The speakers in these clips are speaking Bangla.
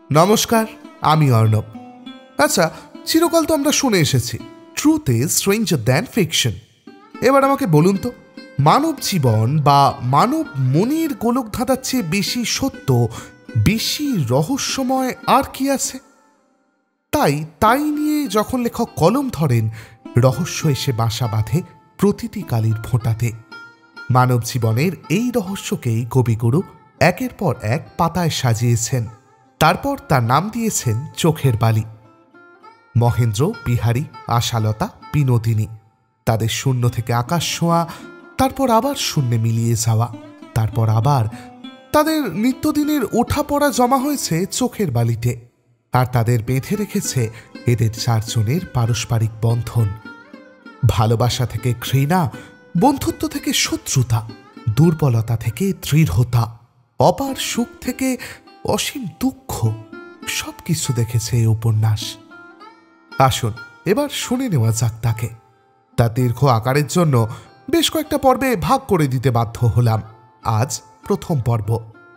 নমস্কার, আমি অর্ণব। আচ্ছা, চিরকাল তো আমরা শুনে এসেছি truth is stranger than fiction. এবার আমাকে বলুন তো, মানব জীবন বা মানব মনের গোলক ধাঁধার চেয়ে বেশি সত্য, বেশি রহস্যময় আর কি আছে? তাই নিয়ে যখন লেখক কলম ধরেন, রহস্য এসে বাসা বাঁধে প্রতিটি কালির ফোঁটাতে। মানব জীবনের এই রহস্যকেই কবিগুরু একের পর এক পাতায় সাজিয়েছেন, তারপর তার নাম দিয়েছেন চোখের বালি। মহেন্দ্র, বিহারী, আশালতা, বিনোদিনী, তাদের শূন্য থেকে আকাশ ছোঁয়া, তারপর আবার শূন্যে মিলিয়ে যাওয়া, তারপর আবার তাদের নিত্যদিনের ওঠা পড়া জমা হয়েছে চোখের বালিতে। আর তাদের বেঁধে রেখেছে এদের চারজনের পারস্পরিক বন্ধন। ভালোবাসা থেকে ঘৃণা, বন্ধুত্ব থেকে শত্রুতা, দুর্বলতা থেকে দৃঢ়তা, অপার সুখ থেকে অসীম দুঃখ, সবকিছু দেখেছে এই উপন্যাস। আসুন এবার শুনে নেওয়া যাক তাকে। তার দীর্ঘ আকারের জন্য বেশ কয়েকটা পর্বে ভাগ করে দিতে বাধ্য হলাম। আজ প্রথম পর্ব।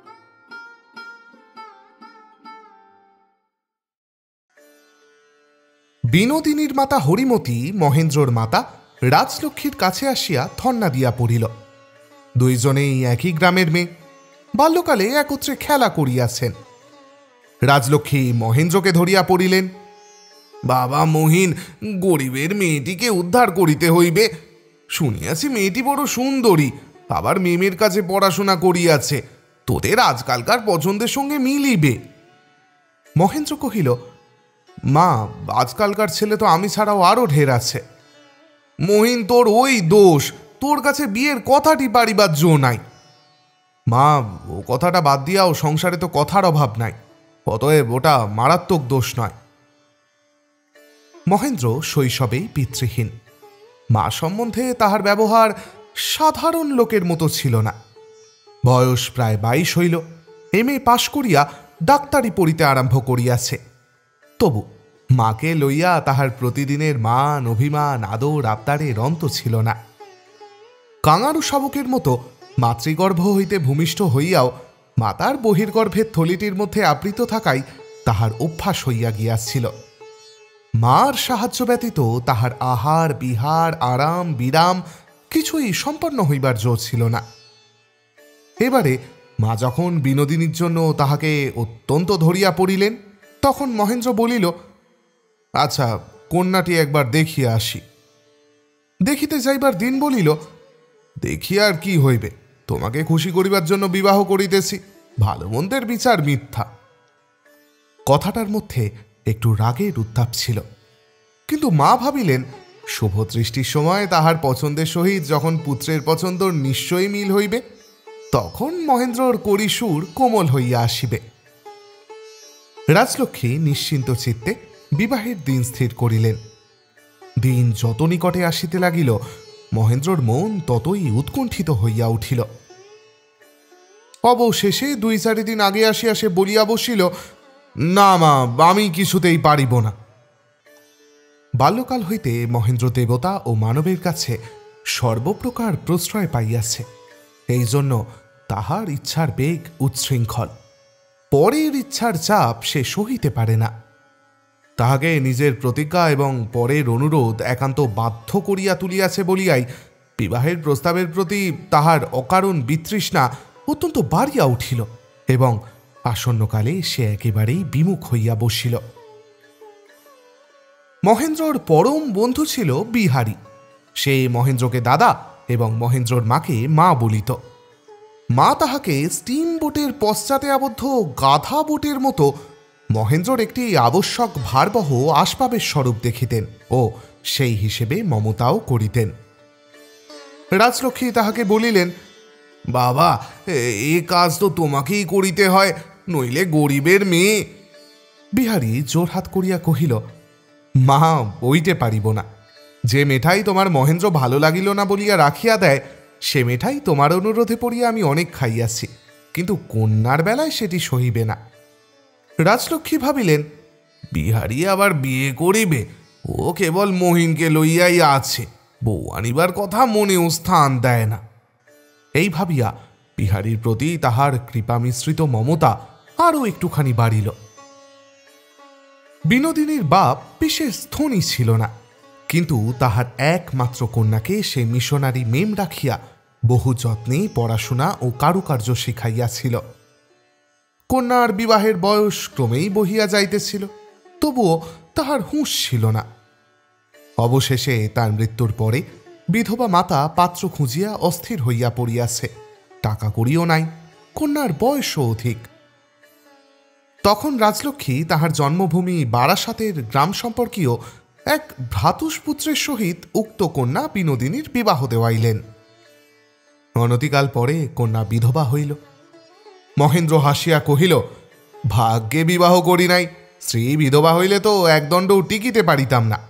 বিনোদিনীর মাতা হরিমতী মহেন্দ্রর মাতা রাজলক্ষ্মীর কাছে আসিয়া ধন্না দিয়া পড়িল। দুইজনেই একই গ্রামের মেয়ে, বাল্যকালে একত্রে খেলা করিয়াছেন। রাজলক্ষ্মী মহেন্দ্রকে ধরিয়া পড়িলেন। বাবা মহিন, গরিবের মেয়েটিকে উদ্ধার করিতে হইবে। শুনিয়াছি মেয়েটি বড় সুন্দরী, আবার মেমের কাছে পড়াশোনা করিয়াছে। তোদের আজকালকার পছন্দের সঙ্গে মিলিবে। মহেন্দ্র কহিল, মা, আজকালকার ছেলে তো আমি ছাড়াও আরো ঢের আছে। মহিন, তোর ওই দোষ, তোর কাছে বিয়ের কথাটি পারিবার জো নাই। মা, ও কথাটা বাদ দিয়াও, সংসারে তো কথার অভাব নাই, অতএব ওটা মারাত্মক দোষ নয়। মহেন্দ্র শৈশবেই পিতৃহীন। মা সম্বন্ধে তাহার ব্যবহার সাধারণ লোকের মতো ছিল না। বয়স প্রায় 22 হইল, এমএ পাশ করিয়া ডাক্তারি পড়িতে আরম্ভ করিয়াছে। তবু মাকে লইয়া তাহার প্রতিদিনের মান, অভিমান, আদর আবদারের অন্ত ছিল না। কাঙারু শাবকের মতো মাতৃগর্ভ হইতে ভূমিষ্ঠ হইয়াও মাতার বহির্গর্ভের থলিটির মধ্যে আবৃত থাকাই তাহার অভ্যাস হইয়া গিয়াছিল। মার সাহায্য ব্যতীত তাহার আহার, বিহার, আরাম, বিরাম কিছুই সম্পন্ন হইবার জো ছিল না। এবারে মা যখন বিনোদিনীর জন্য তাহাকে অত্যন্ত ধরিয়া পড়িলেন, তখন মহেন্দ্র বলিল, আচ্ছা, কন্যাটি একবার দেখিয়া আসি। দেখিতে যাইবার দিন বলিল, দেখিয়া আর কি হইবে, তোমাকে খুশি করিবার জন্য বিবাহ করিতেছি, ভালো মন্দের বিচার মিথ্যা। কথাটার মধ্যে একটু রাগের উত্তাপ ছিল, কিন্তু মা ভাবিলেন শুভ দৃষ্টির সময় তাহার পছন্দের সহিত যখন পুত্রের পছন্দ নিশ্চয়ই মিল হইবে, তখন মহেন্দ্রর করিসুর কোমল হইয়া আসিবে। রাজলক্ষ্মী নিশ্চিন্ত চিত্তে বিবাহের দিন স্থির করিলেন। দিন যত নিকটে আসিতে লাগিল, মহেন্দ্রর মন ততই উৎকণ্ঠিত হইয়া উঠিল। অবশেষে 2-4 দিন আগে আসিয়া সে বলিয়া বসিল, না মা, আমি কিছুতেই পারিব না। বাল্যকাল হইতে মহেন্দ্র দেবতা ও মানবের কাছে সর্বপ্রকার প্রশ্রয় পাইয়াছে, এই জন্য তাহার ইচ্ছার বেগ উচ্ছৃঙ্খল। পরের ইচ্ছার চাপ সে সহিতে পারে না। তাহাকে নিজের প্রতিজ্ঞা এবং পরের অনুরোধ একান্ত বাধ্য করিয়া তুলিয়াছে বলিয়াই বিবাহের প্রস্তাবের প্রতি তাহার অকারণ বিতৃষ্ণা অত্যন্ত বাড়িয়া উঠিল এবং আসন্নকালে সে একেবারেই বিমুখ হইয়া বসিল। মহেন্দ্রর পরম বন্ধু ছিল বিহারী। সে মহেন্দ্রকে দাদা এবং মহেন্দ্রর মাকে মা বলিত। মা তাহাকে স্টিম বোটের পশ্চাতে আবদ্ধ গাধা বোটের মতো মহেন্দ্রর একটি আবশ্যক ভারবহ আসবাবের স্বরূপ দেখিতেন ও সেই হিসেবে মমতাও করিতেন। রাজলক্ষ্মী তাহাকে বলিলেন, বাবা, এ কাজ তো তোমাকেই করিতে হয়, নইলে গরিবের মেয়ে। বিহারী জোরহাত করিয়া কহিল, মা, বইতে পারিব না। যে মেঠাই তোমার মহেন্দ্র ভালো লাগিল না বলিয়া রাখিয়া দেয়, সে মেঠাই তোমার অনুরোধে পড়িয়া আমি অনেক খাইয়াছি, কিন্তু কন্যার বেলায় সেটি সহিবে না। রাজলক্ষ্মী ভাবিলেন, বিহারী আবার বিয়ে করিবে, ও কেবল মহিনকে লইয়াই আছে, বউ আনিবার কথা মনেও স্থান দেয় না। এই ভাবিয়া বিহারীর প্রতি তাহার কৃপা মিশ্রিত মমতা আরও একটুখানি বাড়িল। বিনোদিনীর বাপ বিশেষ ধনী ছিল না, কিন্তু তাহার একমাত্র কন্যাকে সে মিশনারি মেম রাখিয়া বহু যত্নে পড়াশোনা ও কারুকার্য শিখাইয়াছিল। কন্যার বিবাহের বয়স ক্রমেই বহিয়া যাইতেছিল, তবুও তাহার হুঁশ ছিল না। অবশেষে তার মৃত্যুর পরে বিধবা মাতা পাত্র খুঁজিয়া অস্থির হইয়া পড়িয়াছে। টাকা কড়িও নাই, কন্যার বয়সও অধিক। তখন রাজলক্ষ্মী তাহার জন্মভূমি বারাসাতের গ্রাম সম্পর্কীয় এক ভ্রাতুষ্পুত্রের সহিত উক্ত কন্যা বিনোদিনীর বিবাহ দেওয়াইলেন। অনতিকাল পরে কন্যা বিধবা হইল। মহেন্দ্র হাসিয়া কহিল, ভাগ্যে বিবাহ করি নাই, স্ত্রী বিধবা হইলে তো একদণ্ডও টিকিতে পারিতাম না।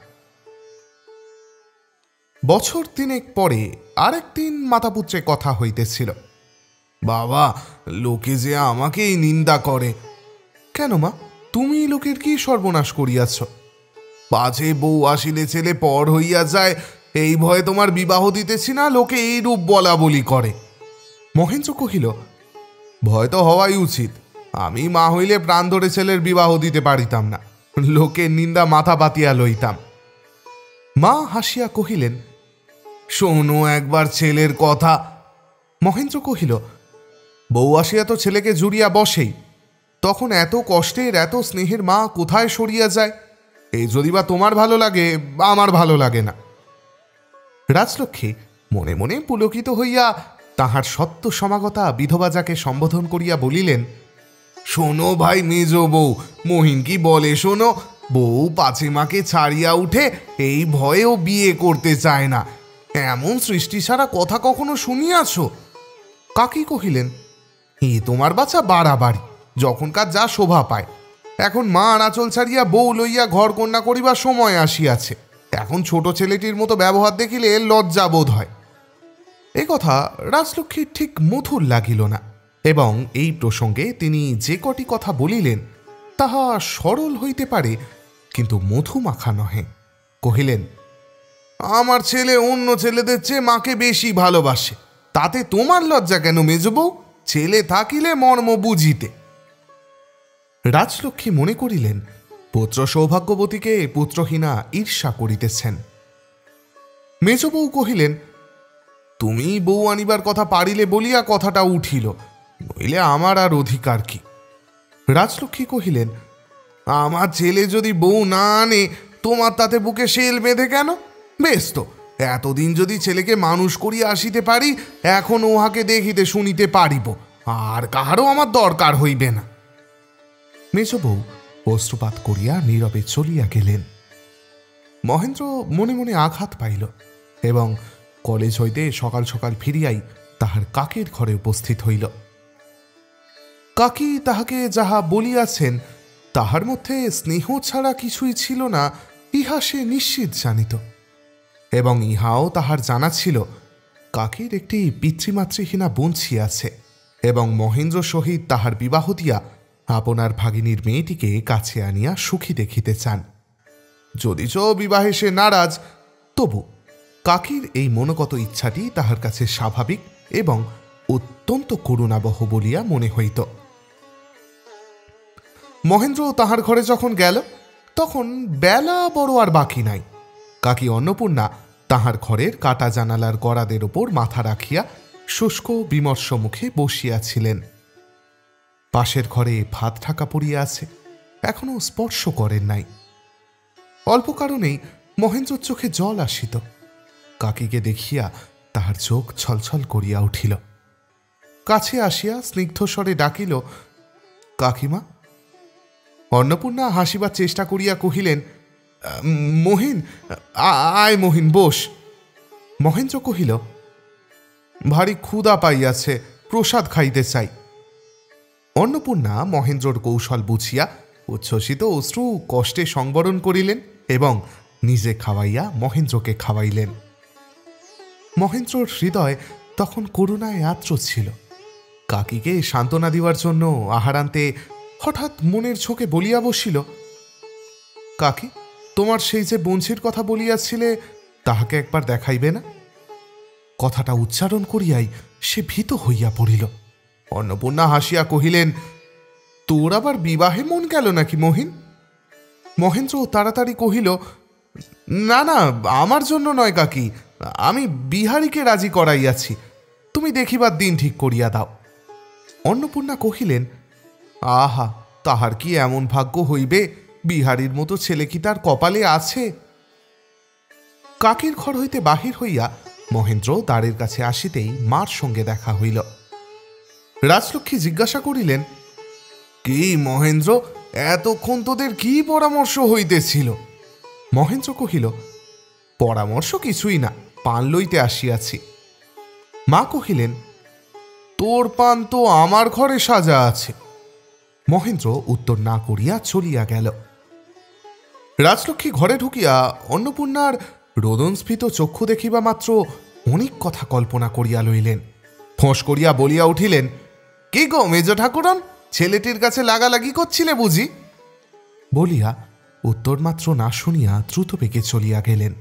বছর তিনেক পরে আরেকদিন মাতাপুত্রে কথা হইতেছিল। বাবা, লোকে যে আমাকেই নিন্দা করে। কেন মা, তুমি লোকের কি সর্বনাশ করিয়াছ? পাছে বউ আসিলে ছেলে পর হইয়া যায়, এই ভয়ে তোমার বিবাহ দিতেছি না, লোকে এই রূপ বলা বলি করে। মহেন্দ্র কহিল, ভয় তো হওয়াই উচিত। আমি মা হইলে প্রাণ ধরে ছেলের বিবাহ দিতে পারিতাম না, লোকের নিন্দা মাথা পাতিয়া লইতাম। মা হাসিয়া কহিলেন, শোনো একবার ছেলের কথা। মহেন্দ্র কহিল, বউ আসিয়া তো ছেলেকে জুড়িয়া বসেই, তখন এত কষ্টের এত স্নেহের মা কোথায় সরিয়া যায়? এই যদি বা তোমার ভালো লাগে, আমার ভালো লাগে না। রাজলক্ষ্মী মনে মনে পুলকিত হইয়া তাহার সত্য সমাগতা বিধবা যাকে সম্বোধন করিয়া বলিলেন, শোনো ভাই মেজ বউ, মহিন কি বলে শোনো। বউ পাছে মাকে ছাড়িয়া উঠে এই ভয়েও বিয়ে করতে চায় না। এমন সৃষ্টি ছাড়া কথা কখনো শুনিয়াছ? কাকি কহিলেন, এ তোমার বাছা বাড়াবাড়ি, যখনকার যা শোভা পায়। এখন মা আনাচল ছাড়িয়া বউ লইয়া ঘর কন্যা করিবার সময় আসিয়াছে। এখন ছোট ছেলেটির মতো ব্যবহার দেখিলে লজ্জা বোধ হয়। এ কথা রাজলক্ষ্মীর ঠিক মধুর লাগিল না, এবং এই প্রসঙ্গে তিনি যে কটি কথা বলিলেন তাহা সরল হইতে পারে, কিন্তু মধু মাখা নহে। কহিলেন, আমার ছেলে অন্য ছেলেদের চেয়ে মাকে বেশি ভালোবাসে, তাতে তোমার লজ্জা কেন মেজবউ? ছেলে থাকিলে মর্ম বুঝিতে। রাজলক্ষ্মী মনে করিলেন পুত্র সৌভাগ্যবতীকে পুত্রহীনা ঈর্ষা করিতেছেন। মেজবউ কহিলেন, তুমি বউ আনিবার কথা পারিলে বলিয়া কথাটা উঠিল, নইলে আমার আর অধিকার কি? রাজলক্ষ্মী কহিলেন, আমার ছেলে যদি বউ না আনে, তোমার তাতে বুকে শেল বেঁধে কেন? বেশ তো, এতদিন যদি ছেলেকে মানুষ করিয়া আসিতে পারি, এখন উহাকে দেখিতে শুনিতে পারিব, আর কাহারও আমার দরকার হইবে না। মেজবউ অশ্রুপাত করিয়া নীরবে চলিয়া গেলেন। মহেন্দ্র মনে মনে আঘাত পাইল, এবং কলেজ হইতে সকাল সকাল ফিরিয়াই তাহার কাকির ঘরে উপস্থিত হইল। কাকি তাহাকে যাহা বলিয়াছেন তাহার মধ্যে স্নেহ ছাড়া কিছুই ছিল না, ইহা সে নিশ্চিত জানিত। এবং ইহাও তাহার জানা ছিল, কাকির একটি পিতৃমাতৃহীনা বোন ছিয়াছে, এবং মহেন্দ্র সহিত তাহার বিবাহ দিয়া আপনার ভাগিনীর মেয়েটিকে কাছে আনিয়া সুখী দেখিতে চান। যদিচ বিবাহে সে নারাজ, তবু কাকির এই মনোগত ইচ্ছাটি তাহার কাছে স্বাভাবিক এবং অত্যন্ত করুণাবহ বলিয়া মনে হইত। মহেন্দ্র তাহার ঘরে যখন গেল, তখন বেলা বড় আর বাকি নাই। কাকি অন্নপূর্ণা তাহার ঘরের কাটা জানালার গড়াদের ওপর মাথা রাখিয়া শুষ্ক বিমর্ষ মুখে বসিয়াছিলেন। পাশের ঘরে ভাত ঢাকা পড়িয়া আছে, এখনো স্পর্শ করেন নাই। অল্প কারণেই মহেন্দ্রর চোখে জল আসিত। কাকিকে দেখিয়া তাহার চোখ ছলছল করিয়া উঠিল। কাছে আসিয়া স্নিগ্ধস্বরে ডাকিল, কাকিমা। অন্নপূর্ণা হাসিবার চেষ্টা করিয়া কহিলেন, মহিন, আয় মহিন, বোস। মহেন্দ্র কহিল, ভারী ক্ষুধা পাইয়াছে, প্রসাদ খাইতে চাই। অন্নপূর্ণা মহেন্দ্রর কৌশল বুঝিয়া উচ্ছ্বসিত অশ্রু কষ্টে সংবরণ করিলেন এবং নিজে খাওয়াইয়া মহেন্দ্রকে খাওয়াইলেন। মহেন্দ্রর হৃদয় তখন করুণায় আর্দ্র ছিল। কাকিকে সান্ত্বনা দিবার জন্য আহারান্তে হঠাৎ মনের ঝোঁকে বলিয়া বসিল, কাকি, তোমার সেই যে বঞ্চির কথা বলিয়াছিলে, তাহাকে একবার দেখাইবে না? কথাটা উচ্চারণ করিয়াই সে ভীত হইয়া পড়িল। অন্নপূর্ণা হাসিয়া কহিলেন, তোর আবার বিবাহে মন গেল নাকি মহিন? মহেন্দ্র তাড়াতাড়ি কহিল, না না, আমার জন্য নয় কাকি, আমি বিহারীকে রাজি করাইয়াছি, তুমি দেখিবার দিন ঠিক করিয়া দাও। অন্নপূর্ণা কহিলেন, আহা, তাহার কি এমন ভাগ্য হইবে? বিহারীর মতো ছেলে কি তার কপালে আছে? কাকির ঘর হইতে বাহির হইয়া মহেন্দ্র দ্বারের কাছে আসিতেই মার সঙ্গে দেখা হইল। রাজলক্ষ্মী জিজ্ঞাসা করিলেন, কি মহেন্দ্র, এতক্ষণ তোদের কি পরামর্শ হইতেছিল? মহেন্দ্র কহিল, পরামর্শ কিছুই না, পান লইতে আসিয়াছি। মা কহিলেন, তোর পান তো আমার ঘরে সাজা আছে। মহেন্দ্র উত্তর না করিয়া চলিয়া গেল। রাজলক্ষ্মী ঘরে ঢুকিয়া অন্নপূর্ণার রোদনস্ফীত চক্ষু দেখিবা মাত্র অনেক কথা কল্পনা করিয়া লইলেন। ফোঁস করিয়া বলিয়া উঠিলেন, কি গো মেজ ঠাকুরন, ছেলেটির কাছে লাগালাগি করছিলে বুঝি? বলিয়া উত্তর মাত্র না শুনিয়া দ্রুত বেগে চলিয়া গেলেন।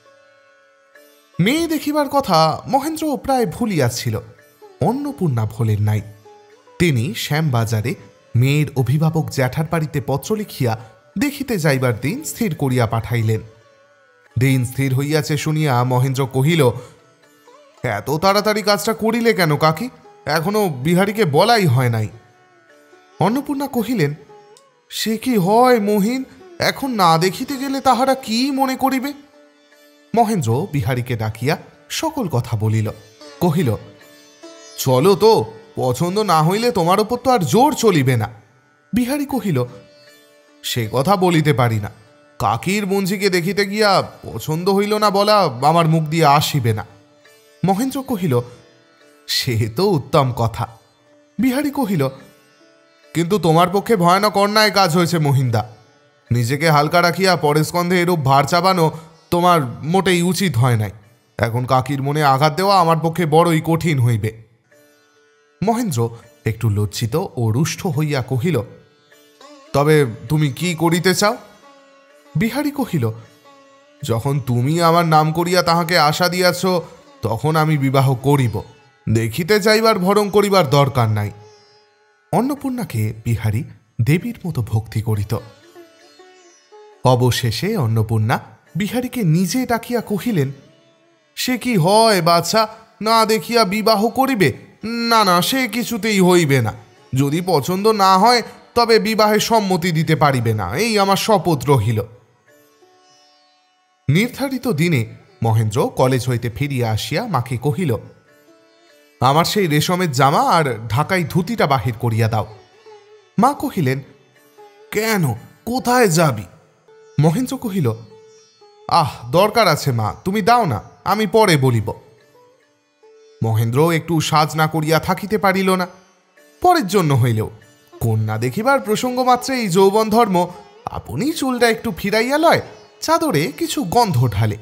মেয়ে দেখিবার কথা মহেন্দ্র প্রায় ভুলিয়াছিল। অন্নপূর্ণা ভোলেন নাই। তিনি শ্যামবাজারে মেয়ের অভিভাবক জ্যাঠার বাড়িতে পত্র লিখিয়া দেখিতে যাইবার দিন স্থির করিয়া পাঠাইলেন। দিন স্থির হইয়াছে শুনিয়া মহেন্দ্র কহিল, এত তাড়াতাড়ি কাজটা করিলে কেন কাকি? এখনো বিহারীকে বলাই হয় নাই। অন্নপূর্ণা কহিলেন, সে কি হয় মহিন, এখন না দেখিতে গেলে তাহারা কি মনে করিবে? মহেন্দ্র বিহারীকে ডাকিয়া সকল কথা বলিল। কহিল, চলো তো, পছন্দ না হইলে তোমার ওপর তো আর জোর চলিবে না। বিহারী কহিল, সে কথা বলিতে পারি না, কাকির মঞ্জিকে দেখিতে গিয়া পছন্দ হইল না বলা আমার মুখ দিয়ে আসিবে না। মহেন্দ্র কহিল, সে তো উত্তম কথা। বিহারী কহিল, কিন্তু তোমার পক্ষে ভয়ানক অন্যায় কাজ হয়েছে মহিন্দা। নিজেকে হালকা রাখিয়া পরের স্কন্ধে এরূপ ভার চাপানো তোমার মোটেই উচিত হয় নাই। এখন কাকির মনে আঘাত দেওয়া আমার পক্ষে বড়ই কঠিন হইবে। মহেন্দ্র একটু লজ্জিত ও রুষ্ট হইয়া কহিল, তবে তুমি কি করিতে চাও? বিহারী কহিল, যখন তুমি আমার নাম করিয়া তাহাকে আশা দিয়াছ, তখন আমি বিবাহ করিব, দেখিতে যাইবার ভরং করিবার দরকার নাই। অন্নপূর্ণাকে বিহারী দেবীর মতো ভক্তি করিত। অবশেষে অন্নপূর্ণা বিহারীকে নিজে ডাকিয়া কহিলেন, সে কি হয় বাছা, না দেখিয়া বিবাহ করিবে? না না, সে কিছুতেই হইবে না। যদি পছন্দ না হয় তবে বিবাহে সম্মতি দিতে পারিবে না, এই আমার শপথ রহিল। নির্ধারিত দিনে মহেন্দ্র কলেজ হইতে ফিরিয়া আসিয়া মাকে কহিল, আমার সেই রেশমের জামা আর ঢাকাই ধুতিটা বাহির করিয়া দাও। মা কহিলেন, কেন, কোথায় যাবি? মহেন্দ্র কহিল, দরকার আছে মা, তুমি দাও না, আমি পরে বলিব। মহেন্দ্র একটু সাজ না করিয়া থাকিতে পারিল না। পরের জন্য হইলেও কন্যা দেখিবার প্রসঙ্গ মাত্রেই যৌবন ধর্ম আপনি চুলটা একটু ফিরাইয়া লয়, চাদরে কিছু গন্ধ ঢালে।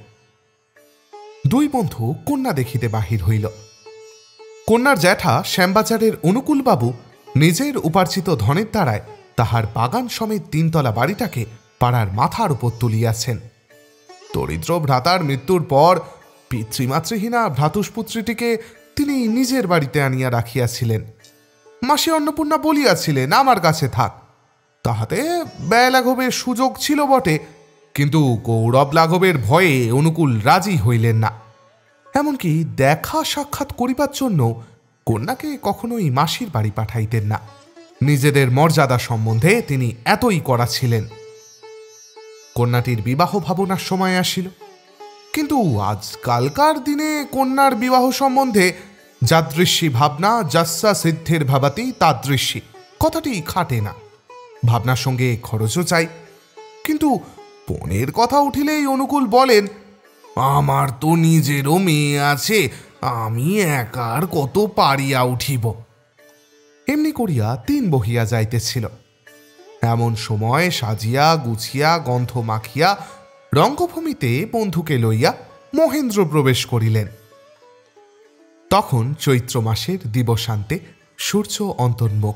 দুই বন্ধু কন্যা দেখিতে বাহির হইল। কন্যার জ্যাঠা শ্যামবাজারের অনুকূলবাবু নিজের উপার্জিত ধনের দ্বারায় তাহার বাগান সমেত 3 তলা বাড়িটাকে পাড়ার মাথার উপর তুলিয়াছেন। দরিদ্র ভ্রাতার মৃত্যুর পর পিতৃমাতৃহীনা ভ্রাতুষ্পুত্রীটিকে তিনি নিজের বাড়িতে আনিয়া রাখিয়াছিলেন। মাসি অন্নপূর্ণা বলিয়াছিলেন, আমার কাছে থাক। তাহাতে ব্যয় লাঘবের সুযোগ ছিল বটে, কিন্তু গৌরব লাঘবের ভয়ে অনুকূল রাজি হইলেন না। এমনকি দেখা সাক্ষাৎ করিবার জন্য কন্যাকে কখনোই মাসির বাড়ি পাঠাইতেন না। নিজেদের মর্যাদা সম্বন্ধে তিনি এতই কড়া ছিলেন। কন্যাটির বিবাহ ভাবনার সময় আসিল, কিন্তু আজকালকার দিনে কন্যার বিবাহ সম্বন্ধে যাদৃশ্যী ভাবনা যাস্যা সিদ্ধের ভাবাতেই তাদৃশ্যী কথাটি খাটে না। ভাবনার সঙ্গে খরচও চাই। কিন্তু পণের কথা উঠিলেই অনুকূল বলেন, আমার তো নিজেরও মেয়ে আছে, আমি একার কত পারিয়া উঠিব। এমনি করিয়া 3 বহিয়া যাইতেছিল। এমন সময় সাজিয়া গুছিয়া গন্ধ মাখিয়া রঙ্গভূমিতে বন্ধুকে লইয়া মহেন্দ্র প্রবেশ করিলেন। তখন চৈত্র মাসের দিবসান্তে সূর্য অন্তর্মুখ।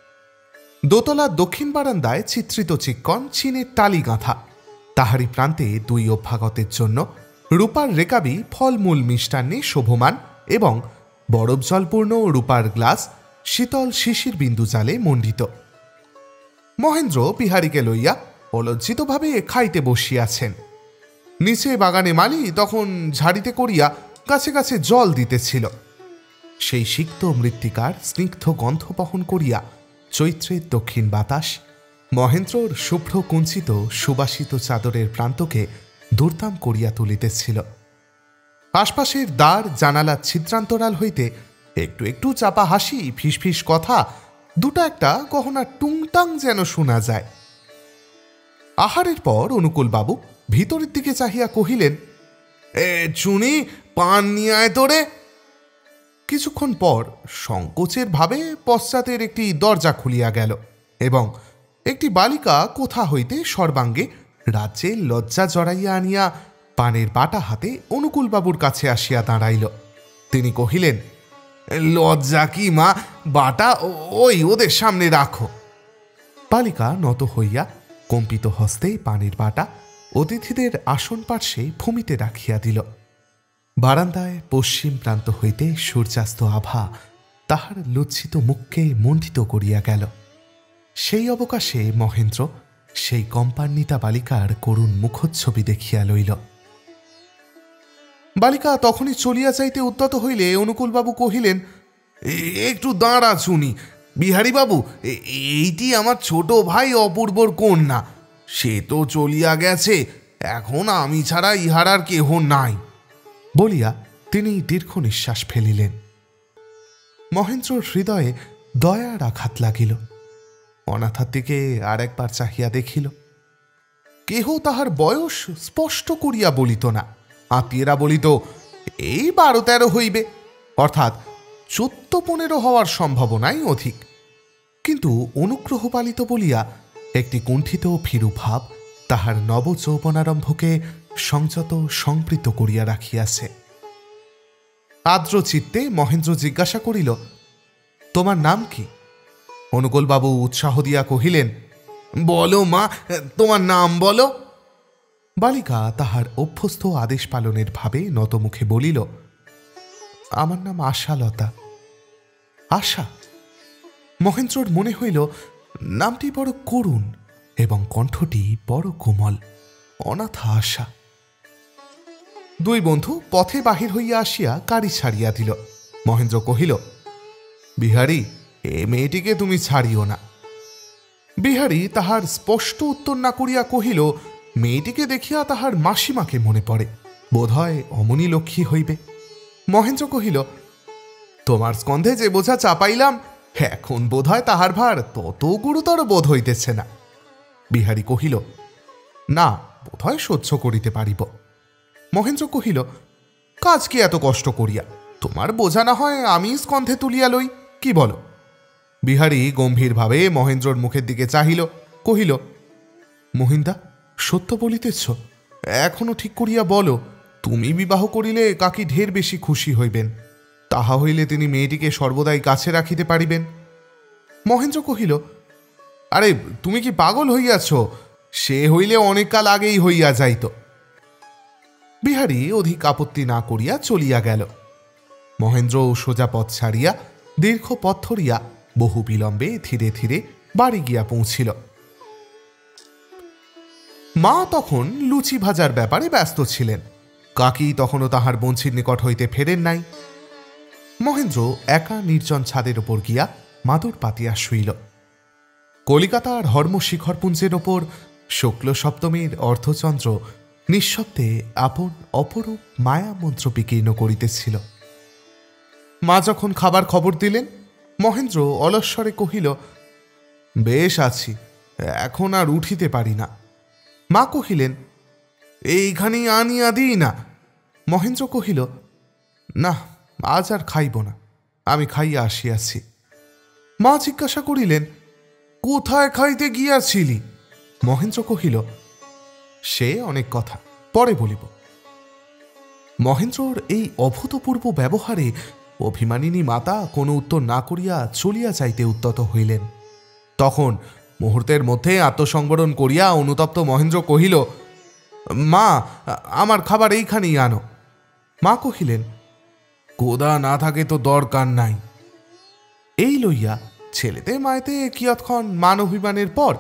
দোতলার দক্ষিণ বারান্দায় চিত্রিত চিক্কণ চীনের টালি গাঁথা। তাহারি প্রান্তে 2 অভ্যাগতের জন্য রূপার রেকাবি ফলমূল মিষ্টান্নে শোভমান এবং বরফ জলপূর্ণ রূপার গ্লাস শীতল শিশির বিন্দু জালে মণ্ডিত। মহেন্দ্র বিহারীকে লইয়া ও লজ্জিতভাবে খাইতে বসিয়াছেন। নিচে বাগানে মালি তখন ঝাড়িতে করিয়া কাছে কাছে জল দিতেছিল। সেই সিক্ত মৃত্তিকার স্নিগ্ধ গন্ধ বহন করিয়া চৈত্রের দক্ষিণ বাতাস মহেন্দ্রর শুভ্র কুঞ্চিত সুবাসিত চাদরের প্রান্তকে দুর্দাম করিয়া তুলিতেছিল। আশপাশের দ্বার জানালা ছিদ্রান্তরাল হইতে একটু একটু চাপা হাসি, ফিসফিস কথা, দুটা একটা গহনা টুংটাং যেন শোনা যায়। আহারের পর অনুকূলবাবু ভিতরের দিকে চাহিয়া কহিলেন, চুনি, পান নিয়ে আয় তোরে। কিছুক্ষণ পর সংকোচের ভাবে পশ্চাতের একটি দরজা খুলিয়া গেল এবং একটি বালিকা কোথা হইতে সর্বাঙ্গে রাজ্যে লজ্জা জড়াইয়া আনিয়া পানের বাটা হাতে অনুকূলবাবুর কাছে আসিয়া দাঁড়াইল। তিনি কহিলেন, লজ্জা কি মা, বাটা ওই ওদের সামনে রাখো। বালিকা নত হইয়া কম্পিত হস্তে পানের বাটা অতিথিদের আসন পার্শ্বে ভূমিতে রাখিয়া দিল। বারান্দায় পশ্চিম প্রান্ত হইতে সূর্যাস্ত আভা তাহার লজ্জিত মুখকে মণ্ডিত করিয়া গেল। সেই অবকাশে মহেন্দ্র সেই কম্পান্বিতা বালিকার করুণ মুখচ্ছবি দেখিয়া লইল। বালিকা তখনই চলিয়া যাইতে উদ্যত হইলে অনুকূলবাবু কহিলেন, একটু দাঁড়া চুনি। বিহারীবাবু, এইটি আমার ছোট ভাই অপূর্বর কন্যা। সে তো চলিয়া গেছে, এখন আমি ছাড়া ইহার আর কেহ নাই। বলিয়া তিনি দীর্ঘ নিঃশ্বাস ফেলিলেন। মহেন্দ্রর হৃদয়ে দয়ার আঘাত লাগিল। অনাথার দিকে আর একবার চাহিয়া দেখিল। কেহ তাহার বয়স স্পষ্ট করিয়া বলিত না। আত্মীয়রা বলিত, এই 12-13 হইবে, অর্থাৎ 14-15 হওয়ার সম্ভাবনাই অধিক। কিন্তু অনুগ্রহ পালিত বলিয়া একটি কুণ্ঠিত ভীরু ভাব তাহার নব যৌবনারম্ভকে সংযত সংবৃত করিয়া রাখিয়াছে। আর্দ্র চিত্তে মহেন্দ্র জিজ্ঞাসা করিল, তোমার নাম কি? অনুকূলবাবু উৎসাহ দিয়া কহিলেন, বলো মা, তোমার নাম বলো। বালিকা তাহার অভ্যস্ত আদেশ পালনের ভাবে নতমুখে বলিল, আমার নাম আশালতা। আশা? মহেন্দ্রর মনে হইল নামটি বড় করুণ এবং কণ্ঠটি বড় কোমল। অনাথা আশা। দুই বন্ধু পথে বাহির হইয়া আসিয়া গাড়ি ছাড়িয়া দিল। মহেন্দ্র কহিল, বিহারী, এ মেয়েটিকে তুমি ছাড়িও না। বিহারী তাহার স্পষ্ট উত্তর না করিয়া কহিল, মেয়েটিকে দেখিয়া তাহার মাসিমাকে মনে পড়ে, বোধহয় অমনি লক্ষ্মী হইবে। মহেন্দ্র কহিল, তোমার স্কন্ধে যে বোঝা চাপাইলাম, এখন বোধহয় তাহার ভার তত গুরুতর বোধ হইতেছে না। বিহারী কহিল, না, বোধহয় সহ্য করিতে পারিব। মহেন্দ্র কহিল, কাজ কি এত কষ্ট করিয়া? তোমার বোঝা না হয় আমি স্কন্ধে তুলিয়া লই, কি বলো? বিহারী গম্ভীরভাবে মহেন্দ্রর মুখের দিকে চাহিল, কহিল, মহিন্দা, সত্য বলিতেছ? এখনো ঠিক করিয়া বলো, তুমি বিবাহ করিলে কাকি ঢের বেশি খুশি হইবেন। তাহা হইলে তিনি মেয়েটিকে সর্বদাই কাছে রাখিতে পারিবেন। মহেন্দ্র কহিল, আরে তুমি কি পাগল হইয়াছ? সে হইলে অনেক কাল আগেই হইয়া যাইত। বিহারী অধিক আপত্তি না করিয়া চলিয়া গেল। মহেন্দ্র সোজা পথ ছাড়িয়া দীর্ঘ পথ ধরিয়া বহু বিলম্বে ধীরে ধীরে বাড়ি গিয়া পৌঁছিল। মা তখন লুচি ভাজার ব্যাপারে ব্যস্ত ছিলেন। কাকি তখনও তাহার বঞ্চির নিকট হইতে ফেরেন নাই। মহেন্দ্র একা নির্জন ছাদের ওপর গিয়া মাদুর পাতিয়া শুইল। কলিকাতার হর্মশিখরপুঞ্জের ওপর শুক্ল সপ্তমীর অর্ধচন্দ্র নিঃশব্দে আপন অপরূপ মায়া মন্ত্র বিকীর্ণ করিতেছিল। মা যখন খাবার খবর দিলেন, মহেন্দ্র অলস্বরে কহিল, বেশ আছি, এখন আর উঠিতে পারি না। মা কহিলেন, এইখানেই আনিয়া দিই না? মহেন্দ্র কহিল, না, আজ আর খাইব না, আমি খাইয়া আসিয়াছি। মা জিজ্ঞাসা করিলেন, কোথায় খাইতে গিয়াছিলি? মহেন্দ্র কহিল, সে অনেক কথা, পরে বলিব। মহেন্দ্রর এই অভূতপূর্ব ব্যবহারে অভিমানিনী মাতা কোনো উত্তর না করিয়া চলিয়া যাইতে উদ্যত হইলেন। তখন মুহূর্তের মধ্যে আত্মসংবরণ করিয়া অনুতপ্ত মহেন্দ্র কহিল, মা, আমার খাবার এইখানেই আনো। মা কহিলেন, কোদা না থাকে তো দরকার নাই। এই লইয়া ছেলেতে মায়েতে কিয়ৎক্ষণ মান অভিমানের পর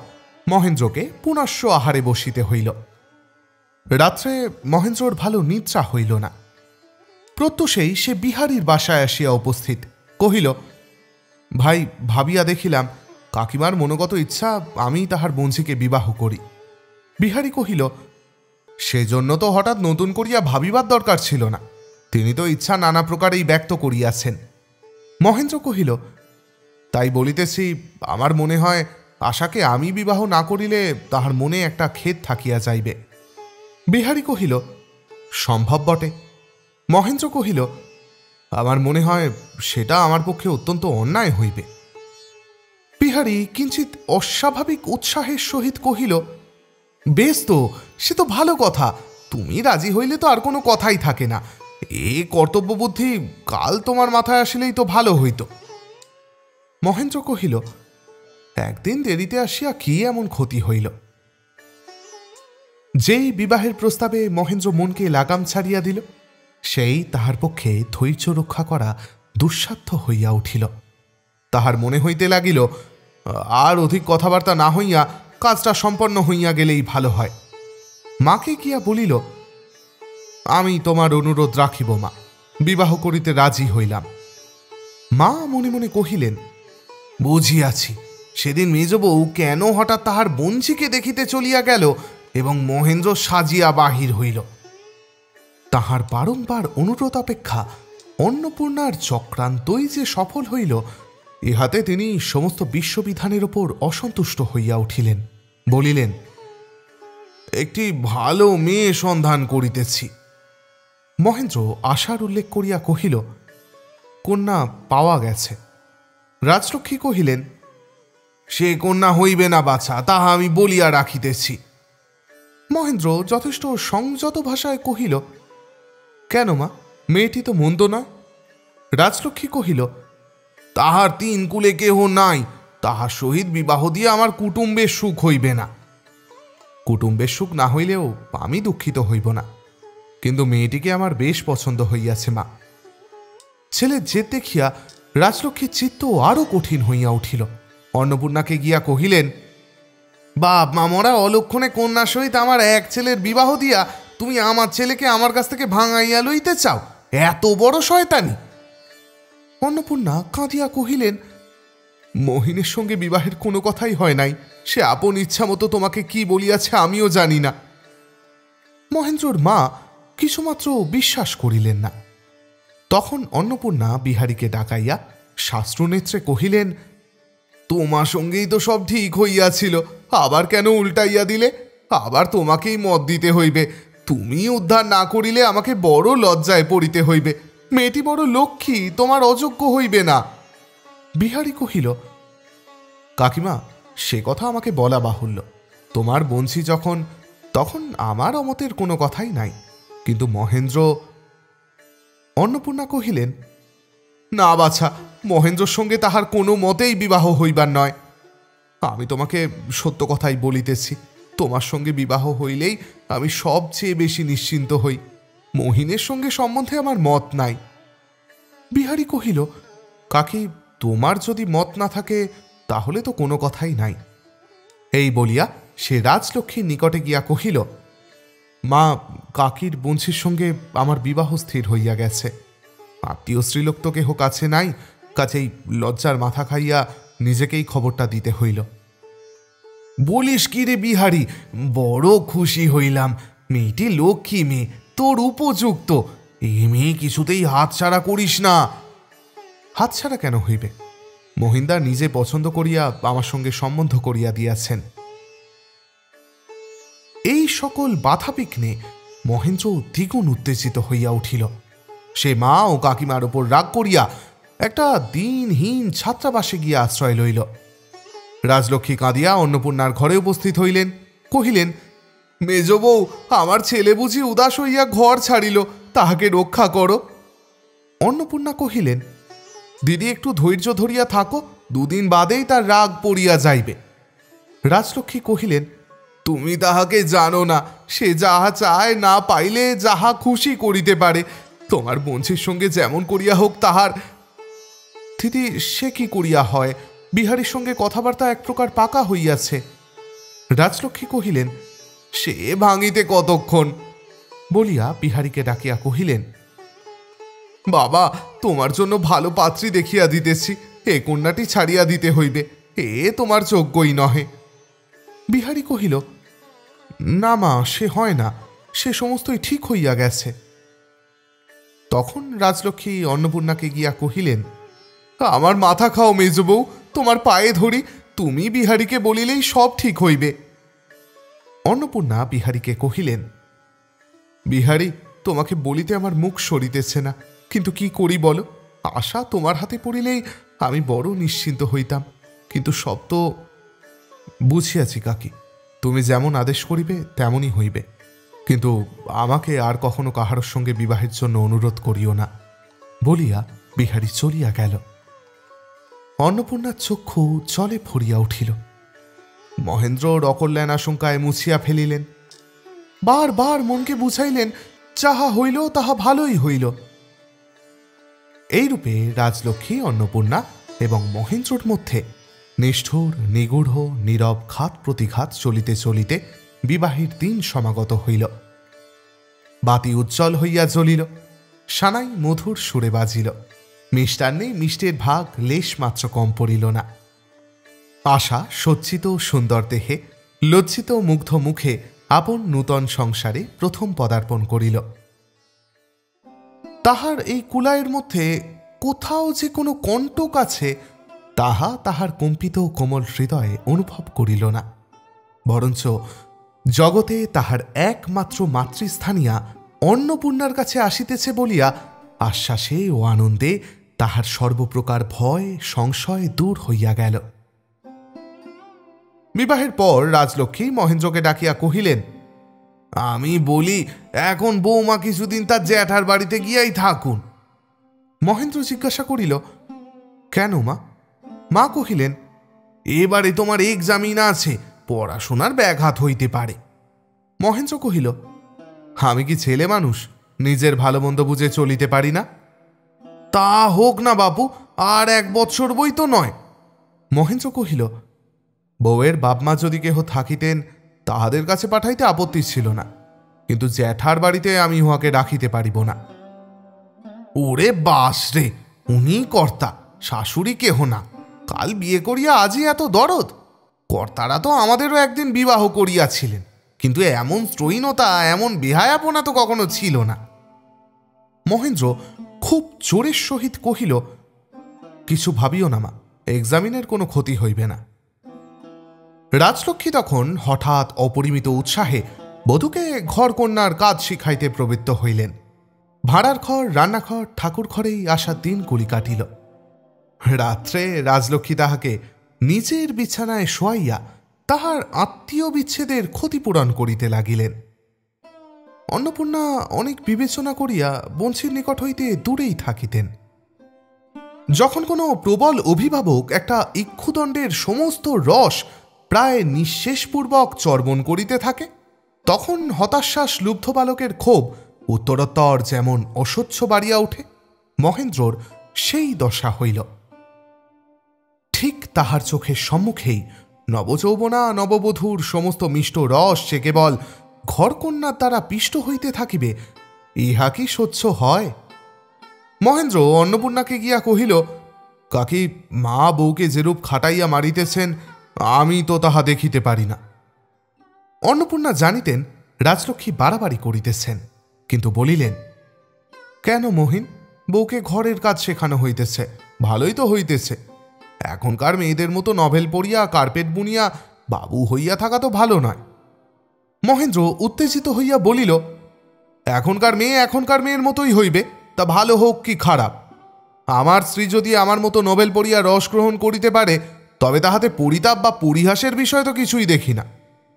মহেন্দ্রকে পুনশ্চ আহারে বসিতে হইল। রাত্রে মহেন্দ্রর ভালো নিদ্রা হইল না। প্রত্যুষেই সে বিহারীর বাসায় আসিয়া উপস্থিত, কহিল, ভাই, ভাবিয়া দেখিলাম কাকিমার মনোগত ইচ্ছা আমি তাহার বঞ্চিকে বিবাহ করি। বিহারী কহিল, সেজন্য তো হঠাৎ নতুন করিয়া ভাবিবার দরকার ছিল না, তিনি তো ইচ্ছা নানা প্রকারেই ব্যক্ত করিয়াছেন। মহেন্দ্র কহিল, তাই বলিতেছি, আমার মনে হয় আশাকে আমি বিবাহ না করিলে তাহার মনে একটা খেদ থাকিয়া যাইবে। বিহারী কহিল, সম্ভব বটে। মহেন্দ্র কহিল, আমার মনে হয় সেটা আমার পক্ষে অত্যন্ত অন্যায় হইবে। বিহারী কিঞ্চিত অস্বাভাবিক উৎসাহের সহিত কহিল, বেশ তো, সে তো ভালো কথা, তুমি রাজি হইলে তো আর কোনো কথাই থাকে না। এ কর্তব্য বুদ্ধি কাল তোমার মাথায় আসিলেই তো ভালো হইত। মহেন্দ্র কহিল, একদিন দেরিতে আসিয়া কি এমন ক্ষতি হইল? যেই বিবাহের প্রস্তাবে মহেন্দ্র মনকে লাগাম ছাড়িয়া দিল, সেই তাহার পক্ষে ধৈর্য রক্ষা করা দুঃসাধ্য হইয়া উঠিল। তাহার মনে হইতে লাগিল, আর অধিক কথাবার্তা না হইয়া কাজটা সম্পন্ন হইয়া গেলেই ভালো হয়। মাকে গিয়া বলিল, আমি তোমার অনুরোধ রাখিব মা, বিবাহ করিতে রাজি হইলাম। মা মনে মনে কহিলেন, বুঝিয়াছি, সেদিন মেজবউ কেন হঠাৎ তাহার বঞ্চিকে দেখিতে চলিয়া গেল এবং মহেন্দ্র সাজিয়া বাহির হইল। তাহার বারংবার অনুরোধ অপেক্ষা অন্নপূর্ণার চক্রান্তই যে সফল হইল, ইহাতে তিনি সমস্ত বিশ্ববিধানের ওপর অসন্তুষ্ট হইয়া উঠিলেন। বলিলেন, একটি ভালো মেয়ে সন্ধান করিতেছি। মহেন্দ্র আশার উল্লেখ করিয়া কহিল, কন্যা পাওয়া গেছে। রাজলক্ষ্মী কহিলেন, সে কন্যা হইবে না বাছা, তাহা আমি বলিয়া রাখিতেছি। মহেন্দ্র যথেষ্ট সংযত ভাষায় কহিল, কেন মা, মেয়েটি তো মন্দ নয়। রাজলক্ষ্মী কহিল, তাহার তিন কুলে কেহ নাই, তাহার সহিত বিবাহ দিয়ে আমার কুটুম্বের সুখ হইবে না। কুটুম্বের সুখ না হইলেও আমি দুঃখিত হইব না, কিন্তু মেয়েটিকে আমার বেশ পছন্দ হইয়াছে মা। ছেলের জেদ দেখিয়া রাজলক্ষ্মীর চিত্ত আরও কঠিন হইয়া উঠিল। অন্নপূর্ণাকে গিয়া কহিলেন, বাপ মামরা অলক্ষণে কন্যার সহিত আমার এক ছেলের বিবাহ দিয়া তুমি আমার ছেলেকে আমার কাছ থেকে ভাঙাইয়া লইতে চাও, এত বড় শয়তানি। অন্নপূর্ণা কাঁদিয়া কহিলেন, মহিনের সঙ্গে বিবাহের কোনো কথাই হয় নাই, সে আপন ইচ্ছা মতো তোমাকে কি বলিয়াছে আমিও জানি না। মহেন্দ্রর মা কিছুমাত্র বিশ্বাস করিলেন না। তখন অন্নপূর্ণা বিহারীকে ডাকাইয়া শাস্ত্রনেত্রে কহিলেন, তোমার সঙ্গেই তো সব ঠিক হইয়াছিল, আবার কেন উল্টাইয়া দিলে? আবার তোমাকেই মত দিতে হইবে। তুমি উদ্ধার না করিলে আমাকে বড় লজ্জায় পড়িতে হইবে। মেয়েটি বড় লক্ষ্মী, তোমার অযোগ্য হইবে না। বিহারী কহিল, কাকিমা, সে কথা আমাকে বলা বাহুল্য। তোমার বঞ্চি যখন, তখন আমার অমতের কোনো কথাই নাই, কিন্তু মহেন্দ্র। অন্নপূর্ণা কহিলেন, না বাছা, মহেন্দ্রর সঙ্গে তাহার কোনো মতেই বিবাহ হইবার নয়। আমি তোমাকে সত্য কথাই বলিতেছি, তোমার সঙ্গে বিবাহ হইলেই আমি সবচেয়ে বেশি নিশ্চিন্ত হই। মহিনের সঙ্গে সম্বন্ধে আমার মত নাই। বিহারী কহিল, কাকি, তোমার যদি মত না থাকে তাহলে তো কোনো কথাই নাই। এই বলিয়া সে রাজলক্ষ্মীর নিকটে গিয়া কহিল, মা, কাকির বঞ্চির সঙ্গে আমার বিবাহ স্থির হইয়া গেছে। আত্মীয় স্ত্রীলোক তো কেহ কাছে নাই, কাছেই লজ্জার মাথা খাইয়া নিজেকেই খবরটা দিতে হইল। বলিস কি রে বিহারী, বড় খুশি হইলাম। মেয়েটি লক্ষ্মী মেয়ে, তোর উপযুক্ত। এই মেয়ে কিছুতেই হাতছাড়া করিস না। হাতছাড়া কেন হইবে? মহিন্দা নিজে পছন্দ করিয়া আমার সঙ্গে সম্বন্ধ করিয়া দিয়াছেন। এই সকল বাধা বিঘ্নে মহেন্দ্র দ্বিগুণ উত্তেজিত হইয়া উঠিল। সে মা ও কাকিমার উপর রাগ করিয়া একটা দিনহীন ছাত্রাবাসে গিয়া আশ্রয় লইল। রাজলক্ষ্মী কাঁদিয়া অন্নপূর্ণার ঘরে উপস্থিত হইলেন, কহিলেন, মেজ বউ, আমার ছেলে বুঝি উদাস হইয়া ঘর ছাড়িল, তাহাকে রক্ষা করো। অন্নপূর্ণা কহিলেন, দিদি একটু ধৈর্য ধরিয়া থাকো, দুদিন বাদেই তার রাগ পড়িয়া যাইবে। রাজলক্ষ্মী কহিলেন, তুমি তাহাকে জানো না, সে যাহা চায় না পাইলে যাহা খুশি করিতে পারে। তোমার বঞ্চির সঙ্গে যেমন করিয়া হোক তাহার। দিদি, সে কি করিয়া হয়? বিহারীর সঙ্গে কথাবার্তা এক প্রকার পাকা হইয়াছে। রাজলক্ষ্মী কহিলেন, সে ভাঙিতে কতক্ষণ, বলিয়া বিহারীকে ডাকিয়া কহিলেন, বাবা, তোমার জন্য ভালো পাত্রী দেখিয়া দিতেছি, এ কন্যাটি ছাড়িয়া দিতে হইবে, এ তোমার যোগ্যই নহে। বিহারী কহিল, না মা, সে হয় না, সে সমস্তই ঠিক হইয়া গেছে। তখন রাজলক্ষ্মী অন্নপূর্ণাকে গিয়া কহিলেন, আমার মাথা খাও মেজবউ, তোমার পায়ে ধরি, তুমি বিহারীকে বলিলেই সব ঠিক হইবে। অন্নপূর্ণা বিহারীকে কহিলেন, বিহারী, তোমাকে বলিতে আমার মুখ সরিতেছে না, কিন্তু কি করি বলো, আশা তোমার হাতে পড়িলেই আমি বড় নিশ্চিন্ত হইতাম, কিন্তু সব তো বুঝিয়াছি কাকি, তুমি যেমন আদেশ করিবে তেমনই হইবে, কিন্তু আমাকে আর কখনো কাহার সঙ্গে বিবাহের জন্য অনুরোধ করিও না, বলিয়া বিহারী চলিয়া গেল। অন্নপূর্ণার চক্ষু জলে ভরিয়া উঠিল। মহেন্দ্র অকল্যাণ আশঙ্কায় মুছিয়া ফেলিলেন। বারবার মনকে বুঝাইলেন, যাহা হইল তাহা ভালোই হইল। এইরূপে রাজলক্ষ্মী, অন্নপূর্ণা এবং মহেন্দ্রর মধ্যে নিষ্ঠুর, নিগূঢ়, নীরব ঘাত প্রতিঘাত চলিতে চলিতে বিবাহের দিন সমাগত হইল। বাতি উজ্জ্বল হইয়া জ্বলিল, সানাই মধুর সুরে বাজিল, মিষ্টান্নে মিষ্টের ভাগ লেশ মাত্র কম পড়িল না। আশা সজ্জিত সুন্দর দেহে, লজ্জিত মুগ্ধ মুখে আপন নূতন সংসারে প্রথম পদার্পণ করিল। তাহার এই কুলায়ের মধ্যে কোথাও যে কোনো কণ্টক আছে, তাহা তাহার কম্পিত কোমল হৃদয়ে অনুভব করিল না, বরঞ্চ জগতে তাহার একমাত্র মাতৃস্থানীয়া অন্নপূর্ণার কাছে আসিতেছে বলিয়া আশ্বাসে ও আনন্দে তাহার সর্বপ্রকার ভয় সংশয় দূর হইয়া গেল। বিবাহের পর রাজলক্ষ্মী মহেন্দ্রকে ডাকিয়া কহিলেন, আমি বলি, এখন বৌমা কিছুদিন তার জ্যাঠার বাড়িতে গিয়াই থাকুন। মহেন্দ্র জিজ্ঞাসা করিল, কেন মা? মা কহিলেন, এবারে তোমার এক্সামিন আছে, পড়াশোনার ব্যাঘাত হইতে পারে। মহেন্দ্র কহিল, আমি কি ছেলে মানুষ, নিজের ভালো মন্দ বুঝে চলিতে পারি না? তা হোক না বাপু, আর 1 বৎসর বই তো নয়। মহেন্দ্র কহিল, বউয়ের বাপমা যদি কেহ থাকিতেন তাহাদের কাছে পাঠাইতে আপত্তি ছিল না, কিন্তু জ্যাঠার বাড়িতে আমি উহাকে রাখিতে পারিব না। ওরে বাস রে, উনি কর্তা, শাশুড়ি কেহ না, কাল বিয়ে করিয়া আজই এত দরদ। কর্তারা তো আমাদেরও একদিন বিবাহ করিয়াছিলেন, কিন্তু এমন স্ত্রৈণতা, এমন বেহায়াপনা তো কখনো ছিল না। মহেন্দ্র খুব জোরের সহিত কহিল, কিছু ভাবিও না মা, এক্সামিনের কোনো ক্ষতি হইবে না। রাজলক্ষ্মী তখন হঠাৎ অপরিমিত উৎসাহে বধূকে ঘরকন্যার কাজ শিখাইতে প্রবৃত্ত হইলেন। ভাড়ার ঘর, রান্নাঘর, ঠাকুর ঘরেই আসা দিনগুলি কাটিল। রাত্রে রাজলক্ষ্মী তাহাকে নিজের বিছানায় শোয়াইয়া তাহার আত্মীয় বিচ্ছেদের ক্ষতিপূরণ করিতে লাগিলেন। অন্নপূর্ণা অনেক বিবেচনা করিয়া বংশীর নিকট হইতে দূরেই থাকিতেন। যখন কোনো প্রবল অভিভাবক একটা ইক্ষুদণ্ডের সমস্ত রস প্রায় নিঃশেষপূর্বক চর্বণ করিতে থাকে, তখন হতাশ্বাস লুব্ধ বালকের ক্ষোভ উত্তরোত্তর যেমন অসহ্য বাড়িয়া ওঠে, মহেন্দ্রর সেই দশা হইল। ঠিক তাহার চোখের সম্মুখেই নবযৌবনা নববধূর সমস্ত মিষ্ট রস যে কেবল ঘরকন্যার দ্বারা পিষ্ট হইতে থাকিবে, ইহা কি সহ্য হয়? মহেন্দ্র অন্নপূর্ণাকে গিয়া কহিল, কাকি, মা বউকে যেরূপ খাটাইয়া মারিতেছেন, আমি তো তাহা দেখিতে পারি না। অন্নপূর্ণা জানিতেন রাজলক্ষ্মী বাড়াবাড়ি করিতেছেন, কিন্তু বলিলেন, কেন মহিন, বউকে ঘরের কাজ শেখানো হইতেছে, ভালোই তো হইতেছে। এখনকার মেয়েদের মতো নভেল পড়িয়া কার্পেট বুনিয়া বাবু হইয়া থাকা তো ভালো নয়। মহেন্দ্র উত্তেজিত হইয়া বলিল, এখনকার মেয়ে এখনকার মেয়ের মতোই হইবে, তা ভালো হোক কি খারাপ। আমার স্ত্রী যদি আমার মতো নোবেল পড়িয়া রস গ্রহণ করিতে পারে, তবে তাহাতে পরিতাপ বা পরিহাসের বিষয় তো কিছুই দেখি না।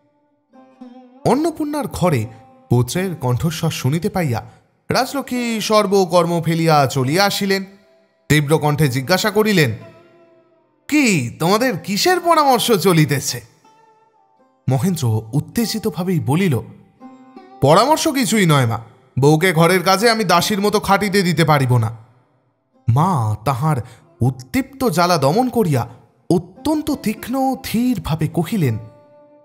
অন্নপূর্ণার ঘরে পুত্রের কণ্ঠস্বর শুনিতে পাইয়া রাজলক্ষ্মী সর্বকর্ম ফেলিয়া চলিয়া আসিলেন। তীব্র কণ্ঠে জিজ্ঞাসা করিলেন, কি তোমাদের কিসের পরামর্শ চলিতেছে? মহেন্দ্র উত্তেজিতভাবেই বলিল, পরামর্শ কিছুই নয় মা, বউকে ঘরের কাজে আমি দাসীর মতো খাটিতে দিতে পারিব না। মা তাহার উদ্দীপ্ত জ্বালা দমন করিয়া অত্যন্ত তীক্ষ্ণ ধীরভাবে কহিলেন,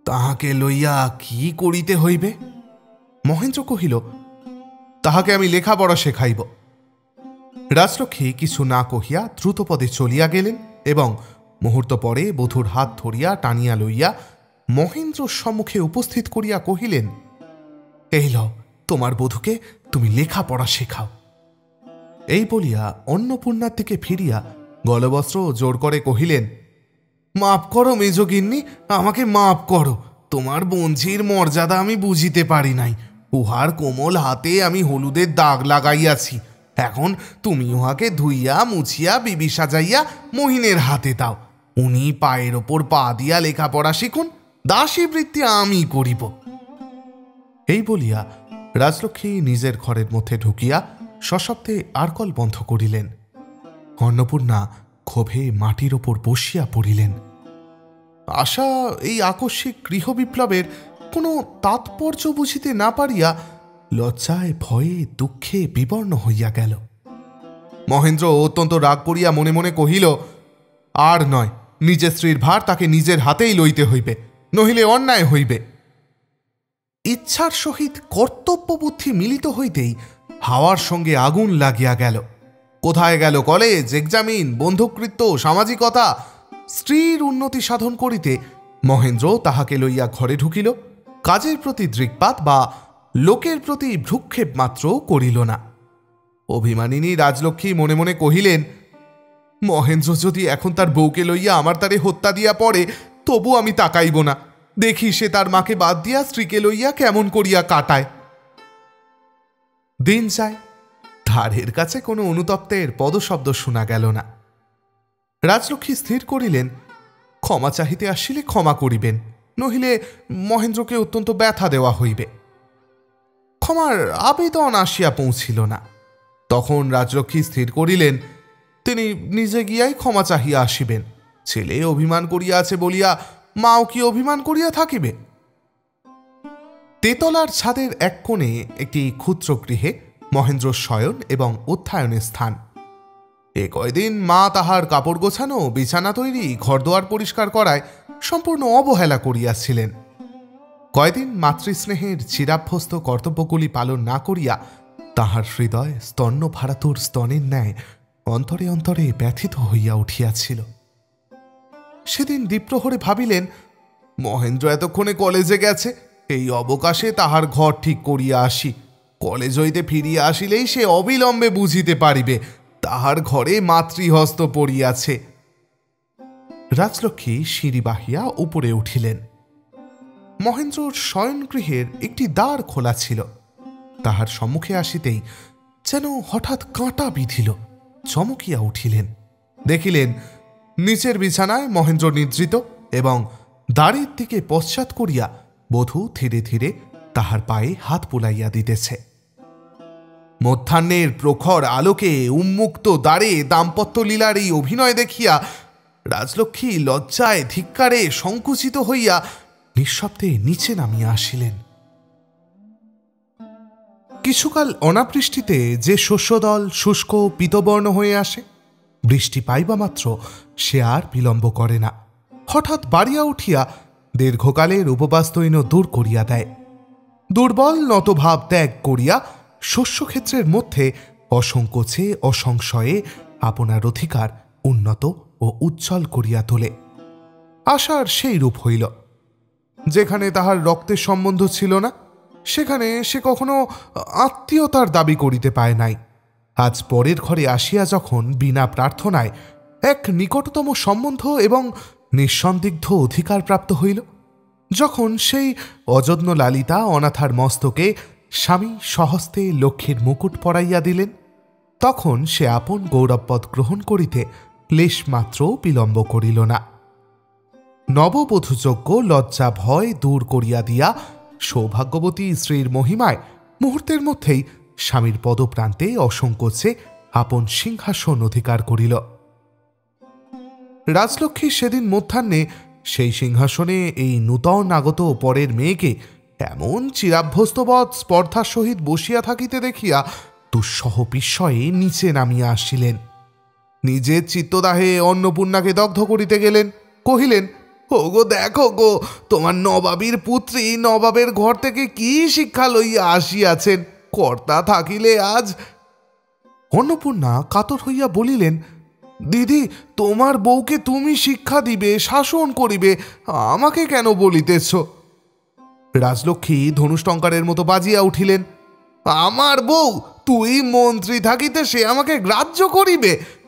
তাহাকে লইয়া কি করিতে হইবে? মহেন্দ্র কহিল, তাহাকে আমি লেখাপড়া শেখাইব। রাজলক্ষ্মী কিছু না কহিয়া দ্রুতপদে চলিয়া গেলেন এবং মুহূর্ত পরে বধূর হাত ধরিয়া টানিয়া লইয়া মহেন্দ্রর সম্মুখে উপস্থিত করিয়া কহিলেন, এই লও, তোমার বধূকে তুমি লেখাপড়া শেখাও। এই বলিয়া অন্নপূর্ণার দিকে ফিরিয়া গলবস্ত্র জোর করে কহিলেন, মাপ করো মেজগিন্নি, আমাকে মাপ করো। তোমার বঞ্ঝির মর্যাদা আমি বুঝিতে পারি নাই। উহার কোমল হাতে আমি হলুদের দাগ লাগাইয়াছি। এখন তুমি উহাকে ধুইয়া মুছিয়া বিবি সাজাইয়া মহিনের হাতে দাও। উনি পায়ের ওপর পা দিয়া লেখাপড়া শিখুন, দাসী বৃত্তি আমি করিব। এই বলিয়া রাজলক্ষ্মী নিজের ঘরের মধ্যে ঢুকিয়া সশব্দে আরকল বন্ধ করিলেন। অন্নপূর্ণা ক্ষোভে মাটির ওপর বসিয়া পড়িলেন। আশা এই আকস্মিক গৃহবিপ্লবের কোনো তাৎপর্য বুঝিতে না পারিয়া লজ্জায় ভয়ে দুঃখে বিবর্ণ হইয়া গেল। মহেন্দ্র অত্যন্ত রাগ করিয়া মনে মনে কহিল, আর নয়, নিজের স্ত্রীর ভার তাকে নিজের হাতেই লইতে হইবে, নহিলে অন্যায় হইবে। ইচ্ছার সহিত কর্তব্য বুদ্ধি মিলিত হইতেই হাওয়ার সঙ্গে আগুন লাগিয়া গেল। কোথায় গেল কলেজ, এক্সামিন, বন্ধুকৃত্য, সামাজিকতা? স্ত্রীর উন্নতি সাধন করিতে মহেন্দ্র তাহাকে লইয়া ঘরে ঢুকিল, কাজের প্রতি দৃকপাত বা লোকের প্রতি ভ্রুক্ষেপ মাত্র করিল না। অভিমানিনী রাজলক্ষ্মী মনে মনে কহিলেন, মহেন্দ্র যদি এখন তার বউকে লইয়া আমার তারে হত্যা দিয়া পড়ে, তবু আমি তাকাইব না। দেখি সে তার মাকে বাদ দিয়া স্ত্রীকে লইয়া কেমন করিয়া কাটায়। দিন যায়, ধারের কাছে কোনো অনুতপ্তের পদশব্দ শোনা গেল না। রাজলক্ষ্মী স্থির করিলেন, ক্ষমা চাহিতে আসিলে ক্ষমা করিবেন, নহিলে মহেন্দ্রকে অত্যন্ত ব্যথা দেওয়া হইবে। ক্ষমার আবেদন আসিয়া পৌঁছিল না। তখন রাজলক্ষ্মী স্থির করিলেন, তিনি নিজে গিয়াই ক্ষমা চাহিয়া আসিবেন। ছেলে অভিমান করিয়া আছে বলিয়া মাও কি অভিমান করিয়া থাকিবে? তেতলার ছাদের এক কোণে একটি ক্ষুদ্র গৃহে মহেন্দ্র শয়ন এবং অধ্যায়নের স্থান। এ কয়দিন মা তাহার কাপড় গোছানো, বিছানা তৈরি, ঘরদোয়ার পরিষ্কার করায় সম্পূর্ণ অবহেলা করিয়াছিলেন। কয়দিন মাতৃস্নেহের চিরাভ্যস্ত কর্তব্যগুলি পালন না করিয়া তাহার হৃদয় স্তন্য ভারাতুর স্তনের ন্যায় অন্তরে অন্তরে ব্যথিত হইয়া উঠিয়াছিল। সেদিন দ্বিপ্রহরে ভাবিলেন, মহেন্দ্র এতক্ষণে কলেজে গেছে, এই অবকাশে তাহার ঘর ঠিক করিয়া আসি। কলেজ হইতে ফিরিয়া আসিলেই সে অবিলম্বে বুঝিতে পারিবে তাহার ঘরে মাতৃহস্ত পড়িয়াছে। রাজলক্ষ্মী সিঁড়ি বাহিয়া উপরে উঠিলেন। মহেন্দ্রর শয়নগৃহের একটি দ্বার খোলা ছিল। তাহার সম্মুখে আসিতেই যেন হঠাৎ কাঁটা বিঁধিল। চমকিয়া উঠিলেন, দেখিলেন নিচের বিছানায় মহেন্দ্র নিদ্রিত এবং দ্বারের দিকে পশ্চাৎ করিয়া বধূ ধীরে ধীরে তাহার পায়ে হাত বুলাইয়া দিতেছে। মধ্যাহ্নের প্রখর আলোকে উন্মুক্ত দ্বারে দাম্পত্য লীলার এই অভিনয় দেখিয়া রাজলক্ষ্মী লজ্জায় ধিক্কারে সংকুচিত হইয়া নিঃশব্দে নিচে নামিয়া আসিলেন। কিছুকাল অনাবৃষ্টিতে যে শস্যদল শুষ্ক পীতবর্ণ হয়ে আসে, বৃষ্টি পাইবা মাত্র সে আর বিলম্ব করে না। হঠাৎ বাড়িয়া উঠিয়া দীর্ঘকালের উপবাসদৈন্য দূর করিয়া দেয়। দুর্বল নতভাব ত্যাগ করিয়া শস্যক্ষেত্রের মধ্যে অসংকোচে অসংশয়ে আপনার অধিকার উন্নত ও উজ্জ্বল করিয়া তোলে। আশার সেই রূপ হইল। যেখানে তাহার রক্তের সম্বন্ধ ছিল না, সেখানে সে কখনো আত্মীয়তার দাবি করিতে পায় নাই। আজ পরের ঘরে আসিয়া যখন বিনা প্রার্থনায় এক নিকটতম সম্বন্ধ এবং নিঃসন্দিগ্ধ অধিকার প্রাপ্ত হইল, যখন সেই অযত্ন লালিতা অনাথার মস্তকে স্বামী সহস্তে লক্ষ্মীর মুকুট পরাইয়া দিলেন, তখন সে আপন গৌরবপদ গ্রহণ করিতে লেশমাত্র বিলম্ব করিল না। নববধূযোগ্য লজ্জা ভয় দূর করিয়া দিয়া সৌভাগ্যবতী স্ত্রীর মহিমায় মুহূর্তের মধ্যেই স্বামীর পদপ্রান্তে অসংকোচে আপন সিংহাসন অধিকার করিল। রাজলক্ষ্মী সেদিন মধ্যাহ্নে সেই সিংহাসনে এই নূতন আগত পরের মেয়েকে এমন চিরাভ্যস্তবৎ স্পর্ধার সহিত বসিয়া থাকিতে দেখিয়া দুঃসহ বিস্ময়ে নিচে নামিয়া আসিলেন। নিজের চিত্তদাহে অন্নপূর্ণাকে দগ্ধ করিতে গেলেন, কহিলেন, ওগো দেখো গো, তোমার নবাবীর পুত্রী নবাবের ঘর থেকে কি শিক্ষা লইয়া আসিয়াছেন, কর্তা থাকিলে আজ। অন্নপূর্ণা কাতর হইয়া বলিলেন, দিদি, তোমার বউকে তুমি শিক্ষা দিবে, শাসন করিবে, আমাকে কেন বলিতেছ? রাজলক্ষ্মী ধনুষ্টঙ্কারের মতো বাজিয়া উঠিলেন, আমার বউ, তুই মন্ত্রী থাকিতে সে আমাকে গ্রাহ্য করিবে?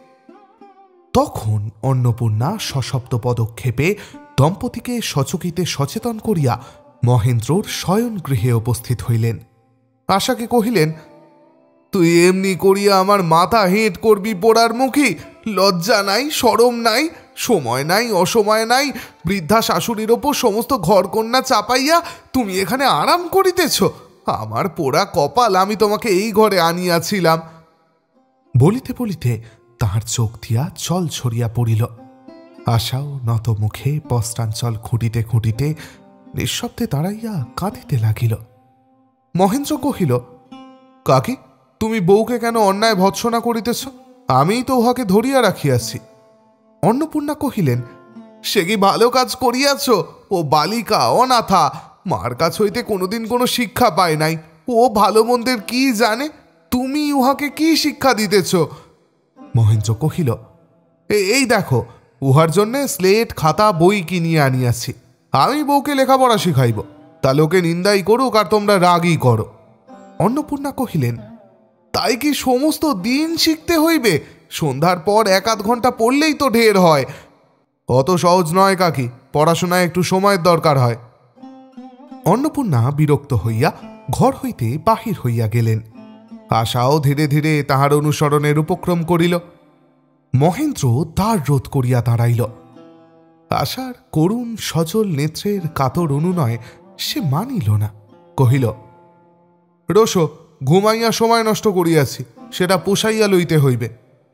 তখন অন্নপূর্ণা সশব্দ পদক্ষেপে দম্পতিকে সচকিতে সচেতন করিয়া মহেন্দ্রর শয়নগৃহে উপস্থিত হইলেন। আশাকে কহিলেন, তুই এমনি করিয়া আমার মাথা হেঁট করবি পোড়ার মুখী? লজ্জা নাই, শরম নাই, সময় নাই, অসময় নাই, বৃদ্ধা শাশুড়ির ওপর সমস্ত ঘরকন্যা চাপাইয়া তুমি এখানে আরাম করিতেছ? আমার পোড়া কপাল, আমি তোমাকে এই ঘরে আনিয়াছিলাম। বলিতে বলিতে তাহার চোখ দিয়া জল ছড়িয়া পড়িল। আশাও নত মুখে পস্তাঞ্চল খুঁটিতে খুঁটিতে নিঃশব্দে দাঁড়াইয়া কাঁদিতে লাগিল। মহেন্দ্র কহিল, কাকি, তুমি বউকে কেন অন্যায় ভৎসনা করিতেছ? আমিই তো উহাকে ধরিয়া রাখিয়াছি। অন্নপূর্ণা কহিলেন, সে কি ভালো কাজ করিয়াছ? ও বালিকা, অনাথা, মার কাছ হইতে কোনোদিন কোনো শিক্ষা পায় নাই। ও ভালো মন্দের কি জানে? তুমি উহাকে কি শিক্ষা দিতেছ? মহেন্দ্র কহিল, এই দেখো, উহার জন্যে স্লেট, খাতা, বই কিনিয়া আনিয়াছি। আমি বউকে লেখাপড়া শিখাইব, তা লোকে নিন্দাই করুক আর তোমরা রাগই করো। অন্নপূর্ণা কহিলেন, তাই কি সমস্ত দিন শিখতে হইবে? সন্ধ্যার পর 1-8 ঘন্টা পড়লেই তো ঢের হয়। অত সহজ নয় কাকি, পড়াশোনায় একটু সময়ের দরকার হয়। অন্নপূর্ণা বিরক্ত হইয়া ঘর হইতে বাহির হইয়া গেলেন। আশাও ধীরে ধীরে তাহার অনুসরণের উপক্রম করিল। মহেন্দ্র দ্বার রোধ করিয়া দাঁড়াইল। আশার করুণ সজল নেত্রের কাতর অনুনয় সে মানিল না। কহিল, রোশো, ঘুমাইয়া সময় নষ্ট করিয়াছি, সেটা পোষাইয়া লইতে হইবে।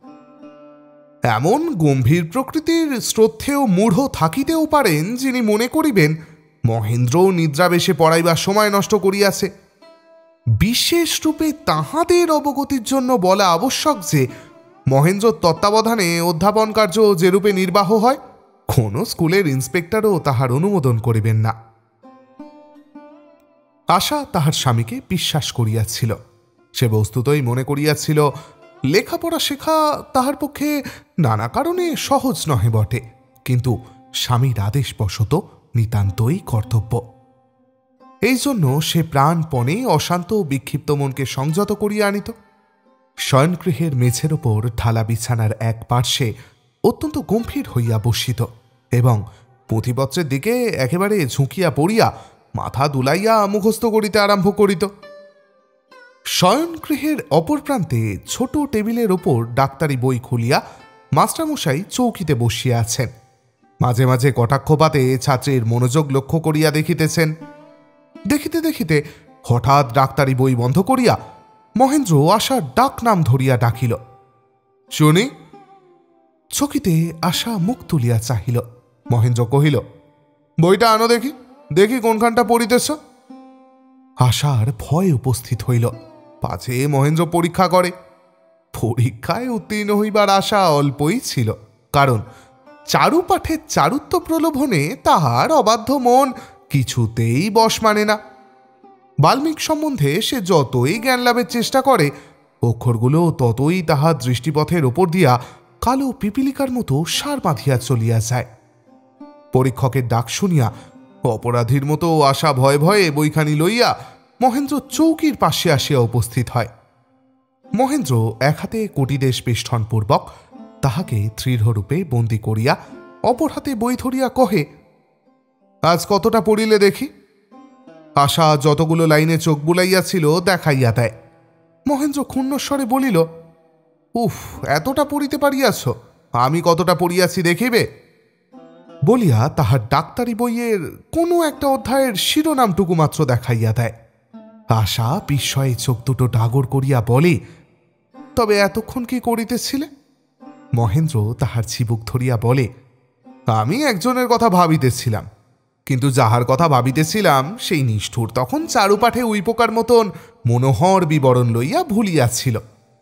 এমন গম্ভীর প্রকৃতির শ্রদ্ধেয় মূঢ় থাকিতেও পারেন যিনি মনে করিবেন মহেন্দ্র নিদ্রাবেশে পড়াইবার সময় নষ্ট করিয়াছে। বিশেষ রূপে তাহাদের অবগতির জন্য বলা আবশ্যক যে মহেন্দ্রর তত্ত্বাবধানে অধ্যাপন কার্য যেরূপে নির্বাহ হয়, কোন স্কুলের ইন্সপেক্টরও তাহার অনুমোদন করিবেন না। আশা তাহার স্বামীকে বিশ্বাস করিয়াছিল। সে বস্তুতই মনে করিয়াছিল লেখাপড়া শেখা তাহার পক্ষে নানা কারণে সহজ নহে বটে, কিন্তু স্বামীর আদেশবশত নিতান্তই কর্তব্য। এই জন্য সে প্রাণপণে অশান্ত বিক্ষিপ্ত মনকে সংযত করিয়া আনিত। শয়নগৃহের মেঝের ওপর ঢালা বিছানার এক পার্শ্বে অত্যন্ত গম্ভীর হইয়া বসিত এবং পুঁথিপত্রের দিকে একেবারে ঝুঁকিয়া পড়িয়া মাথা দুলাইয়া মুখস্থ করিতে আরম্ভ করিত। শয়নগৃহের অপর প্রান্তে ছোট টেবিলের ওপর ডাক্তারি বই খুলিয়া মাস্টারমশাই চৌকিতে বসিয়া আছেন। মাঝে মাঝে কটাক্ষপাতে ছাত্রীর মনোযোগ লক্ষ্য করিয়া দেখিতেছেন। দেখিতে দেখিতে হঠাৎ ডাক্তারি বই বন্ধ করিয়া মহেন্দ্র আশার ডাক নাম ধরিয়া ডাকিল, শুনি। চকিতে আশা মুখ তুলিয়া চাহিল। মহেন্দ্র কহিল, বইটা আনো দেখি, দেখি কোনখানটা পড়িতেছ। আশার ভয় উপস্থিত হইল, পাছে মহেন্দ্র পরীক্ষা করে। পরীক্ষায় উত্তীর্ণ হইবার আশা অল্পই ছিল, কারণ চারুপাঠের চারুত্ব প্রলোভনে তাহার অবাধ্য মন কিছুতেই বশ মানে না। বাল্মীক সম্বন্ধে সে যতই জ্ঞান লাভের চেষ্টা করে, অক্ষরগুলো ততই তাহার দৃষ্টিপথের ওপর দিয়া কালো পিপিলিকার মতো সার বাঁধিয়া চলিয়া যায়। পরীক্ষকের ডাক শুনিয়া অপরাধীর মতো আশা ভয়ে ভয়ে বইখানি লইয়া মহেন্দ্র চৌকির পাশে আসিয়া উপস্থিত হয়। মহেন্দ্র এক হাতে কটিদেশ বেষ্টনপূর্বক তাহাকে দৃঢ়রূপে বন্দী করিয়া অপর হাতে বই ধরিয়া কহে, আজ কতটা পড়িলে দেখি। আশা যতগুলো লাইনে চোখ বুলাইয়াছিল দেখাইয়া দেয়। মহেন্দ্র ক্ষুণ্ণস্বরে বলিল, উফ, এতটা পড়িতে পারিয়াছ? আমি কতটা পড়িয়াছি দেখিবে? বলিয়া তাহার ডাক্তারি বইয়ের কোনো একটা অধ্যায়ের শিরোনামটুকু মাত্র দেখাইয়া দেয়। আশা বিস্ময়ে চোখ দুটো ডাগর করিয়া বলে, তবে এতক্ষণ কি করিতেছিলে? মহেন্দ্র তাহার চিবুক ধরিয়া বলে, আমি একজনের কথা ভাবিতেছিলাম, কিন্তু যাহার কথা ভাবিতেছিলাম সেই নিষ্ঠুর তখন চারুপাঠে উইপোকার মতন মনোহর বিবরণ লইয়া ভুলিয়াছিল।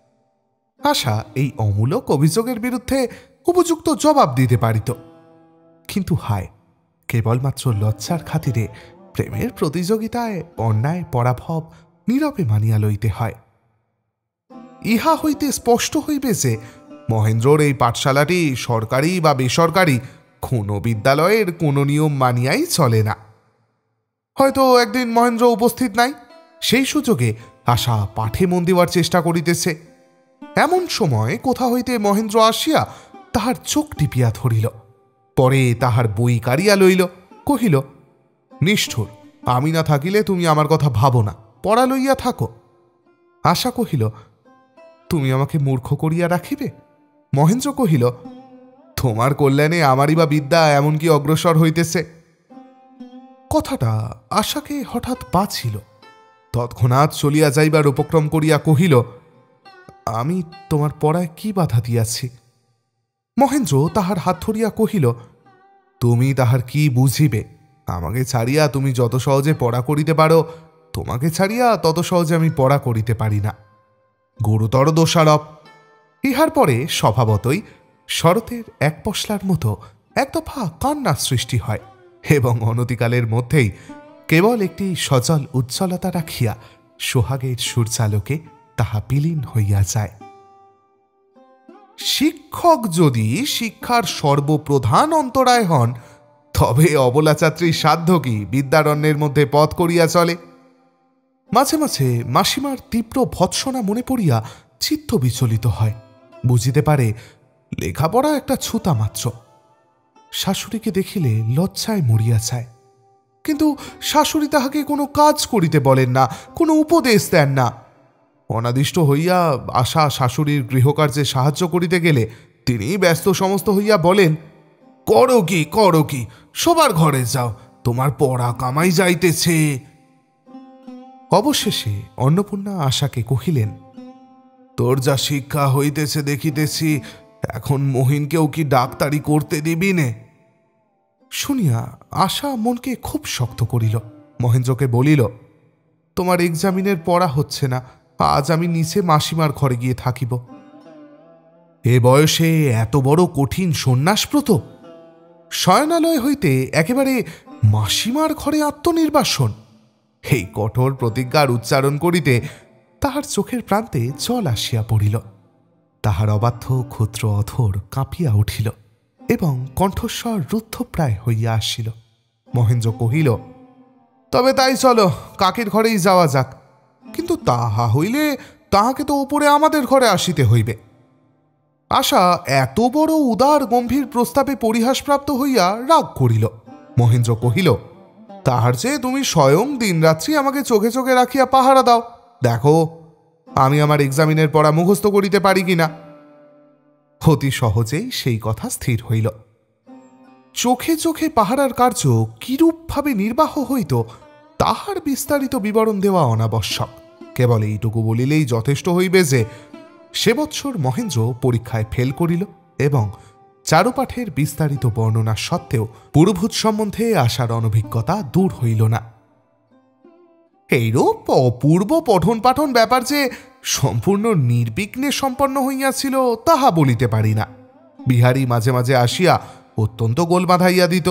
আশা এই অমূলক অভিযোগের বিরুদ্ধে উপযুক্ত জবাব দিতে পারিত, কিন্তু হায়, কেবলমাত্র লজ্জার খাতিরে প্রেমের প্রতিযোগিতায় অন্যায় পরাভব নীরবে মানিয়া লইতে হয়। ইহা হইতে স্পষ্ট হইবে যে মহেন্দ্রর এই পাঠশালাটি সরকারি বা বেসরকারি কোনো বিদ্যালয়ের কোনো নিয়ম মানিয়াই চলে না। হয়তো একদিন মহেন্দ্র উপস্থিত নাই, সেই সুযোগে আশা পাঠে মন দেওয়ার চেষ্টা করিতেছে। এমন সময় কোথা হইতে মহেন্দ্র আসিয়া তাহার চোখ টিপিয়া ধরিল, পরে তাহার বই কাড়িয়া লইল, কহিল, নিষ্ঠুর, আমি না থাকিলে তুমি আমার কথা ভাবো না, পড়া লইয়া থাকো। আশা কহিল, তুমি আমাকে মূর্খ করিয়া রাখিবে? মহেন্দ্র কহিল, তোমার কল্যাণে আমারই বা বিদ্যা এমনকি অগ্রসর হইতেছে। কথাটা আশাকে হঠাৎ বাছিল। তৎক্ষণাৎ চলিয়া যাইবার উপক্রম করিয়া কহিল, আমি তোমার পড়ায় কি বাধা দিয়াছি? মহেন্দ্র তাহার হাত ধরিয়া কহিল, তুমি তাহার কি বুঝিবে? আমাকে ছাড়িয়া তুমি যত সহজে পড়া করিতে পারো, তোমাকে ছাড়িয়া তত সহজে আমি পড়া করিতে পারি না। গুরুতর দোষারোপ। ইহার পরে স্বভাবতই শরতের এক পশলার মতো এক দফা কান্নার সৃষ্টি হয় এবং অনতিকালের মধ্যেই কেবল একটি সজল উজ্জ্বলতা রাখিয়া সোহাগের সূর্যালোকে তাহা বিলীন হইয়া যায়। শিক্ষক যদি শিক্ষার সর্বপ্রধান অন্তরায় হন, তবে অবলাচাত্রীর সাধ্য কি বিদ্যারণ্যের মধ্যে পথ করিয়া চলে? মাঝে মাঝে মাসিমার তীব্র ভৎসনা মনে পড়িয়া চিত্ত বিচলিত হয়। বুঝিতে পারে লেখাপড়া একটা ছুতা মাত্র। শাশুড়িকে দেখিলে লজ্জায় মরিয়া যায়, কিন্তু শাশুড়ি তাহাকে কোনো কাজ করিতে বলেন না, কোনো উপদেশ দেন না। অনাদিষ্ট হইয়া আশা শাশুড়ির গৃহকার্যে সাহায্য করিতে গেলে তিনি ব্যস্ত সমস্ত হইয়া বলেন, করো কি, সবার ঘরে যাও, তোমার পড়া কামাই যাইতেছে। অবশেষে অন্নপূর্ণা আশাকে কহিলেন, তোর যা শিক্ষা হইতেছে দেখিতেছি, এখন মহিনকেও কি ডাক্তারি করতে দিবি নে? শুনিয়া আশা মনকে খুব শক্ত করিল। মহেন্দ্রকে বলিল, তোমার এক্সামিনের পড়া হচ্ছে না, আজ আমি নিচে মাসিমার ঘরে গিয়ে থাকিব। এ বয়সে এত বড় কঠিন সন্ন্যাসব্রত! শয়নালয় হইতে একেবারে মাসিমার ঘরে আত্মনির্বাসন! এই কঠোর প্রতিজ্ঞার উচ্চারণ করিতে তাহার চোখের প্রান্তে জল আসিয়া পড়িল। তাহার অবাধ্য ক্ষুদ্র অধর কাঁপিয়া উঠিল এবং কণ্ঠস্বর রুদ্ধপ্রায় হইয়া আসিল। মহেন্দ্র কহিল, তবে তাই চলো, কাকের ঘরেই যাওয়া যাক। কিন্তু তাহা হইলে তাহাকে তো ওপরে আমাদের ঘরে আসিতে হইবে। আশা এত বড় উদার গম্ভীর প্রস্তাবে পরিহাসপ্রাপ্ত হইয়া রাগ করিল। মহেন্দ্র কহিল, তাহার চেয়ে তুমি স্বয়ং দিনরাত্রি আমাকে চোখে চোখে রাখিয়া পাহারা দাও, দেখো আমি আমার এক্সামিনের পড়া মুখস্থ করিতে পারি কিনা। অতি সহজেই সেই কথা স্থির হইল। চোখে চোখে পাহারার কার্য কিরূপভাবে নির্বাহ হইত তাহার বিস্তারিত বিবরণ দেওয়া অনাবশ্যক। কেবল এইটুকু বলিলেই যথেষ্ট হইবে যে সে বৎসর মহেন্দ্র পরীক্ষায় ফেল করিল এবং চারুপাঠের বিস্তারিত বর্ণনা সত্ত্বেও পুরভূত সম্বন্ধে আশার অনভিজ্ঞতা দূর হইল না। এইরূপ অপূর্ব পঠন পাঠন ব্যাপার যে সম্পূর্ণ নির্বিঘ্নে সম্পন্ন হইয়াছিল তাহা বলিতে পারি না। বিহারী মাঝে মাঝে আসিয়া অত্যন্ত গোল বাঁধাইয়া দিত।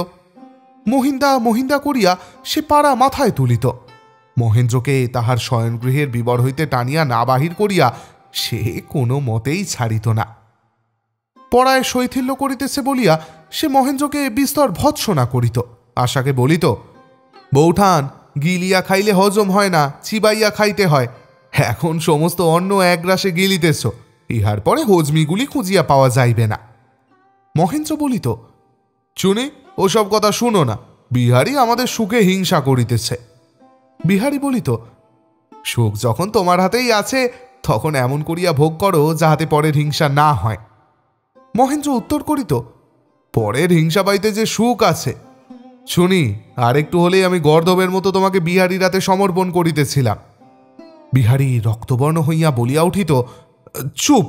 মহিন্দা করিয়া সে পাড়া মাথায় তুলিত। মহেন্দ্রকে তাহার শয়নগৃহের বিবর হইতে টানিয়া না বাহির করিয়া সে কোনো মতেই ছাড়িত না। পড়ায় শৈথিল্য করিতেছে বলিয়া সে মহেন্দ্রকে বিস্তর ভৎসনা করিত। আশাকে বলিত, বৌঠান, গিলিয়া খাইলে হজম হয় না, চিবাইয়া খাইতে হয়। এখন সমস্ত অন্ন একগ্রাসে গিলিতেছ, ইহার পরে হজমিগুলি খুঁজিয়া পাওয়া যাইবে না। মহেন্দ্র বলিত, শুনে ওসব কথা শুনো না, বিহারী আমাদের সুখে হিংসা করিতেছে। বিহারী বলিত, সুখ যখন তোমার হাতেই আছে তখন এমন করিয়া ভোগ করো যাহাতে পরের হিংসা না হয়। মহেন্দ্র উত্তর করিত, পরের হিংসা পাইতে যে সুখ আছে। শুনি, আর একটু হলেই আমি গর্দবের মতো তোমাকে বিহারীর হাতে সমর্পণ করিতেছিলাম। বিহারী রক্তবর্ণ হইয়া বলিয়া উঠিত, চুপ।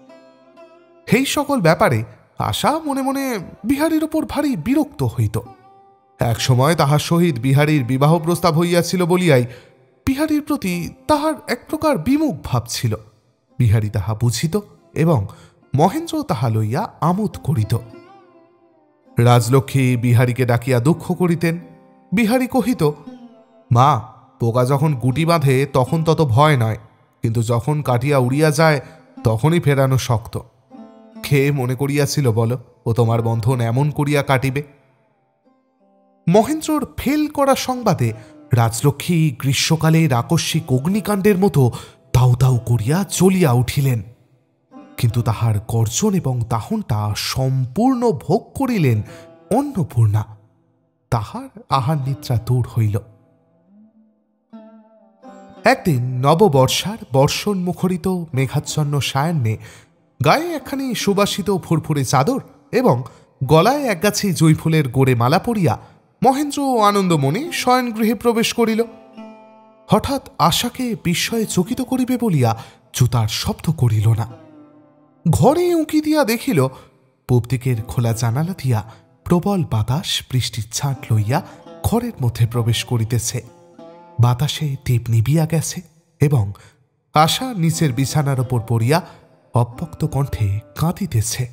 এই সকল ব্যাপারে আশা মনে মনে বিহারীর ওপর ভারী বিরক্ত হইত। এক সময় তাহার সহিত বিহারীর বিবাহ প্রস্তাব হইয়াছিল বলিয়াই বিহারীর প্রতি তাহার এক প্রকার বিমুখ ভাব ছিল। বিহারী তাহা বুঝিত এবং মহেন্দ্র তাহা লইয়া আমোদ করিত। রাজলক্ষ্মী বিহারীকে ডাকিয়া দুঃখ করিতেন। বিহারী কহিত, মা, পোকা যখন গুটি বাঁধে তখন তত ভয় নয়, কিন্তু যখন কাটিয়া উড়িয়া যায় তখনই ফেরানো শক্ত। খেয়ে মনে করিয়াছিল বলো ও তোমার বন্ধন এমন করিয়া কাটিবে? মহেন্দ্রর ফেল করা সংবাদে রাজলক্ষ্মী গ্রীষ্মকালের আকস্মিক অগ্নিকাণ্ডের মতো দাউ দাউ করিয়া চলিয়া উঠিলেন। কিন্তু তাহার গর্জন এবং দাহনটা সম্পূর্ণ ভোগ করিলেন অন্নপূর্ণা। তাহার আহার নিদ্রা দূর হইল। একদিন নববর্ষার বর্ষণ মুখরিত মেঘাচ্ছন্ন সায়াহ্নে গায়ে একখানি সুবাসিত ফুরফুরে চাদর এবং গলায় একগাছি জুঁইফুলের গোড়ে মালা পরিয়া মহেন্দ্র আনন্দমনে শয়নগৃহে প্রবেশ করিল। হঠাৎ আশাকে বিস্ময়ে চকিত করিবে বলিয়া জুতার শব্দ করিল না। ঘরে উঁকি দিয়া দেখিল পূব দিকের খোলা জানালা দিয়া প্রবল বাতাস বৃষ্টির ছাঁট লইয়া ঘরের মধ্যে প্রবেশ করিতেছে। বাতাসে টিপ নিবিয়া গেছে এবং আশা নিচের বিছানার ওপর পড়িয়া অব্যক্ত কণ্ঠে কাঁদিতেছে।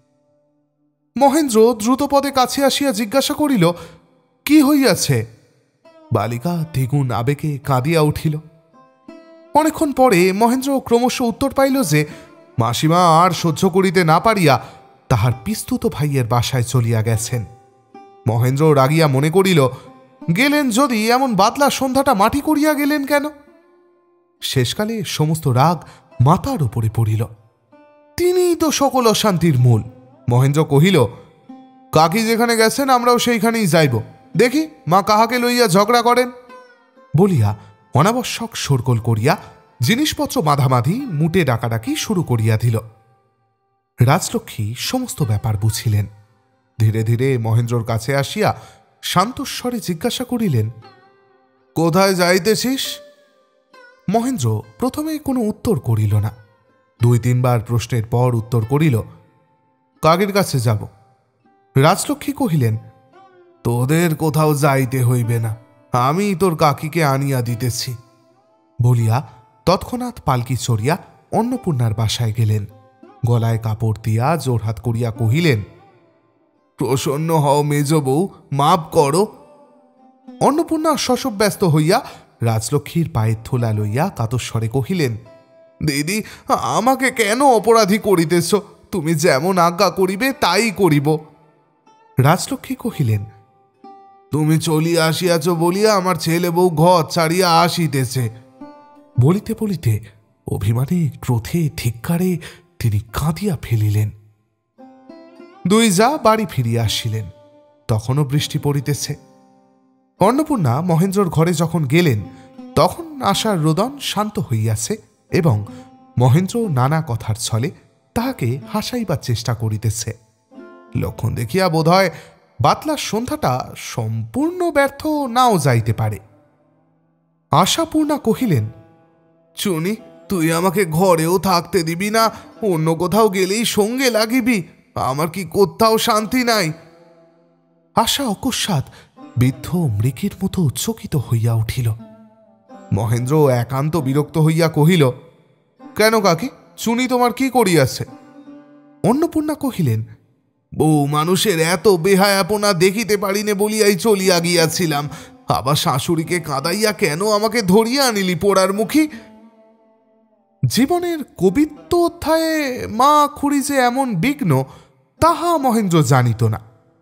মহেন্দ্র দ্রুতপদে কাছে আসিয়া জিজ্ঞাসা করিল, কি হইয়াছে? বালিকা দ্বিগুণ আবেগে কাঁদিয়া উঠিল। অনেকক্ষণ পরে মহেন্দ্র ক্রমশ উত্তর পাইল যে মাসিমা আর সহ্য করিতে না পারিয়া তাহার পিস্তুত ভাইয়ের বাসায় চলিয়া গেছেন। মহেন্দ্র রাগিয়া মনে করিল, গেলেন যদি এমন বাদলা সন্ধ্যাটা মাটি করিয়া গেলেন কেন? শেষকালে সমস্ত রাগ মাথার উপরে পড়িল। তিনিই তো সকল অশান্তির মূল। মহেন্দ্র কহিল, কাকি যেখানে গেছেন আমরাও সেইখানেই যাইব, দেখি মা কাহাকে লইয়া ঝগড়া করেন। বলিয়া অনাবশ্যক শোরগোল করিয়া জিনিসপত্র মাধামাধি মুটে ডাকাডাকি শুরু করিয়া দিল। রাজলক্ষ্মী সমস্ত ব্যাপার বুঝিলেন। ধীরে ধীরে মহেন্দ্রর কাছে আসিয়া শান্তস্বরে জিজ্ঞাসা করিলেন, কোথায় যাইতেছিস? মহেন্দ্র প্রথমে কোনো উত্তর করিল না। 2-3 বার প্রশ্নের পর উত্তর করিল, কাকির কাছে যাব। রাজলক্ষ্মী কহিলেন, তোদের কোথাও যাইতে হইবে না, আমি তোর কাকিকে আনিয়া দিতেছি। বলিয়া তৎক্ষণাৎ পালকি চড়িয়া অন্নপূর্ণার বাসায় গেলেন। গলায় কাপড় দিয়া জোরহাত করিয়া কহিলেন, প্রসন্ন হও মেজ বউ, মাপ করো। অন্নপূর্ণা শশব ব্যস্ত হইয়া রাজলক্ষ্মীর পায়ের থোলা লইয়া কাতস্বরে কহিলেন, দিদি, আমাকে কেন অপরাধী করিতেছ? তুমি যেমন আজ্ঞা করিবে তাই করিব। রাজলক্ষ্মী কহিলেন, তুমি চলিয়া আসিয়াছ বলিয়া আমার ছেলে বউ ঘর ছাড়িয়া আসিতেছে। বলিতে বলিতে অভিমানে ক্রোধে ধিক্কারে তিনি কাঁদিয়া ফেলিলেন। 2 যা বাড়ি ফিরিয়া আসিলেন। তখনও বৃষ্টি পড়িতেছে। অন্নপূর্ণা মহেন্দ্রর ঘরে যখন গেলেন তখন আশার রোদন শান্ত হইয়াছে এবং মহেন্দ্র নানা কথার ছলে তাহাকে হাসাইবার চেষ্টা করিতেছে। লক্ষণ দেখিয়া বোধহয় বাতলার সন্ধ্যাটা সম্পূর্ণ ব্যর্থ নাও যাইতে পারে। আশাপূর্ণা কহিলেন, চুনি, তুই আমাকে ঘরেও থাকতে দিবি না, অন্য কোথাও গেলেই সঙ্গে লাগিবি। আমার কি কোথাও শান্তি নাই? আশা অকস্মাৎ বৃদ্ধ মৃগীর মতো চকিত হইয়া উঠিল। মহেন্দ্র একান্ত বিরক্ত হইয়া কহিল, কেন কাকি, চুনি তোমার কি করিয়াছে? অন্নপূর্ণা কহিলেন, বউ মানুষের এত বেহায়াপনা দেখিতে পারিনে বলিয়াই চলিয়া গিয়াছিলাম, আবার শাশুড়িকে কাঁদাইয়া কেন আমাকে ধরিয়া আনিলি পোড়ার মুখী? জীবনের কবিত্ব অধ্যায়ে মা খুড়ি যে এমন বিঘ্ন তাহা মহেন্দ্র জানিত না।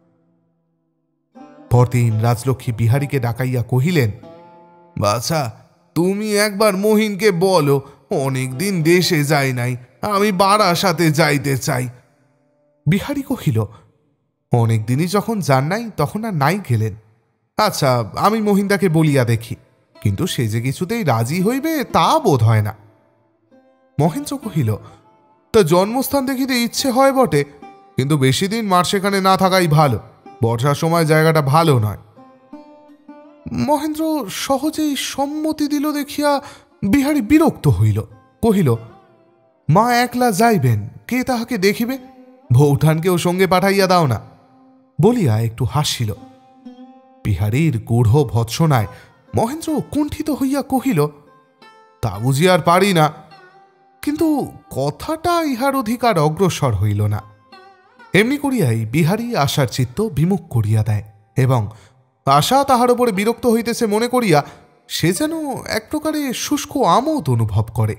পরদিন রাজলক্ষ্মী বিহারীকে ডাকাইয়া কহিলেন, বাছা, তুমি একবার মহিনকে বলো অনেকদিন দেশে যায় নাই, আমি বারাসাতে যাইতে চাই। বিহারী কহিল, অনেকদিনই যখন যান নাই তখন আর নাই গেলেন। আচ্ছা, আমি মহিনদাকে বলিয়া দেখি, কিন্তু সে যে কিছুতেই রাজি হইবে তা বোধ হয় না। মহেন্দ্র কহিল, তা জন্মস্থান দেখিতে ইচ্ছে হয় বটে, কিন্তু বেশি দিন মার সেখানে না থাকাই ভালো, বর্ষার সময় জায়গাটা ভালো নয়। মহেন্দ্র সহজেই সম্মতি দিল দেখিয়া বিহারী বিরক্ত হইল। কহিল, মা একলা যাইবেন, কে তাহাকে দেখিবে? বৌঠানকেও সঙ্গে পাঠাইয়া দাও না। বলিয়া একটু হাসিল। বিহারীর গূঢ় ভৎসনায় মহেন্দ্র কুণ্ঠিত হইয়া কহিল, তা বুঝি আর পারি না। কিন্তু কথাটা ইহার অধিকার অগ্রসর হইল না। এমনি করিয়াই বিহারী আশার চিত্ত বিমুখ করিয়া দেয় এবং আশা তাহার উপরে বিরক্ত হইতেছে মনে করিয়া সে যেন এক প্রকারে শুষ্ক আমোদ অনুভব করে।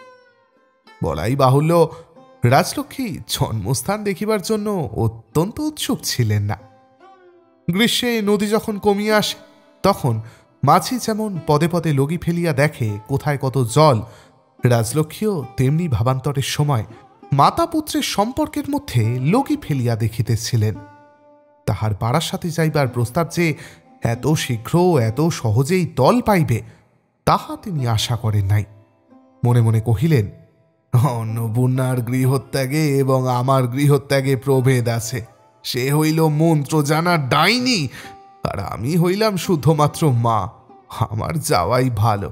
বলাই বাহুল্য, রাজলক্ষ্মী জন্মস্থান দেখিবার জন্য অত্যন্ত উৎসুক ছিলেন না। গ্রীষ্মে নদী যখন কমিয়া আসে তখন মাছি যেমন পদে পদে লগি ফেলিয়া দেখে কোথায় কত জল, রাজলক্ষ্মীও তেমনি ভাবান্তরের সময় মাতা পুত্রের সম্পর্কের মধ্যে লগি ফেলিয়া দেখিতেছিলেন। তাহার পাড়ার সাথে যাইবার প্রস্তাব যে এত শীঘ্র এত সহজেই তল পাইবে তাহা তিনি আশা করেন নাই। মনে মনে কহিলেন, অন্নপূর্ণার গৃহত্যাগে এবং আমার গৃহত্যাগে প্রভেদ আছে। সে হইল মন্ত্র জানার ডাইনি, আর আমি হইলাম শুধুমাত্র মা। আমার যাওয়াই ভালো।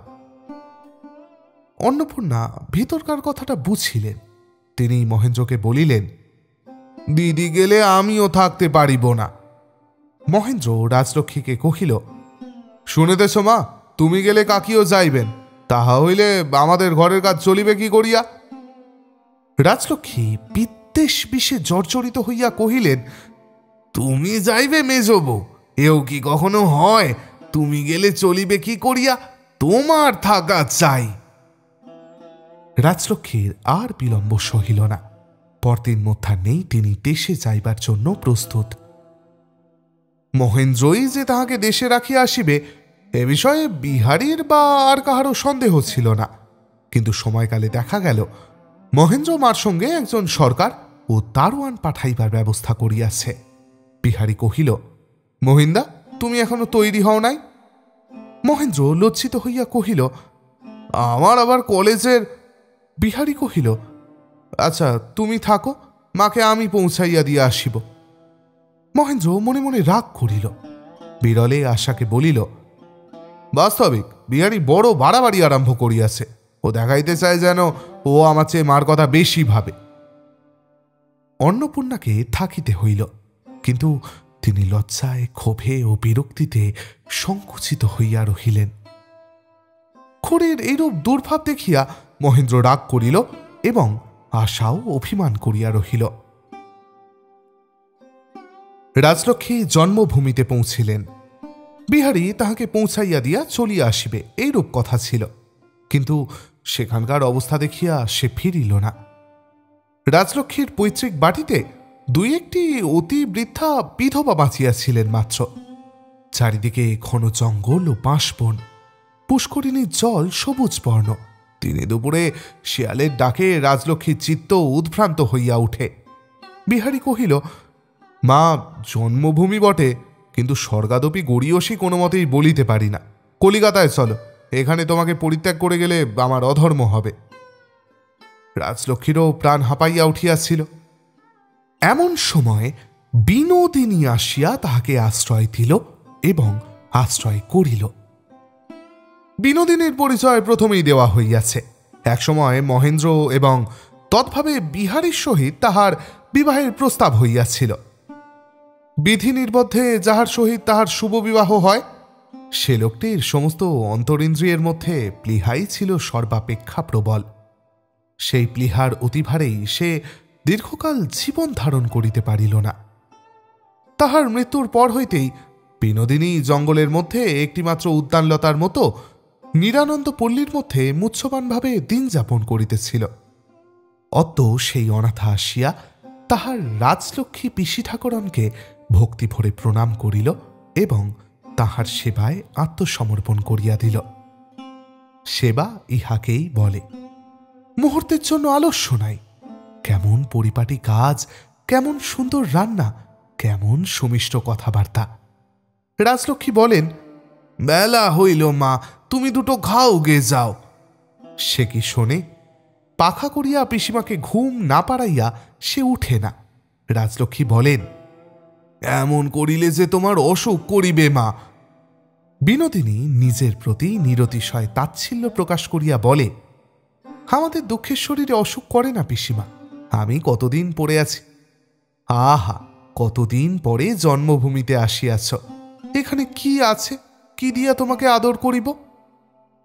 অন্নপূর্ণা ভিতরকার কথাটা বুঝিলেন। তিনি মহেন্দ্রকে বলিলেন, দিদি গেলে আমিও থাকতে পারিব না। মহেন্দ্র রাজলক্ষ্মীকে কহিল, শুনিতেছ মা, তুমি গেলে কাকিও যাইবেন, তাহা হইলে আমাদের ঘরের কাজ চলিবে কি করিয়া? রাজলক্ষ্মী বিদ্বেষ বিষে জর্জরিত হইয়া কহিলেন, তুমি যাইবে মেজবউ? এও কি কখনো হয়? তুমি গেলে চলিবে কি করিয়া? তোমার থাকা চাই। রাজলক্ষ্মীর আর বিলম্ব সহিল না। পরদিন মধ্যাহ্নেই তিনি দেশে যাইবার জন্য প্রস্তুত। মহেন্দ্রই যে তাহাকে দেশে রাখিয়া আসিবে এ বিষয়ে বিহারীর বা আর কাহারও সন্দেহ ছিল না। কিন্তু সময়কালে দেখা গেল মহেন্দ্র মার সঙ্গে একজন সরকার ও দারোয়ান পাঠাইবার ব্যবস্থা করিয়াছে। বিহারী কহিল, মহিন্দা, তুমি এখনো তৈরি হও নাই? মহেন্দ্র লজ্জিত হইয়া কহিল, আমার আবার কলেজের। বিহারী কহিল, আচ্ছা তুমি থাকো, মাকে আমি পৌঁছাইয়া দিয়া আসিব। মহেন্দ্র মনে মনে রাগ করিল। বিরলে আশাকে বলিল, বাস্তবিক বিহারী বড় বাড়াবাড়ি আরম্ভ করিয়াছে। ও দেখাইতে চায় যেন ও আমার চেয়ে মার কথা বেশি ভাবে। অন্নপূর্ণাকে থাকিতে হইল, কিন্তু তিনি লজ্জায় ক্ষোভে ও বিরক্তিতে সংকুচিত হইয়া রহিলেন। খুড়ির এইরূপ দুর্ভাব দেখিয়া মহেন্দ্র রাগ করিল এবং আশাও অভিমান করিয়া রহিল। রাজলক্ষ্মী জন্মভূমিতে পৌঁছিলেন। বিহারী তাহাকে পৌঁছাইয়া দিয়া চলিয়া আসিবে এইরূপ কথা ছিল, কিন্তু সেখানকার অবস্থা দেখিয়া সে ফিরিল না। রাজলক্ষ্মীর পৈতৃক বাটিতে দুই একটি অতি বৃদ্ধা বিধবা বাঁচিয়াছিলেন মাত্র। চারিদিকে ঘন জঙ্গল ও বাঁশবন, পুষ্করিণীর জল সবুজ বর্ণ। দিনে দুপুরে শিয়ালের ডাকে রাজলক্ষ্মীর চিত্ত উদ্ভ্রান্ত হইয়া উঠে। বিহারী কহিল, মা, জন্মভূমি বটে, কিন্তু স্বর্গাদপি গড়িয়সী কোনো মতেই বলিতে পারি না। কলিকাতায় চলো, এখানে তোমাকে পরিত্যাগ করে গেলে আমার অধর্ম হবে। রাজলক্ষ্মীরও প্রাণ হাঁপাইয়া উঠিয়াছিল। এমন সময় বিনোদিনী আসিয়া তাহাকে আশ্রয় দিল এবং আশ্রয় করিল। বিনোদিনীর পরিচয় প্রথমেই দেওয়া হইয়াছে। একসময় মহেন্দ্র এবং তৎভাবে বিহারীর সহিত তাহার বিবাহের প্রস্তাব হইয়াছিল। বিধি নির্বদ্ধে যাহার সহিত তাহার শুভ বিবাহ হয়, সে লোকটির সমস্ত অন্তরিন্দ্রিয়ের মধ্যে প্লীহাই ছিল সর্বাপেক্ষা প্রবল। সেই প্লীহার অতিভারেই সে দীর্ঘকাল জীবন ধারণ করিতে পারিল না। তাহার মৃত্যুর পর হইতেই বিনোদিনী জঙ্গলের মধ্যে একটিমাত্র উদ্যানলতার মতো নিরানন্দ পল্লীর মধ্যে মুচ্ছবানভাবে দিন যাপন করিতেছিল। অদ্য সেই অনাথা আসিয়া তাহার রাজলক্ষ্মী পিসি ঠাকুরনকে ভক্তিভরে প্রণাম করিল এবং তাহার সেবায় আত্মসমর্পণ করিয়া দিল। সেবা ইহাকেই বলে। মুহূর্তের জন্য আলস্য নাই। কেমন পরিপাটি কাজ, কেমন সুন্দর রান্না, কেমন সুমিষ্ট কথাবার্তা। রাজলক্ষ্মী বলেন, বেলা হইল মা, তুমি দুটো ঘাও গে যাও। সে কি শোনে? পাখা করিয়া পিসিমাকে ঘুম না পাড়াইয়া সে উঠে না। রাজলক্ষ্মী বলেন, এমন করিলে যে তোমার অসুখ করিবে মা। বিনোদিনী নিজের প্রতি নিরতিশয় তাচ্ছিল্য প্রকাশ করিয়া বলে, আমাদের দুঃখের শরীরে অসুখ করে না পিসিমা। আমি কতদিন পড়ে আছি। আহা, কতদিন পরে জন্মভূমিতে আসিয়াছ। এখানে কি আছে, কি দিয়া তোমাকে আদর করিব?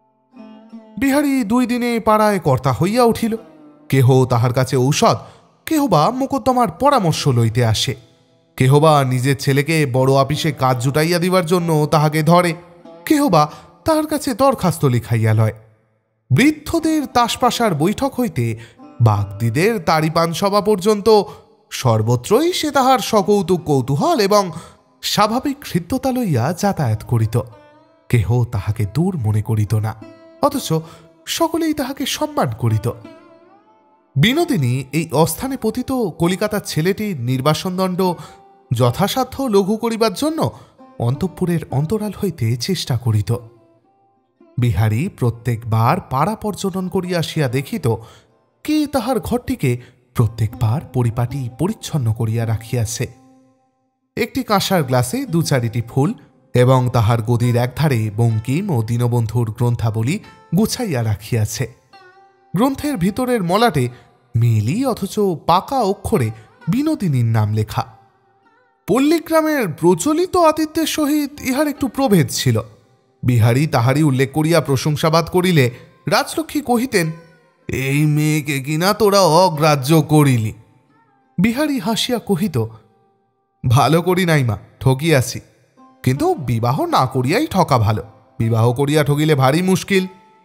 বিহারী 2 দিনে পাড়ায় কর্তা হইয়া উঠিল। কেহ তাহার কাছে ঔষধ, কেহবা মোকদ্দমার পরামর্শ লইতে আসে, কেহবা নিজের ছেলেকে বড় আপিসে কাজ জুটাইয়া দিবার জন্য তাহাকে ধরে, কেহবা তাহার কাছে দরখাস্ত লিখাইয়া লয়। বৃদ্ধদের তাসপাশার বৈঠক হইতে বাগদিদের তারিপান সভা পর্যন্ত সর্বত্রই সে তাহার সকৌতুক কৌতূহল এবং স্বাভাবিক হৃদ্যতা লইয়া যাতায়াত করিত। কেহ তাহাকে দূর মনে করিত না, অথচ সকলেই তাহাকে সম্মান করিত। বিনোদিনী এই অস্থানে পতিত কলিকাতার ছেলেটির নির্বাসনদণ্ড যথাসাধ্য লঘু করিবার জন্য অন্তঃপুরের অন্তরাল হইতে চেষ্টা করিত। বিহারী প্রত্যেকবার পাড়া পর্যটন করিয়া আসিয়া দেখিত কে তাহার ঘরটিকে প্রত্যেকবার পরিপাটি পরিচ্ছন্ন করিয়া রাখিয়াছে। একটি কাঁসার গ্লাসে ২-৪টি ফুল এবং তাহার গদির একধারে বঙ্কিম ও দীনবন্ধুর গ্রন্থাবলী গুছাইয়া রাখিয়াছে। গ্রন্থের ভিতরের মলাটে মেলি অথচ পাকা অক্ষরে বিনোদিনীর নাম লেখা। পল্লীগ্রামের প্রচলিত আতিথ্যের সহিত ইহার একটু প্রভেদ ছিল। বিহারী তাহারই উল্লেখ করিয়া প্রশংসাবাদ করিলে রাজলক্ষ্মী কহিতেন, এই মেয়েকে কিনা তোরা অগ্রাহ্য করিলি। বিহারী হাসিয়া কহিত, ভালো করি নাই মা, ঠকিয়াছি, কিন্তু বিবাহ না করিয়াই ঠকা ভালো, বিবাহ করিয়া ঠকিলে ভারী মুশকিল।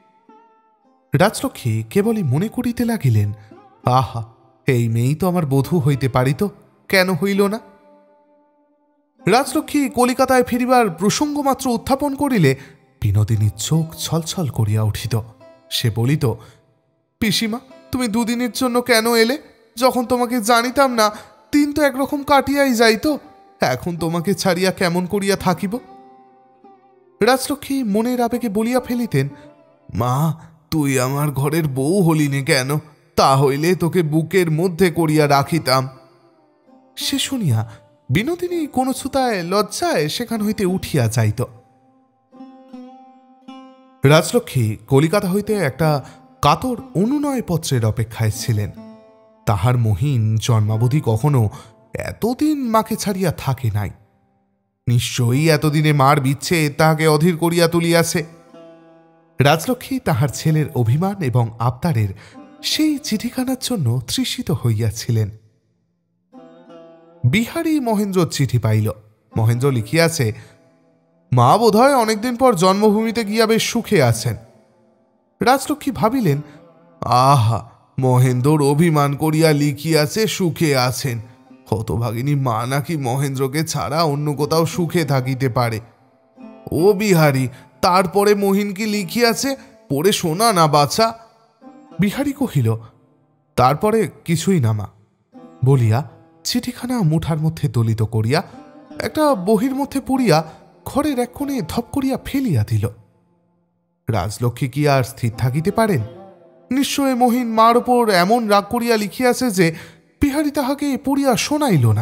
রাজলক্ষ্মী কেবলই মনে করিতে লাগিলেন, আহা, এই মেয়েই তো আমার বধূ হইতে পারিত, কেন হইল না। রাজলক্ষ্মী কলিকাতায় ফিরিবার প্রসঙ্গ মাত্র উত্থাপন করিলে বিনোদিনীর চোখ ছলছল করিয়া উঠিত। সে বলিত, পিসিমা, তুমি দুদিনের জন্য কেন এলে? যখন তোমাকে জানিতাম না, দিন তো একরকম কাটিয়াই যাইত, এখন তোমাকে ছাড়িয়া কেমন করিয়া থাকিব? রাজলক্ষ্মী মনের আবেগে বলিয়া ফেলিতেন, মা, তুই আমার ঘরের বউ হলিনে কেন? তা হইলে তোকে বুকের মধ্যে করিয়া রাখিতাম। সে শুনিয়া বিনোদিনী কোন ছুতায় লজ্জায় সেখান হইতে উঠিয়া যাইত। রাজলক্ষ্মী কলিকাতা হইতে একটা কাতর অনুনয় পত্রের অপেক্ষায় ছিলেন। তাহার মহিন জন্মাবধি কখনো এতদিন মাকে ছাড়িয়া থাকে নাই। নিশ্চয়ই এতদিনে মার বিচ্ছেদ তাহাকে অধীর করিয়া তুলিয়াছে। রাজলক্ষ্মী তাহার ছেলের অভিমান এবং আবদারের সেই চিঠিখানার জন্য তৃষিত হইয়াছিলেন। বিহারী মহেন্দ্রর চিঠি পাইল। মহেন্দ্র লিখিয়াছে, মা বোধহয় অনেকদিন পর জন্মভূমিতে গিয়া বেশ সুখে আছেন। রাজলক্ষ্মী ভাবিলেন, আহা, মহেন্দ্রর অভিমান করিয়া লিখিয়াছে সুখে আছেন। হতভাগিনী মা নাকি মহেন্দ্রকে ছাড়া অন্য কোথাও সুখে থাকিতে পারে। ও বিহারী, তারপরে মহিন কি লিখিয়াছে, পড়ে শোনা না বাছা। বিহারী কহিল, তারপরে কিছুই না মা, বলিয়া চিঠিখানা মুঠার মধ্যে দলিত করিয়া একটা বহির মধ্যে পুড়িয়া ঘরের এক কোণে ধপ করিয়া ফেলিয়া দিল। রাজলক্ষ্মী কি আর স্থির থাকিতে পারেন? নিশ্চয় মহিন মার ওপর এমন রাগ করিয়া লিখিয়াছে যে বিহারী তাহাকে পড়িয়া শোনাইল না।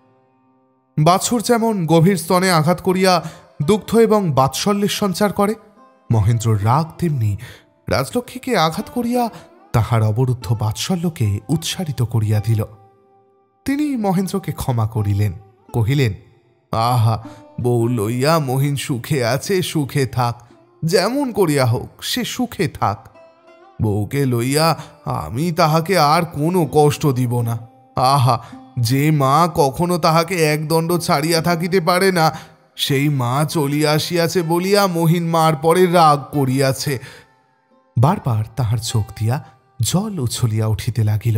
বাছুর যেমন গভীর স্তনে আঘাত করিয়া দুগ্ধ এবং বাৎসল্যের সঞ্চার করে, মহেন্দ্রর রাগ তেমনি রাজলক্ষ্মীকে আঘাত করিয়া তাহার অবরুদ্ধ বাৎসল্যকে উৎসারিত করিয়া দিল। তিনি মহেন্দ্রকে ক্ষমা করিলেন, কহিলেন, আহা, বউ লইয়া মহিন সুখে আছে, সুখে থাক, যেমন করিয়া হোক সে সুখে থাক। বউকে লইয়া আমি তাহাকে আর কোনো কষ্ট দিব না। আহা, যে মা কখনো তাহাকে একদণ্ড ছাড়িয়া থাকিতে পারে না, সেই মা চলিয়া আসিয়াছে বলিয়া মহিন মার পরে রাগ করিয়াছে। বারবার তাহার চোখ দিয়া জল উছলিয়া উঠিতে লাগিল।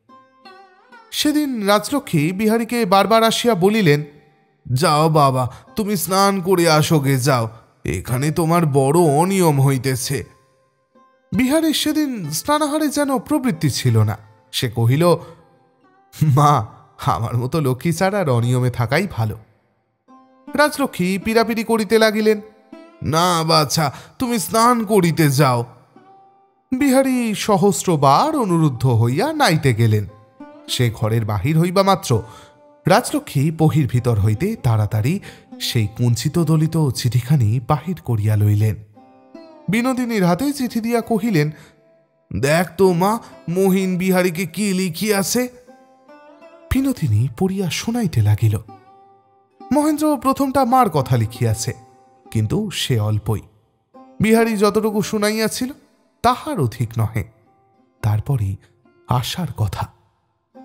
সেদিন রাজলক্ষ্মী বিহারীকে বারবার আসিয়া বলিলেন, যাও বাবা, তুমি স্নান করে আসো গে, যাও, এখানে তোমার বড় অনিয়ম হইতেছে। বিহারীর সেদিন স্নানাহারে যেন প্রবৃত্তি ছিল না। সে কহিল, মা, আমার মতো লক্ষ্মী ছাড়া আর অনিয়মে থাকাই ভালো। রাজলক্ষ্মী পীড়াপিড়ি করিতে লাগিলেন, না বাছা, তুমি স্নান করিতে যাও। বিহারী সহস্রবার অনুরুদ্ধ হইয়া নাইতে গেলেন। সে ঘরের বাহির হইবা মাত্র রাজলক্ষ্মী বহির ভিতর হইতে তাড়াতাড়ি সেই কুঞ্চিত দলিত চিঠিখানি বাহির করিয়া লইলেন। বিনোদিনীর হাতে চিঠি দিয়া কহিলেন, দেখ তো মা, মহিন বিহারীকে কি লিখিয়াছে। বিনোদিনী পড়িয়া শোনাইতে লাগিল। মহেন্দ্র প্রথমটা মার কথা লিখিয়াছে, কিন্তু সে অল্পই। বিহারী যতটুকু শুনাইয়াছিল তাহার অধিক নহে। তারপরই আশার কথা।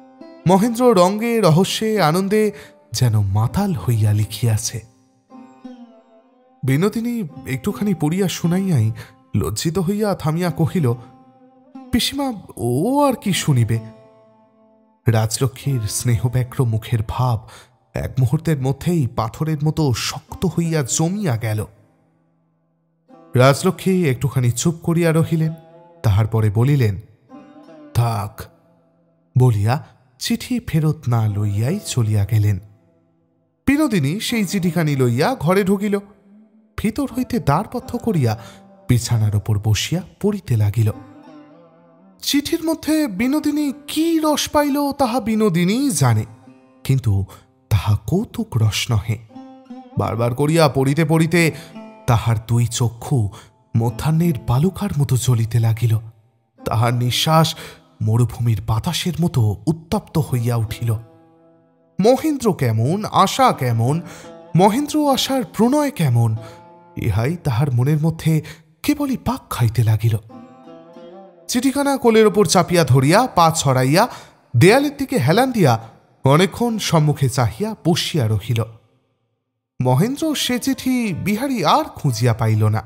মহেন্দ্র রঙ্গে রহস্যে আনন্দে যেন মাতাল হইয়া লিখিয়াছে। বিনোদিনী একটুখানি পড়িয়া শুনাইয়াই লজ্জিত হইয়া থামিয়া কহিল, পিসিমা, ও আর কি শুনিবে? রাজলক্ষ্মীর স্নেহব্যগ্র মুখের ভাব এক মুহূর্তের মধ্যেই পাথরের মতো শক্ত হইয়া জমিয়া গেল। রাজলক্ষ্মী একটুখানি চুপ করিয়া রহিলেন, তাহার পরে বলিলেন, থাক, বলিয়া চিঠি ফেরত না লইয়াই চলিয়া গেলেন। বিনোদিনী সেই চিঠিখানি লইয়া ঘরে ঢুকিল। ভিতর হইতে দ্বারবদ্ধ করিয়া বিছানার ওপর বসিয়া পড়িতে লাগিল। চিঠির মধ্যে বিনোদিনী কি রস পাইল তাহা বিনোদিনী জানে, কিন্তু তাহা কৌতুক রস নহে। বারবার করিয়া পড়িতে পড়িতে তাহার দুই চক্ষু মধ্যাহ্নের বালুকার মতো জ্বলিতে লাগিল। তাহার নিঃশ্বাস মরুভূমির বাতাসের মতো উত্তপ্ত হইয়া উঠিল। মহেন্দ্র কেমন, আশা কেমন, মহেন্দ্র আশার প্রণয় কেমন, ইহাই তাহার মনের মধ্যে কেবলই পাক খাইতে লাগিল। চিঠিখানা কোলের ওপর চাপিয়া ধরিয়া পা ছড়াইয়া দেয়ালের দিকে হেলান দিয়া অনেকক্ষণ সম্মুখে চাহিয়া বসিয়া রহিল। মহেন্দ্র সে চিঠি বিহারী আর খুঁজিয়া পাইল না।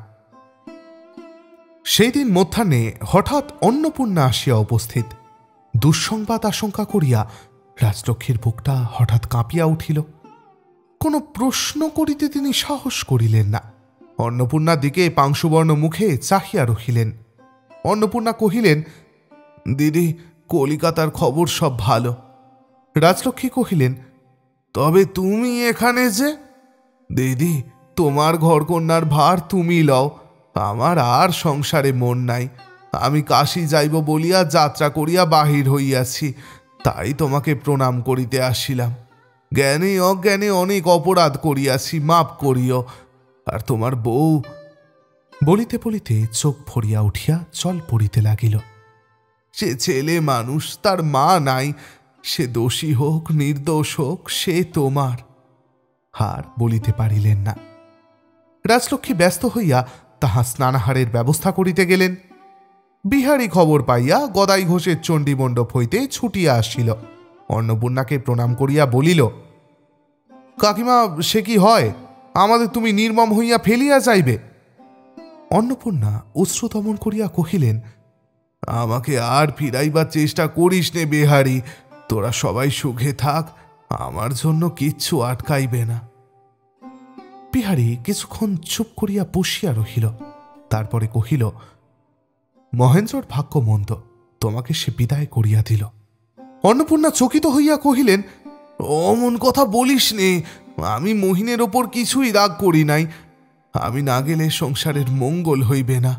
সেই দিন মধ্যাহ্নে হঠাৎ অন্নপূর্ণা আসিয়া উপস্থিত। দুঃসংবাদ আশঙ্কা করিয়া রাজলক্ষ্মীর বুকটা হঠাৎ কাঁপিয়া উঠিল। কোনো প্রশ্ন করিতে তিনি সাহস করিলেন না। অন্নপূর্ণার দিকে পাংশুবর্ণ মুখে চাহিয়া রহিলেন। অন্নপূর্ণা কহিলেন, দিদি, কলিকাতার খবর সব ভালো। রাজলক্ষ্মী কহিলেন, তবে তুমি এখানে যে? দিদি, তোমার ঘরকন্যার ভার তুমি লও, আমার আর সংসারে মন নাই। আমি কাশী যাইব বলিয়া যাত্রা করিয়া বাহির হইয়াছি, তাই তোমাকে প্রণাম করিতে আসিলাম। জ্ঞানে অজ্ঞানে অনেক অপরাধ করিয়াছি, মাপ করিও। আর তোমার বউ। বলিতে বলিতে চোখ ভরিয়া উঠিয়া জল পড়িতে লাগিল। সে ছেলে মানুষ, তার মা নাই, সে দোষী হোক নির্দোষ হোক, সে তোমার। আর বলিতে পারিলেন না। রাজলক্ষ্মী ব্যস্ত হইয়া তাহা স্নানাহারের ব্যবস্থা করিতে গেলেন। বিহারী খবর পাইয়া গদাই ঘোষের চণ্ডীমণ্ডপ হইতে ছুটিয়া আসিল। অন্নপূর্ণাকে প্রণাম করিয়া বলিল, কাকিমা, সে কি হয়? আমাদের তুমি নির্মম হইয়া ফেলিয়া যাইবে? অন্নপূর্ণা অশ্রু দমন করিয়া কহিলেন, আমাকে আর ফিরাইবার চেষ্টা করিস নে বিহারী, তোরা সবাই সুখে থাক, আমার জন্য কিচ্ছু আটকাইবে না। বিহারী কিছুক্ষণ চুপ করিয়া বসিয়া রহিল, তারপরে কহিল, মহেন্দ্রর ভাগ্য মন্দ, তোমাকে সে বিদায় করিয়া দিল। অন্নপূর্ণা চকিত হইয়া কহিলেন, অমন কথা বলিস নে, আমি মহিনের ওপর কিছুই রাগ করি নাই, আমি না গেলে সংসারের মঙ্গল হইবে না।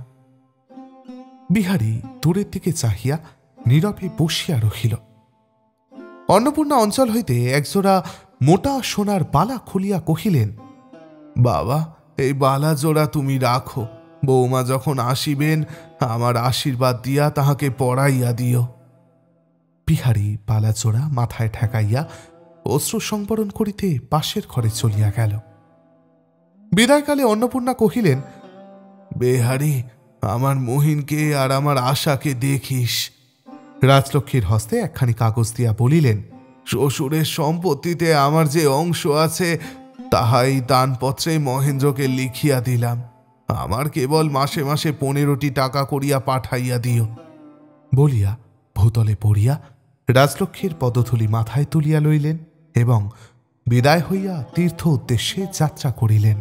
বিহারী দূরের দিকে চাহিয়া নীরবে বসিয়া রহিল। অন্নপূর্ণা অঞ্চল হইতে একজোড়া মোটা সোনার বালা খুলিয়া কহিলেন, বাবা, এই বালা জোড়া তুমি রাখো, বৌমা যখন আসিবেন আমার আশীর্বাদ দিয়া তাহাকে পড়াইয়া দিও। বিহারী বালা জোড়া মাথায় ঠেকাইয়া অশ্রু সংবরণ করিতে পাশের ঘরে চলিয়া গেল। বিদায়কালে অন্নপূর্ণা কহিলেন, বিহারী, আমার মহিনকে আর আমার আশাকে দেখিস। রাজলক্ষ্মীর হস্তে একখানি কাগজ দিয়া বলিলেন, শ্বশুরের সম্পত্তিতে আমার যে অংশ আছে তাহাই দানপত্রে মহেন্দ্রকে লিখিয়া দিলাম, আমার কেবল মাসে মাসে 15টি টাকা করিয়া পাঠাইয়া দিও। বলিয়া ভূতলে পড়িয়া রাজলক্ষ্মীর পদধূলি মাথায় তুলিয়া লইলেন এবং বিদায় হইয়া তীর্থ উদ্দেশ্যে যাত্রা করিলেন।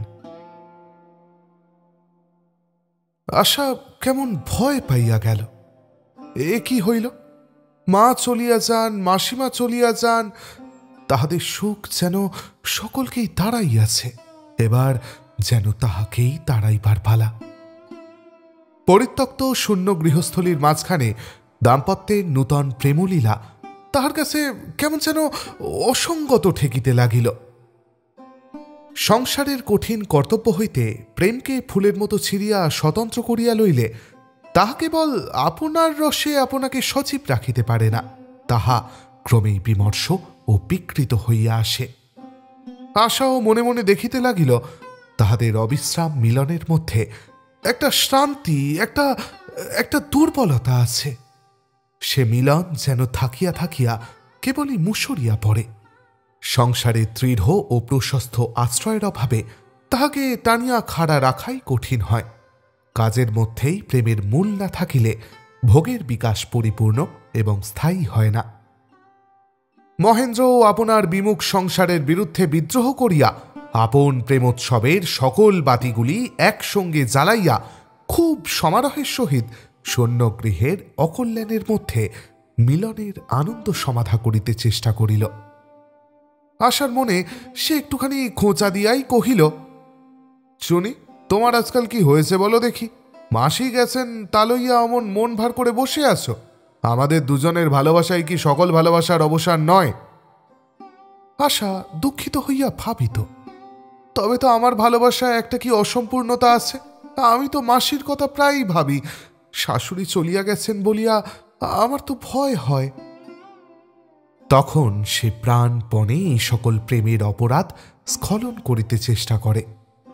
আশা কেমন ভয় পাইয়া গেল। এ কি হইল? মা চলিয়া যান, মাসিমা চলিয়া যান, তাহাদের সুখ যেন সকলকেই তাড়াইয়াছে, এবার যেন তাহাকেই তাড়াইবার পালা। পরিত্যক্ত শূন্য গৃহস্থলীর মাঝখানে দাম্পত্যের নূতন প্রেমলীলা তাহার কাছে কেমন যেন অসঙ্গত ঠেকিতে লাগিল। সংসারের কঠিন কর্তব্য হইতে প্রেমকে ফুলের মতো ছিঁড়িয়া স্বতন্ত্র করিয়া লইলে তাহা কেবল আপনার রসে আপনাকে সজীব রাখিতে পারে না, তাহা ক্রমেই বিমর্ষ ও বিকৃত হইয়া আসে। আশাও মনে মনে দেখিতে লাগিল তাহাদের অবিশ্রাম মিলনের মধ্যে একটা শ্রান্তি, একটা দুর্বলতা আছে। সে মিলন যেন থাকিয়া থাকিয়া কেবলই মুশরিয়া পড়ে। সংসারে দৃঢ় ও প্রশস্ত আশ্রয়ের অভাবে তাহাকে টানিয়া খাড়া রাখাই কঠিন হয়। কাজের মধ্যেই প্রেমের মূল না থাকিলে ভোগের বিকাশ পরিপূর্ণ এবং স্থায়ী হয় না। মহেন্দ্র আপনার বিমুখ সংসারের বিরুদ্ধে বিদ্রোহ করিয়া আপন প্রেমোৎসবের সকল বাতিগুলি একসঙ্গে জ্বালাইয়া খুব সমারোহের সহিত সৈন্যগৃহের অকল্যাণের মধ্যে মিলনের আনন্দ সমাধা করিতে চেষ্টা করিল। আশার মনে সে একটুখানি খোঁচা দিয়াই কহিল, শুনি, তোমার আজকাল কি হয়েছে বলো দেখি? মাসি গেছেন তা লইয়া অমন মন ভার করে বসে আছো? আমাদের দুজনের ভালোবাসায় কি সকল ভালোবাসার অবসান নয়? আশা দুঃখিত হইয়া ভাবিত, তবে তো আমার ভালোবাসায় একটা কি অসম্পূর্ণতা আছে? আমি তো মাসির কথা প্রায়ই ভাবি। শাশুড়ি চলিয়া গেছেন বলিয়া আমার তো ভয় হয়। তখন সে প্রাণপণে এই সকল প্রেমের অপরাধ স্খলন করিতে চেষ্টা করে।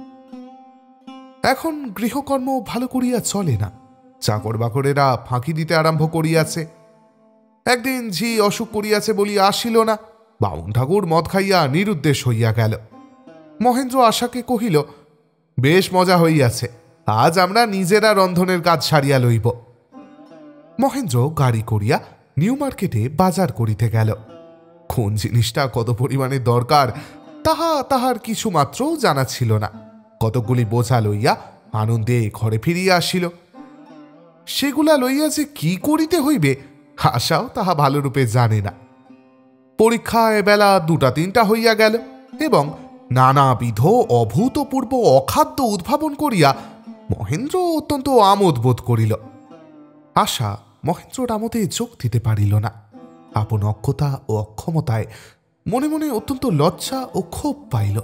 এখন গৃহকর্ম ভালো করিয়া চলে না। চাকর বাকরেরা ফাঁকি দিতে আরম্ভ করিয়াছে। একদিন ঝি অসুখ করিয়াছে বলিয়া আসিল না। বামুন ঠাকুর মদ খাইয়া নিরুদ্দেশ হইয়া গেল। মহেন্দ্র আশাকে কহিল, বেশ মজা হইয়াছে, আজ আমরা নিজেরা রন্ধনের কাজ সারিয়া লইব। মহেন্দ্র গাড়ি করিয়া নিউ মার্কেটে বাজার করিতে গেল। কোন জিনিসটা কত পরিমাণে দরকার তাহা তাহার কিছু মাত্র জানা ছিল না। কতকগুলি বোঝা লইয়া আনন্দে ঘরে ফিরিয়া আসিল। সেগুলা লইয়া যে কি করিতে হইবে আশাও তাহা ভালোরূপে জানে না। পরীক্ষা এবেলা 2-3টা হইয়া গেল এবং নানাবিধ অভূতপূর্ব অখাদ্য উদ্ভাবন করিয়া মহেন্দ্র অত্যন্ত আমোদ বোধ করিল। আশা মহেন্দ্রর আমোদে যোগ দিতে পারিল না। আপন অজ্ঞতা ও অক্ষমতায় মনে মনে অত্যন্ত লজ্জা ও ক্ষোভ পাইল।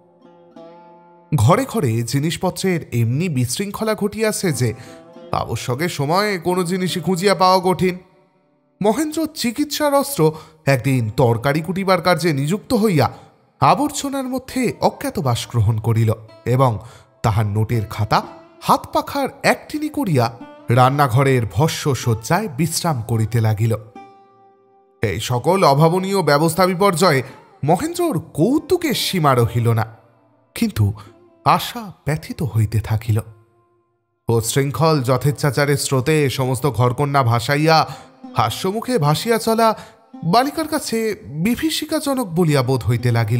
ঘরে ঘরে জিনিসপত্রের এমনি বিশৃঙ্খলা ঘটিয়াছে যে আবশ্যকের সময়ে কোনো জিনিসই খুঁজিয়া পাওয়া কঠিন। মহেন্দ্র চিকিৎসার অস্ত্র একদিন তরকারি কুটিবার কার্যে নিযুক্ত হইয়া আবর্জনার মধ্যে অজ্ঞাতবাস গ্রহণ করিল এবং তাহার নোটের খাতা হাত পাখার একটিনি করিয়া রান্নাঘরের ভস্য শয্যায় বিশ্রাম করিতে লাগিল। এই সকল অভাবনীয় ব্যবস্থা বিপর্যয়ে মহেন্দ্রর কৌতুকের সীমা রহিল না, কিন্তু আশা ব্যথিত হইতে থাকিল। ও শৃঙ্খল যথেচ্ছাচারের স্রোতে সমস্ত ঘরকন্যা ভাসাইয়া হাস্যমুখে ভাসিয়া চলা বালিকার কাছে বিভীষিকাজনক বলিয়া বোধ হইতে লাগিল।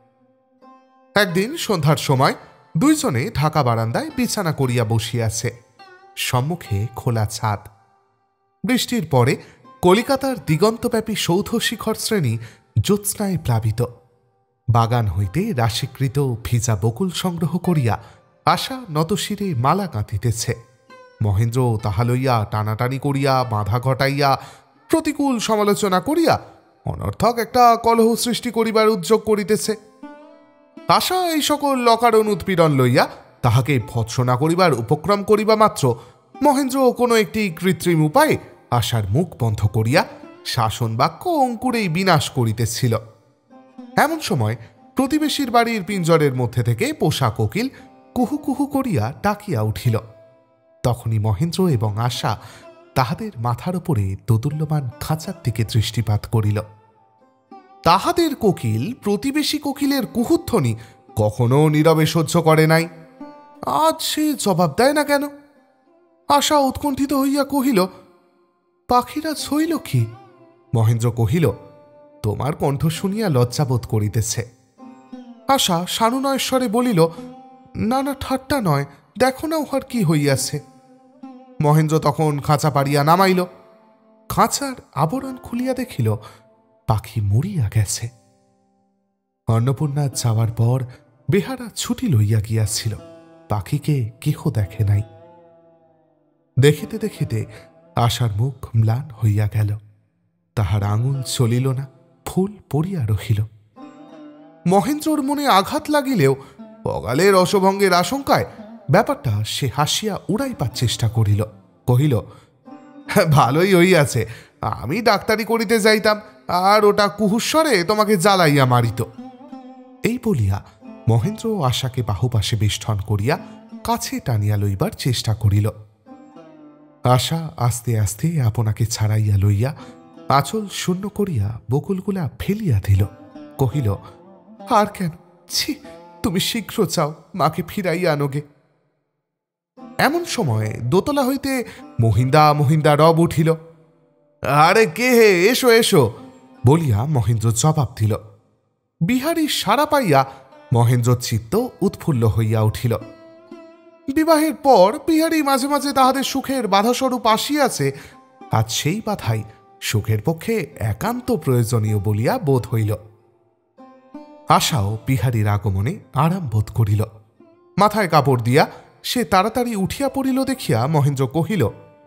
একদিন সন্ধ্যার সময় দুইজনে ঢাকা বারান্দায় বিছানা করিয়া বসিয়াছে। সম্মুখে খোলা ছাদ। বৃষ্টির পরে কলিকাতার দিগন্তব্যাপী সৌধ শিখর শ্রেণী জ্যোৎস্নায় প্লাবিত। বাগান হইতে রাশিকৃত ভিজা বকুল সংগ্রহ করিয়া আশা নতশিরে মালা গাঁথিতেছে। মহেন্দ্র তাহা লইয়া টানাটানি করিয়া বাধা ঘটাইয়া প্রতিকূল সমালোচনা করিয়া অনর্থক একটা কলহ সৃষ্টি করিবার উদ্যোগ করিতেছে। আশা এই সকল লকারণ উৎপীড়ন লইয়া তাহাকে ভৎসনা করিবার উপক্রম করিবা মাত্র মহেন্দ্র কোনো একটি কৃত্রিম উপায়ে আশার মুখ বন্ধ করিয়া শাসন বাক্য অঙ্কুরেই বিনাশ করিতেছিল। এমন সময় প্রতিবেশীর বাড়ির পিঞ্জরের মধ্যে থেকে পোষা কোকিল কুহু কুহু করিয়া ডাকিয়া উঠিল। তখনই মহেন্দ্র এবং আশা তাহাদের মাথার উপরে দোদুল্যমান খাঁচার দিকে দৃষ্টিপাত করিল। তাহাদের কোকিল প্রতিবেশী কোকিলের কুহুধ্বনি কখনো নীরবে সহ্য করে নাই। আজ সে জবাব দেয় না কেন? আশা উৎকণ্ঠিত হইয়া কহিল, পাখিরা ছইল কি? মহেন্দ্র কহিল, তোমার কণ্ঠ শুনিয়া লজ্জাবোধ করিতেছে। আশা সানুনয়স্বরে বলিল, না না, ঠাট্টা নয়, দেখো না উহার কি হইয়াছে। মহেন্দ্র তখন খাঁচা পাড়িয়া নামাইল। খাঁচার আবরণ খুলিয়া দেখিল পাখি মরিয়া গেছে। অন্নপূর্ণা যাওয়ার পর বেহারা ছুটি লইয়া গিয়াছিল। পাখিকে কেহ দেখে নাই। দেখিতে দেখিতে আশার মুখ ম্লান হইয়া গেল। তাহার আঙুল চলিল না, ফুল পড়িয়া রহিল। মহেন্দ্রর মনে আঘাত লাগিলেও অগালের রসভঙ্গের আশঙ্কায় ব্যাপারটা সে হাসিয়া উড়াইবার চেষ্টা করিল। কহিল, ভালোই হইয়াছে, আমি ডাক্তারি করিতে যাইতাম আর ওটা কুহুস্বরে তোমাকে জ্বালাইয়া মারিত। এই বলিয়া মহেন্দ্র আশাকে বাহুপাশে বেষ্টন করিয়া কাছে টানিয়া লইবার চেষ্টা করিল। আশা আস্তে আস্তে আপনাকে ছাড়াইয়া লইয়া আঁচল শূন্য করিয়া বকুলগুলা ফেলিয়া দিল, কহিল, আর কেন, ছি, তুমি শীঘ্র চাও, মাকে ফিরাইয়া আনোগে। এমন সময় দোতলা হইতে মহিন্দা মহিন্দা রব উঠিল। আরে কে হে, এসো এসো বলিয়া মহেন্দ্র জবাব দিল। বিহারী সাড়া পাইয়া মহেন্দ্র চিত্ত উৎফুল্ল হইয়া উঠিল। বিবাহের পর বিহারী মাঝে মাঝে তাহাদের সুখের বাধাস্বরূপ আসিয়াছে, আজ সেই বাধাই সুখের পক্ষে একান্ত প্রয়োজনীয় বলিয়া বোধ হইল। আশাও বিহারীর আগমনে আরাম বোধ করিল। মাথায় কাপড় দিয়া সে তাড়াতাড়ি উঠিয়া পড়িল দেখিয়া মহেন্দ্র কহিল,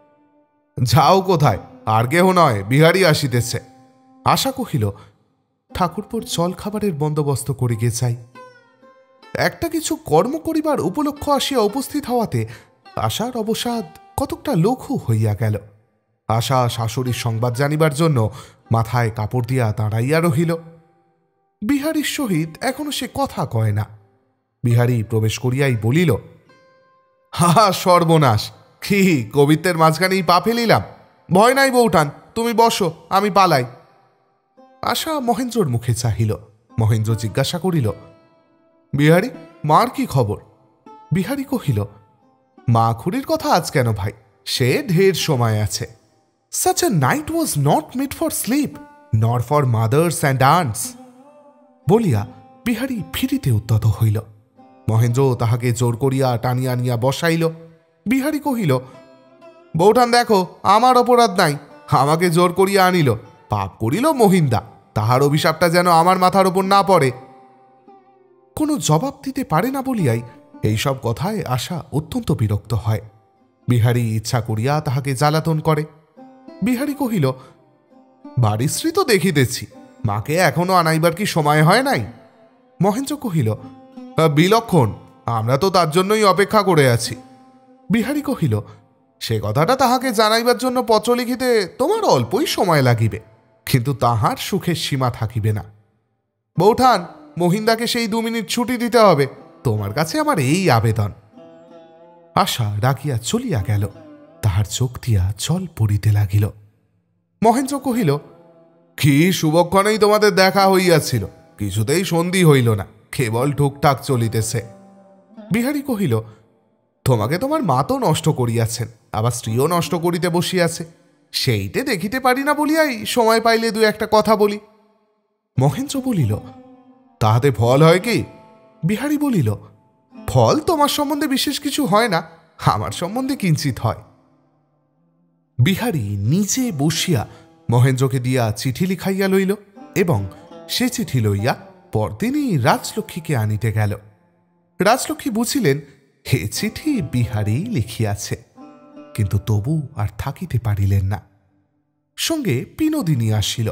যাও কোথায়, আর কেহ নয়, বিহারী আসিতেছে। আশা কহিল, ঠাকুরপুর জল খাবারের বন্দোবস্ত করিগে চাই। একটা কিছু কর্ম করিবার উপলক্ষ আসিয়া উপস্থিত হওয়াতে আশার অবসাদ কতকটা লঘু হইয়া গেল। আশা শাশুড়ির সংবাদ জানিবার জন্য মাথায় কাপড় দিয়া দাঁড়াইয়া রহিল। বিহারীর সহিত এখনো সে কথা কয় না। বিহারী প্রবেশ করিয়াই বলিল, হা সর্বনাশ, কি কবিত্বের মাঝখানেই পা ফেলিলাম। ভয় নাই বউঠান, তুমি বসো, আমি পালাই। আশা মহেন্দ্রর মুখে চাহিল। মহেন্দ্র জিজ্ঞাসা করিল, বিহারী, মার কি খবর? বিহারী কহিল, মা খুড়ির কথা আজ কেন ভাই, সে ঢের সময় আছে। Such a night was not made for sleep, nor for mothers and aunts. বলিয়া বিহারী ফিরিতে উদ্যত হইল। মহেন্দ্র তাহাকে জোর করিয়া টানিয়া আনিয়া বসাইল। বিহারী কহিল, বউঠান দেখো, আমার অপরাধ নাই, আমাকে জোর করিয়া আনিল, পাপ করিল মহিন্দা, তাহার অভিশাপটা যেন আমার মাথার ওপর না পড়ে। কোনো জবাব দিতে পারে না বলিয়াই এইসব কথায় আশা অত্যন্ত বিরক্ত হয়। বিহারী ইচ্ছা করিয়া তাহাকে জ্বালাতন করে। বিহারী কহিল, বাড়িশ্রী তো দেখিতেছি, মাকে এখনো আনাইবার কি সময় হয় নাই? মহেন্দ্র কহিল, বিলক্ষণ, আমরা তো তার জন্যই অপেক্ষা করে আছি। বিহারী কহিল, সে কথাটা তাহাকে জানাইবার জন্য পত্র লিখিতে তোমার অল্পই সময় লাগিবে, কিন্তু তাহার সুখের সীমা থাকিবে না। বউঠান, মহিন্দাকে সেই 2 মিনিট ছুটি দিতে হবে, তোমার কাছে আমার এই আবেদন। আশা রাগিয়া চলিয়া গেল। তাহার চোখ দিয়া জল পড়িতে লাগিল। মহেন্দ্র কহিল, কি শুভক্ষণেই তোমাদের দেখা হইয়াছিল, কিছুতেই সন্ধি হইল না, কেবল ঠুকঠাক চলিতেছে। বিহারী কহিল, তোমাকে তোমার মা তো নষ্ট করিয়াছেন, আবার স্ত্রীও নষ্ট করিতে বসিয়াছে, সেইটে দেখিতে পারি না বলিয়াই সময় পাইলে 2-1 কথা বলি। মহেন্দ্র বলিল, তাহাতে ফল হয় কি? বিহারী বলিল, ফল তোমার সম্বন্ধে বিশেষ কিছু হয় না, আমার সম্বন্ধে কিঞ্চিত হয়। বিহারী নিজে বসিয়া মহেন্দ্রকে দিয়া চিঠি লিখাইয়া লইল এবং সে চিঠি লইয়া পরদিনই রাজলক্ষ্মীকে আনিতে গেল। রাজলক্ষ্মী বুঝিলেন হে চিঠি বিহারী লিখিয়াছে, কিন্তু তবু আর থাকিতে পারিলেন না। সঙ্গে বিনোদিনী আসিল।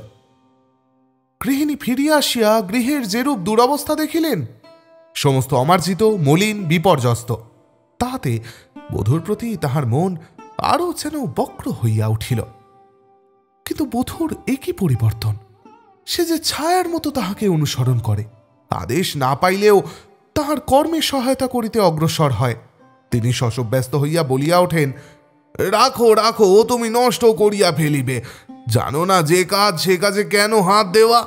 গৃহিণী ফিরিয়া আসিয়া গৃহের যেরূপ দুরবস্থা দেখিলেন, সমস্ত অমার্জিত, মলিন, বিপর্যস্ত, তাহাতে বধূর প্রতি তাহার মন আরও যেন বক্র হইয়া উঠিল। কিন্তু বধূর একই পরিবর্তন, সে যে ছায়ার মতো তাহাকে অনুসরণ করে, আদেশ না পাইলেও তাহার কর্মে সহায়তা করিতে অগ্রসর হয়। তিনি শশব্যস্ত হইয়া বলিয়া ওঠেন, রাখো রাখো, তুমি নষ্ট করিয়া ফেলিবে, জানো না যে কাজ সে কাজে কেন হাত দেওয়া।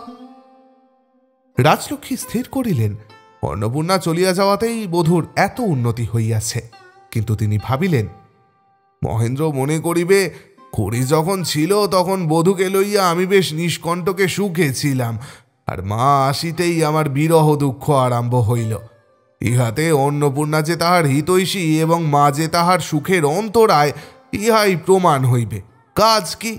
রাজলক্ষ্মী স্থির করিলেন অন্নপূর্ণা চলিয়া যাওয়াতেই বধূর এত উন্নতি হইয়াছে, কিন্তু তিনি ভাবিলেন, মহেন্দ্র মনে করিবে খুড়ি যখন ছিল তখন বধূকে লইয়া আমি বেশ নিষ্কণ্টকে সুখে ছিলাম, আর মা আসিতেই আমার বিরহ দুঃখ আরম্ভ হইল। ইহাতে অন্নপূর্ণা যে তাহার হিতৈষী এবং মা যে তাহার সুখের অন্তরায়, ইহাই প্রমাণ হইবে। কাজ কি?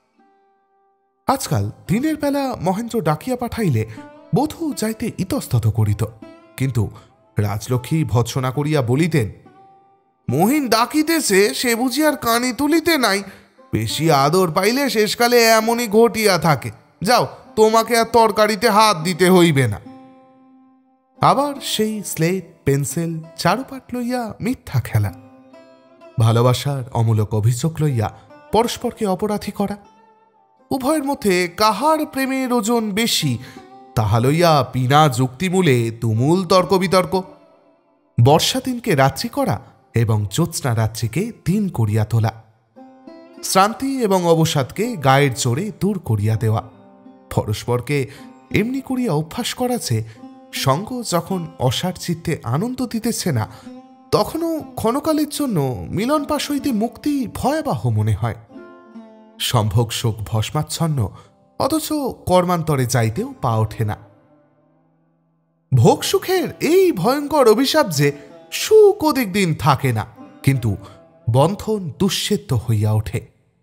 আজকাল দিনের বেলা মহেন্দ্র ডাকিয়া পাঠাইলে বধূ যাইতে ইতস্তত করিত, কিন্তু রাজলক্ষ্মী ভৎসনা করিয়া বলিতেন, মহিন ডাকিতেছে, সে বুঝি আর কানে তুলিতে নাই, বেশি আদর পাইলে শেষকালে এমনই ঘটিয়া থাকে, যাও, তোমাকে আর তরকারিতে হাত দিতে হইবে না। আবার সেই স্লেট, পেন্সিল, চারুপাট লইয়া মিথ্যা খেলা, ভালোবাসার অমূলক অভিযোগ লইয়া পরস্পরকে অপরাধী করা, উভয়ের মধ্যে কাহার প্রেমের ওজন বেশি তাহা লইয়া বিনা যুক্তিমূলে তুমুল তর্ক বিতর্ক, বর্ষা দিনকে রাত্রি করা এবং জ্যোৎস্না রাত্রিকে দিন করিয়া তোলা। শ্রান্তি এবং অবসাদকে গায়ের জোরে দূর করিয়া দেওয়া। পরস্পরকে এমনি করিয়া অভ্যাস করা যে সঙ্গ যখন অসার চিত্তে আনন্দ দিতেছে না, তখনও ক্ষণকালের জন্য মিলন পাশ হইতে মুক্তি ভয়াবহ মনে হয়। সম্ভোগ শোক ভস্মাচ্ছন্ন, অথচ কর্মান্তরে যাইতেও পা ওঠে না। ভোগ সুখের এই ভয়ঙ্কর অভিশাপ যে সুখ অধিক দিন থাকে না, কিন্তু বন্ধন দুঃসেদ্য হইয়া ওঠে।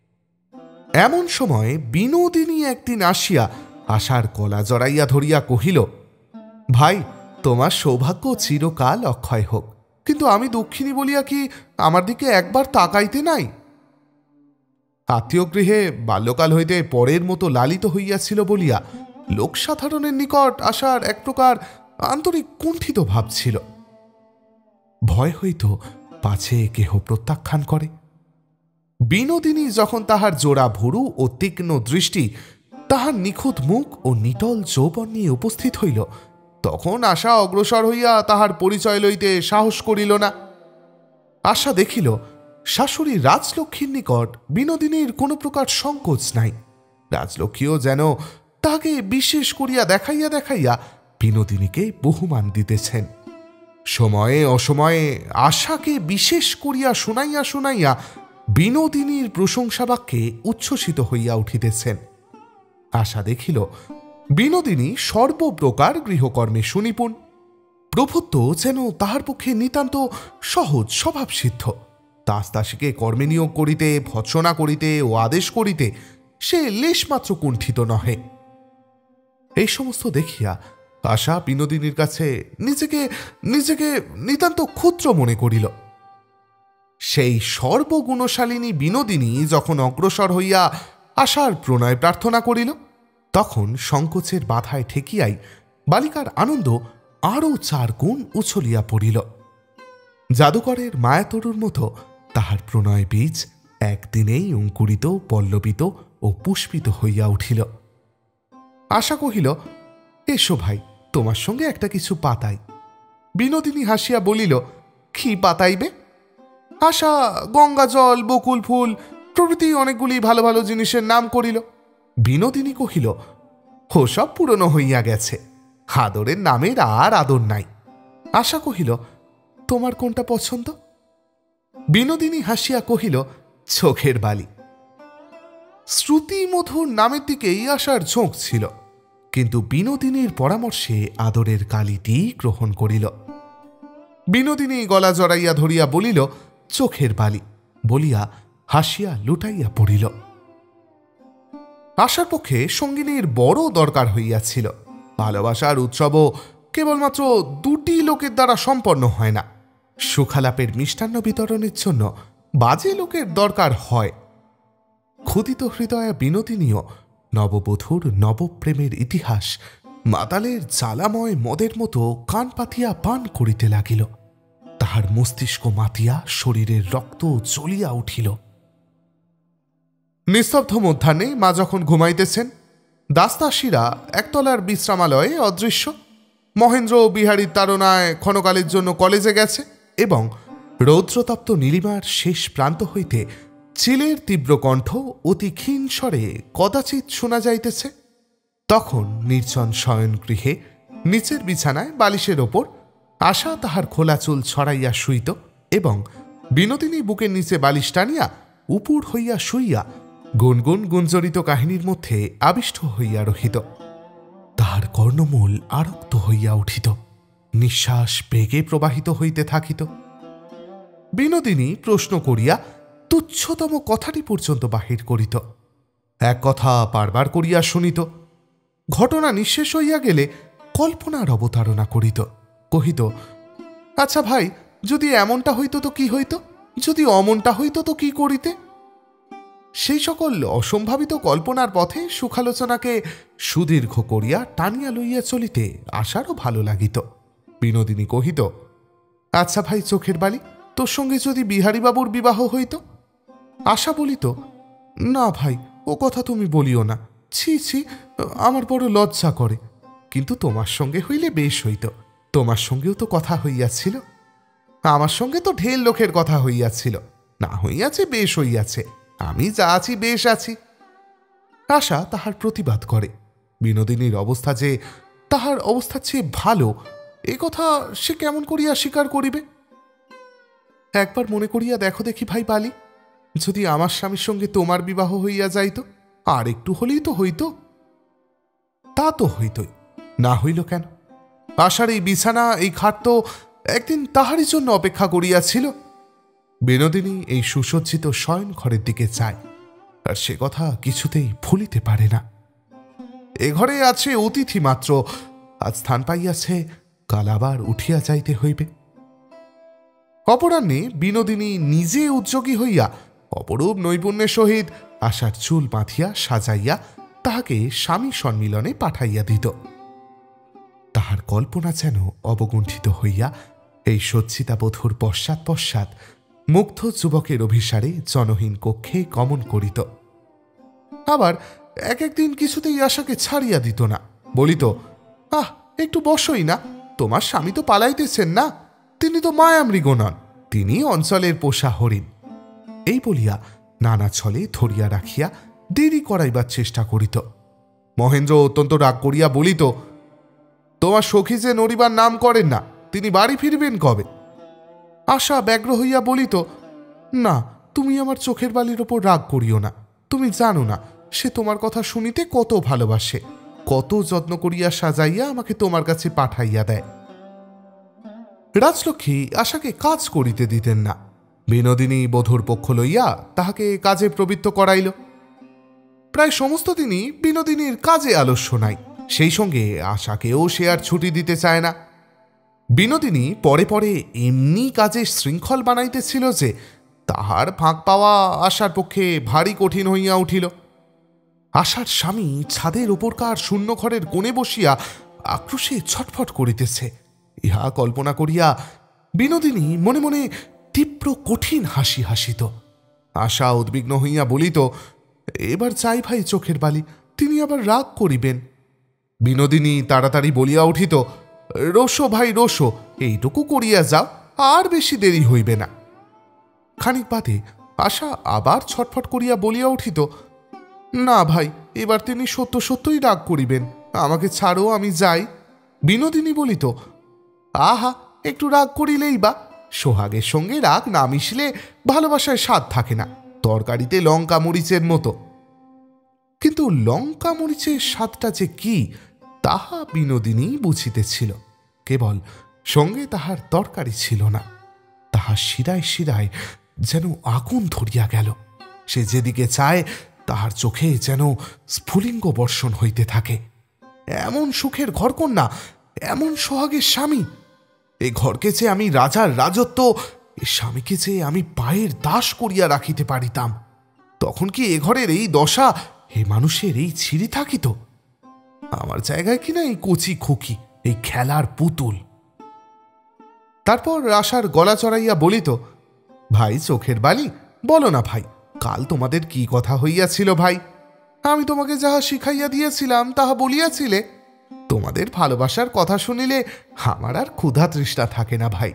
এমন সময় বিনোদিনী একদিন আসিয়া আশার গলা জড়াইয়া ধরিয়া কহিল, ভাই, তোমার সৌভাগ্য চিরকাল অক্ষয় হোক, কিন্তু আমি দুঃখিনী বলিয়া কি আমার দিকে একবার তাকাইতে নাই? আত্মীয় গৃহে বাল্যকাল হইতে পরের মতো লালিত হইয়াছিল বলিয়া লোকসাধারণের নিকট আসার এক প্রকার আন্তরিক কুণ্ঠিত ভাব ছিল। ভয় হইত পাছে কেহ প্রত্যাখ্যান করে। বিনোদিনী যখন তাহার জোড়া ভুরু ও তীক্ষ্ণ দৃষ্টি তাহার নিখুঁত মুখ ও নিটল যৌবন নিয়ে উপস্থিত হইল, তখন আশা অগ্রসর হইয়া তাহার পরিচয় লইতে সাহস করিল না। আশা দেখিল শাশুড়ি রাজলক্ষ্মীর নিকট বিনোদিনীর কোনো প্রকার সংকোচ নাই। রাজলক্ষ্মীও যেন তাহাকে বিশেষ করিয়া দেখাইয়া দেখাইয়া বিনোদিনীকে বহুমান দিতেছেন। সময়ে অসময়ে আশাকে বিশেষ করিয়া শুনাইয়া শুনাইয়া বিনোদিনীর প্রশংসা বাক্যে উচ্ছ্বসিত হইয়া উঠিতেছেন। আশা দেখিল বিনোদিনী সর্বপ্রকার গৃহকর্মে সুনিপুণ। প্রভুত্ব যেন তাহার পক্ষে নিতান্ত সহজ স্বভাবসিদ্ধ। দাসদাসীকে কর্মে নিয়োগ করিতে, ভৎসনা করিতে ও আদেশ করিতে সে লেশমাত্র কুণ্ঠিত নহে। এই সমস্ত দেখিয়া আশা বিনোদিনীর কাছে নিজেকে নিজেকে নিতান্ত ক্ষুদ্র মনে করিল। সেই সর্বগুণশালিনী বিনোদিনী যখন অগ্রসর হইয়া আশার প্রণয় প্রার্থনা করিল, তখন সংকোচের বাধায় ঠেকিয়াই বালিকার আনন্দ আরও 4 গুণ উছলিয়া পড়িল। জাদুকরের মায়াতরুর মতো তাহার প্রণয় বীজ একদিনেই অঙ্কুরিত, পল্লবিত ও পুষ্পিত হইয়া উঠিল। আশা কহিল, এসো ভাই, তোমার সঙ্গে একটা কিছু পাতাই। বিনোদিনী হাসিয়া বলিল, কি পাতাইবে? আশা গঙ্গা জল, বকুল ফুল প্রভৃতি অনেকগুলি ভালো ভালো জিনিসের নাম করিল। বিনোদিনী কহিল, ওসব পুরনো হইয়া গেছে, আদরের নামের আর আদর নাই। আশা কহিল, তোমার কোনটা পছন্দ? বিনোদিনী হাসিয়া কহিল, চোখের বালি। শ্রুতি মধুর নামের দিকেই আশার ঝোঁক ছিল, কিন্তু বিনোদিনীর পরামর্শে আদরের কালিটি গ্রহণ করিল। বিনোদিনী গলা জড়াইয়া ধরিয়া বলিল, চোখের বালি বলিয়া হাসিয়া লুটাইয়া পড়িল। আশার পক্ষে সঙ্গিনীর বড় দরকার হইয়াছিল। ভালোবাসার উৎসবও কেবলমাত্র 2টি লোকের দ্বারা সম্পন্ন হয় না। সুখালাপের মিষ্টান্ন বিতরণের জন্য বাজে লোকের দরকার হয়। ক্ষুদিত হৃদয়া বিনোদিনীও নববধূর নবপ্রেমের ইতিহাস মাতালের জ্বালাময় মদের মতো কান পাতিয়া পান করিতে লাগিল। তাহার মস্তিষ্ক মাতিয়া শরীরের রক্ত জ্বলিয়া উঠিল। নিস্তব্ধ মধ্যাহ্নে মা যখন ঘুমাইতেছেন, দাসদাসীরা একতলার বিশ্রামালয়ে অদৃশ্য। মহেন্দ্র বিহারীর তাড়নায় ক্ষণকালের জন্য কলেজে গেছে এবং রৌদ্রতপ্ত নীলিমার শেষ প্রান্ত হইতে চিলের তীব্র কণ্ঠ অতি ক্ষীণ স্বরে কদাচিৎ শোনা যাইতেছে। তখন নির্জন শয়নগৃহে নিচের বিছানায় বালিশের ওপর আশা তাহার খোলা চুল ছড়াইয়া শুইত এবং বিনোদিনী বুকের নিচে বালিশ টানিয়া উপুর হইয়া শুইয়া গুনগুন গুঞ্জরিত কাহিনীর মধ্যে আবিষ্ট হইয়া রহিত। তাহার কর্ণমূল আরক্ত হইয়া উঠিত, নিঃশ্বাস বেগে প্রবাহিত হইতে থাকিত। বিনোদিনী প্রশ্ন করিয়া তুচ্ছতম কথাটি পর্যন্ত বাহির করিত, এক কথা বারবার করিয়া শুনিত। ঘটনা নিঃশেষ হইয়া গেলে কল্পনার অবতারণা করিত, কহিত, আচ্ছা ভাই, যদি এমনটা হইত তো কি হইত? যদি অমনটা হইত তো কি করিতে? সেই সকল অসম্ভাবিত কল্পনার পথে সুখালোচনাকে সুদীর্ঘ করিয়া টানিয়া লইয়া চলিতে আশারও ভালো লাগিত। বিনোদিনী কহিত, আচ্ছা ভাই চোখের বালি, তোর সঙ্গে যদি বিহারীবাবুর বিবাহ হইত? আশা বলিত, না ভাই, ও কথা তুমি বলিও না, ছি ছি, আমার বড় লজ্জা করে। কিন্তু তোমার সঙ্গে হইলে বেশ হইত, তোমার সঙ্গেও তো কথা হইয়াছিল। আমার সঙ্গে তো ঢের লোকের কথা হইয়াছিল, না হইয়াছে বেশ হইয়াছে, আমি যা আছি বেশ আছি। আশা তাহার প্রতিবাদ করে। বিনোদিনীর অবস্থা যে তাহার অবস্থার চেয়ে ভালো, এ কথা সে কেমন করিয়া স্বীকার করিবে? একবার মনে করিয়া দেখো দেখি ভাই বালি, যদি আমার স্বামীর সঙ্গে তোমার বিবাহ হইয়া যাইত, আর একটু হলেই তো হইত। তা তো হইতই, না হইল কেন? আশার এই বিছানা, এই খাট তো একদিন তাহারই জন্য অপেক্ষা করিয়াছিল। বিনোদিনী এই সুসজ্জিত শয়ন ঘরের দিকে চায়, আর সে কথা কিছুতেই ভুলিতে পারে না। এ ঘরে আছে অতিথি মাত্র, আজ স্থান পাইয়াছে, কাল আবার উঠিয়া যাইতে হইবে। অপরাহ্নে বিনোদিনী নিজে উদ্যোগী হইয়া অপরূপ নৈপুণ্যের সহিত আশার চুল বাঁধিয়া সাজাইয়া তাহাকে স্বামী সম্মিলনে পাঠাইয়া দিত। তাহার কল্পনা যেন অবগুণ্ঠিত হইয়া এই সজ্জিতা বধূর পশ্চাৎ পশ্চাৎ মুগ্ধ যুবকের অভিসারে জনহীন কক্ষে গমন করিত। আবার এক একদিন কিছুতেই আশাকে ছাড়িয়া দিত না, বলিত, আহ, একটু বসই না, তোমার স্বামী তো পালাইতেছেন না, তিনি তো মায়ামৃগ নন, তিনি অঞ্চলের পোষা হরিণ। এই বলিয়া নানা ছলে ধরিয়া রাখিয়া দেরি করাইবার চেষ্টা করিত। মহেন্দ্র অত্যন্ত রাগ করিয়া বলিত, তোমার সখী যে নড়িবার নাম করেন না, তিনি বাড়ি ফিরবেন কবে? আশা ব্যগ্র হইয়া বলিত, না, তুমি আমার চোখের বালির ওপর রাগ করিও না, তুমি জানো না সে তোমার কথা শুনিতে কত ভালোবাসে, কত যত্ন করিয়া সাজাইয়া আমাকে তোমার কাছে পাঠাইয়া দেয়। রাজলক্ষ্মী আশাকে কাজ করিতে দিতেন না। বিনোদিনী বধূর পক্ষ লইয়া তাহাকে কাজে প্রবৃত্ত করাইল। প্রায় সমস্ত দিনই বিনোদিনীর কাজে আলস্য নাই, সেই সঙ্গে আশাকেও সে আর ছুটি দিতে চায় না। বিনোদিনী পরে পরে এমনি কাজে শৃঙ্খল বানাইতেছিল যে তাহার ফাঁক পাওয়া আশার পক্ষে ভারী কঠিন হইয়া উঠিল। আশার স্বামী ছাদের উপরকার শূন্য ঘরের কোণে বসিয়া আক্রোশে ছটফট করিতেছে, ইহা কল্পনা করিয়া বিনোদিনী মনে মনে তীব্র কঠিন হাসি হাসিত। আশা উদ্বিগ্ন হইয়া বলিত, এবার চাই ভাই চোখের বালি, তিনি আবার রাগ করিবেন। বিনোদিনী তাড়াতাড়ি বলিয়া উঠিত, রোসো ভাই রোসো, এইটুকু করিয়া যাও, আর বেশি দেরি হইবে না। খানিক বাদে আশা আবার ছটফট করিয়া বলিয়া উঠিত, না ভাই, এবার তিনি সত্য সত্যই রাগ করিবেন, আমাকে ছাড়ো, আমি যাই। বিনোদিনী বলিত, আহা, একটু রাগ করিলেই বা, সোহাগের সঙ্গে রাগ না মিশলে ভালোবাসায় স্বাদ থাকে না, তরকারিতে লঙ্কা মরিচের মতো। কিন্তু লঙ্কা মরিচের স্বাদটা যে কি তাহা বিনোদিনী বুঝিতেছিল, কেবল সঙ্গে তাহার তরকারি ছিল না। তাহার শিরায় শিরায় যেন আগুন ধরিয়া গেল, সে যেদিকে চায় তাহার চোখে যেন স্ফুলিঙ্গ বর্ষণ হইতে থাকে। এমন সুখের ঘরকন্যা, এমন সোহাগের স্বামী, এই ঘরকে যে আমি রাজার রাজত্ব, এই স্বামীকে যে আমি পায়ের দাস করিয়া রাখিতে পারিতাম, তখন কি এ ঘরের এই দশা, হে মানুষের এই ছিঁড়ি থাকিত? আমার জায়গায় কিনা এই কচি খুকি, এই খেলার পুতুল। তারপর আশার গলা চড়াইয়া বলিত, ভাই চোখের বালি, বলো না ভাই, কাল তোমাদের কি কথা হইয়াছিল ভাই? আমি তোমাকে যাহা শিখাইয়া দিয়েছিলাম তাহা বলিয়াছিলে। তোমাদের ভালোবাসার কথা শুনিলে আমার আর ক্ষুধা তৃষ্ণা থাকে না ভাই।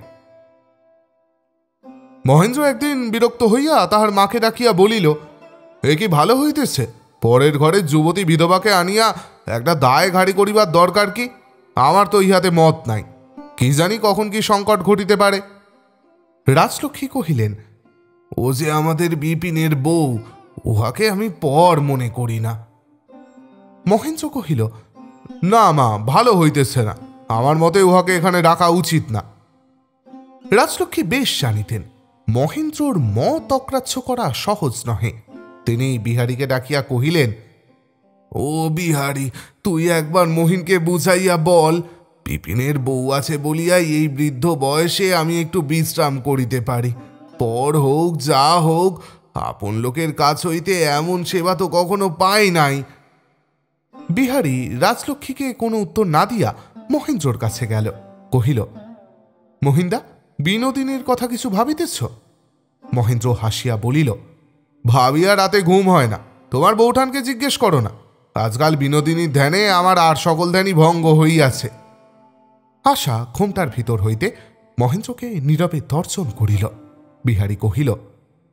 মহেন্দ্র একদিন বিরক্ত হইয়া তাহার মাকে ডাকিয়া বলিল, এ কি ভালো হইতেছে? পরের ঘরে যুবতী বিধবাকে আনিয়া একটা দায় ঘাড়ি করিবার দরকার কি? আমার তো ইহাতে মত নাই, কি জানি কখন কি সংকট ঘটিতে পারে। রাজলক্ষ্মী কহিলেন, ও যে আমাদের বিপিনের বউ, উহাকে আমি পর মনে করি না। মহেন্দ্র কহিল, না মা, ভালো হইতেছে না, আমার মতে উহাকে এখানে রাখা উচিত না। রাজলক্ষ্মী বেশ জানিতেন মহেন্দ্রর মত অগ্রাহ্য করা সহজ নহে। তিনি বিহারীকে ডাকিয়া কহিলেন, ও বিহারী, তুই একবার মহিনকে বুঝাইয়া বল, বিপিনের বউ আছে বলিয়াই এই বৃদ্ধ বয়সে আমি একটু বিশ্রাম করিতে পারি। পর হোক যা হোক, আপন লোকের কাছ হইতে এমন সেবা তো কখনো পাই নাই। বিহারী রাজলক্ষ্মীকে কোনো উত্তর না দিয়া মহেন্দ্রর কাছে গেল, কহিল, মহিন্দা, বিনোদিনীর কথা কিছু ভাবিতেছ? মহেন্দ্র হাসিয়া বলিল, ভাবিয়া রাতে ঘুম হয় না, তোমার বৌঠানকে জিজ্ঞেস করো না। আজকাল বিনোদিনীর ধ্যানে আমার আর সকল ধ্যানই ভঙ্গ হইয়াছে। আশা ঘোমটার ভিতর হইতে মহেন্দ্রকে নীরবে তর্জন করিল। বিহারী কহিল,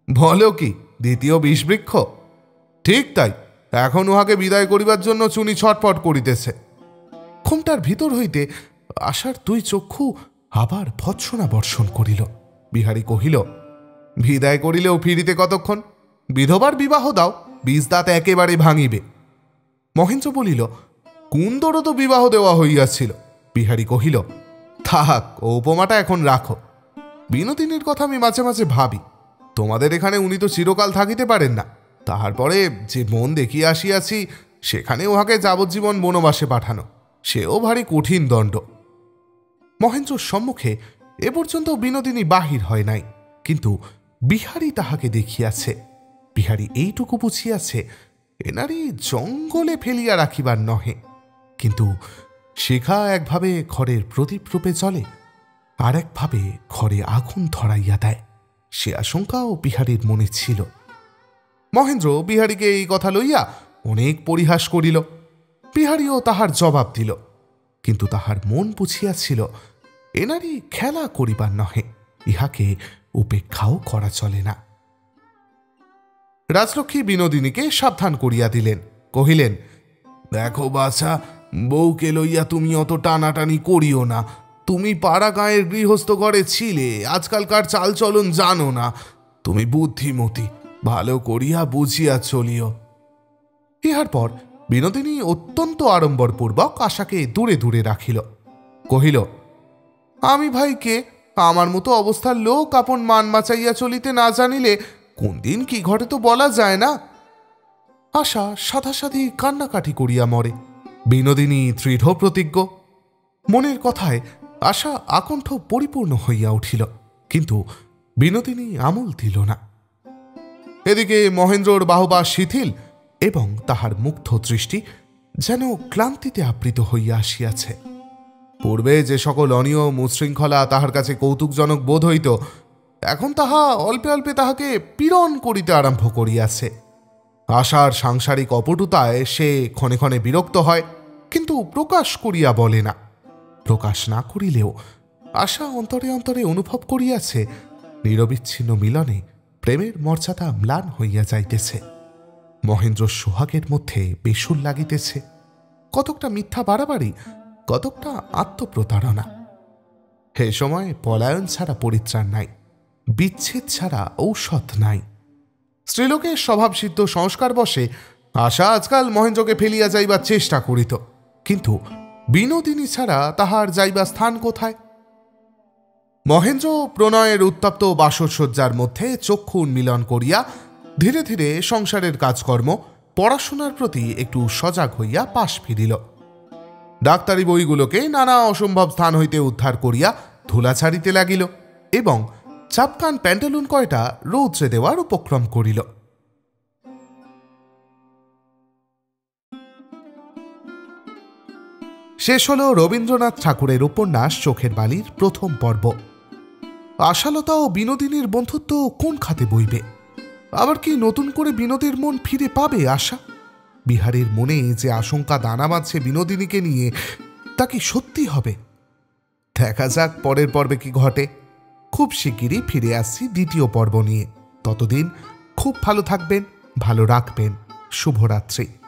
বলো কি, দ্বিতীয় বিষবৃক্ষ? ঠিক তাই, এখন উহাকে বিদায় করিবার জন্য চুনি ছটফট করিতেছে। ঘুমটার ভিতর হইতে আশার দুই চক্ষু আবার ভৎসনা বর্ষণ করিল। বিহারী কহিল, বিদায় করিলেও ফিরিতে কতক্ষণ? বিধবার বিবাহ দাও, বীজ দাঁত একেবারে ভাঙিবে। মহেন্দ্র বলিল, কুন্দরও তো বিবাহ দেওয়া হইয়াছিল। বিহারী কহিল, থাক, ও উপমাটা এখন রাখো। বিনোদিনীর কথা আমি মাঝে মাঝে ভাবি। তোমাদের এখানে উনি তো চিরকাল থাকিতে পারেন না। তাহার পরে যে মন দেখিয়া আসিয়াছি, সেখানে উহাকে যাবজ্জীবন বনবাসে পাঠানো, সেও ভারী কঠিন দণ্ড। মহেন্দ্রর সম্মুখে এ পর্যন্ত বিনোদিনী বাহির হয় নাই, কিন্তু বিহারী তাহাকে দেখিয়াছে। বিহারী এইটুকু বুঝিয়াছে, এনারই জঙ্গলে ফেলিয়া রাখিবার নহে। কিন্তু শিখা একভাবে ঘরের প্রদীপ রূপে জ্বলে, আর একভাবে ঘরে আগুন ধরাইয়া দেয়, সে আশঙ্কাও বিহারীর মনে ছিল। মহেন্দ্র বিহারীকে এই কথা লইয়া অনেক পরিহাস করিল। বিহারীও তাহার জবাব দিল, কিন্তু তাহার মন বুঝিয়াছিল এনারই খেলা করিবার নহে, ইহাকে উপেক্ষাও করা চলে না। রাজলক্ষ্মী বিনোদিনীকে সাবধান করিয়া দিলেন, কহিলেন, দেখো বাছা, বউকে লইয়া তুমি অত টানাটানি করিও না। তুমি পাড়া গাঁয়ের গৃহস্থ ঘরে ছিলে, আজকালকার চালচলন জানো না। তুমি বুদ্ধিমতী, ভালো করিয়া বুঝিয়া চলিও। ইহার পর বিনোদিনী অত্যন্ত আড়ম্বরপূর্বক আশাকে দূরে দূরে রাখিল। কহিল, আমি ভাই কে? আমার মতো অবস্থার লোক আপন মান বাঁচাইয়া চলিতে না জানিলে কোন দিন কি ঘটে তো বলা যায় না। আশা সাধাসাধি কান্নাকাটি করিয়া মরে। বিনোদিনী দৃঢ় প্রতিজ্ঞ। মনের কথায় আশা আকণ্ঠ পরিপূর্ণ হইয়া উঠিল, কিন্তু বিনোদিনী আমল দিল না। এদিকে মহেন্দ্রর বাহুবা শিথিল এবং তাহার মুগ্ধ দৃষ্টি যেন ক্লান্তিতে আবৃত হইয়া আসিয়াছে। পূর্বে যে সকল অনিয়ম উশৃঙ্খলা তাহার কাছে কৌতুকজনক বোধ হইত, এখন তাহা অল্পে অল্পে তাহাকে পীড়ন করিতে আরম্ভ করিয়াছে। আশার সাংসারিক অপটুতায় সে ক্ষণে ক্ষণে বিরক্ত হয়, কিন্তু প্রকাশ করিয়া বলে না। প্রকাশ না করিলেও আশা অন্তরে অন্তরে অনুভব করিয়াছে, নিরবিচ্ছিন্ন মিলনে প্রেমের মর্যাদা ম্লান হইয়া যাইতেছে। মহেন্দ্র সোহাগের মধ্যে বেসুর লাগিতেছে, কতকটা মিথ্যা বাড়াবাড়ি, কতকটা আত্মপ্রতারণা। হে সময় পলায়ন ছাড়া পরিত্রাণ নাই, বিচ্ছেদ ছাড়া ঔষধ নাই। স্ত্রীলোকের স্বভাবসিদ্ধ সংস্কার বশে আশা আজকাল মহেন্দ্রকে ফেলিয়া যাইবার চেষ্টা করিত, কিন্তু বিনোদিনী ছাড়া তাহার যাইবার স্থান কোথায়? মহেন্দ্র প্রণয়ের উত্তপ্ত বাসরসজ্জার মধ্যে চক্ষু উন্মিলন করিয়া ধীরে ধীরে সংসারের কাজকর্ম, পড়াশোনার প্রতি একটু সজাগ হইয়া পাশ ফিরিল। ডাক্তারি বইগুলোকে নানা অসম্ভব স্থান হইতে উদ্ধার করিয়া ধুলা ছাড়িতে লাগিল এবং চাপকান প্যান্টালুন কয়টা রৌদ্রে দেওয়ার উপক্রম করিল। শেষ হল রবীন্দ্রনাথ ঠাকুরের উপন্যাস চোখের বালির প্রথম পর্ব। আশালতা ও বিনোদিনীর বন্ধুত্ব কোন খাতে বইবে? আবার কি নতুন করে বিনোদের মন ফিরে পাবে আশা? বিহারীর মনে যে আশঙ্কা দানা বাঁধছে বিনোদিনীকে নিয়ে, তা কি সত্যি হবে? দেখা যাক পরের পর্বে কি ঘটে। খুব শিগগিরই ফিরে আসছি দ্বিতীয় পর্ব নিয়ে। ততদিন খুব ভালো থাকবেন, ভালো রাখবেন। শুভরাত্রি।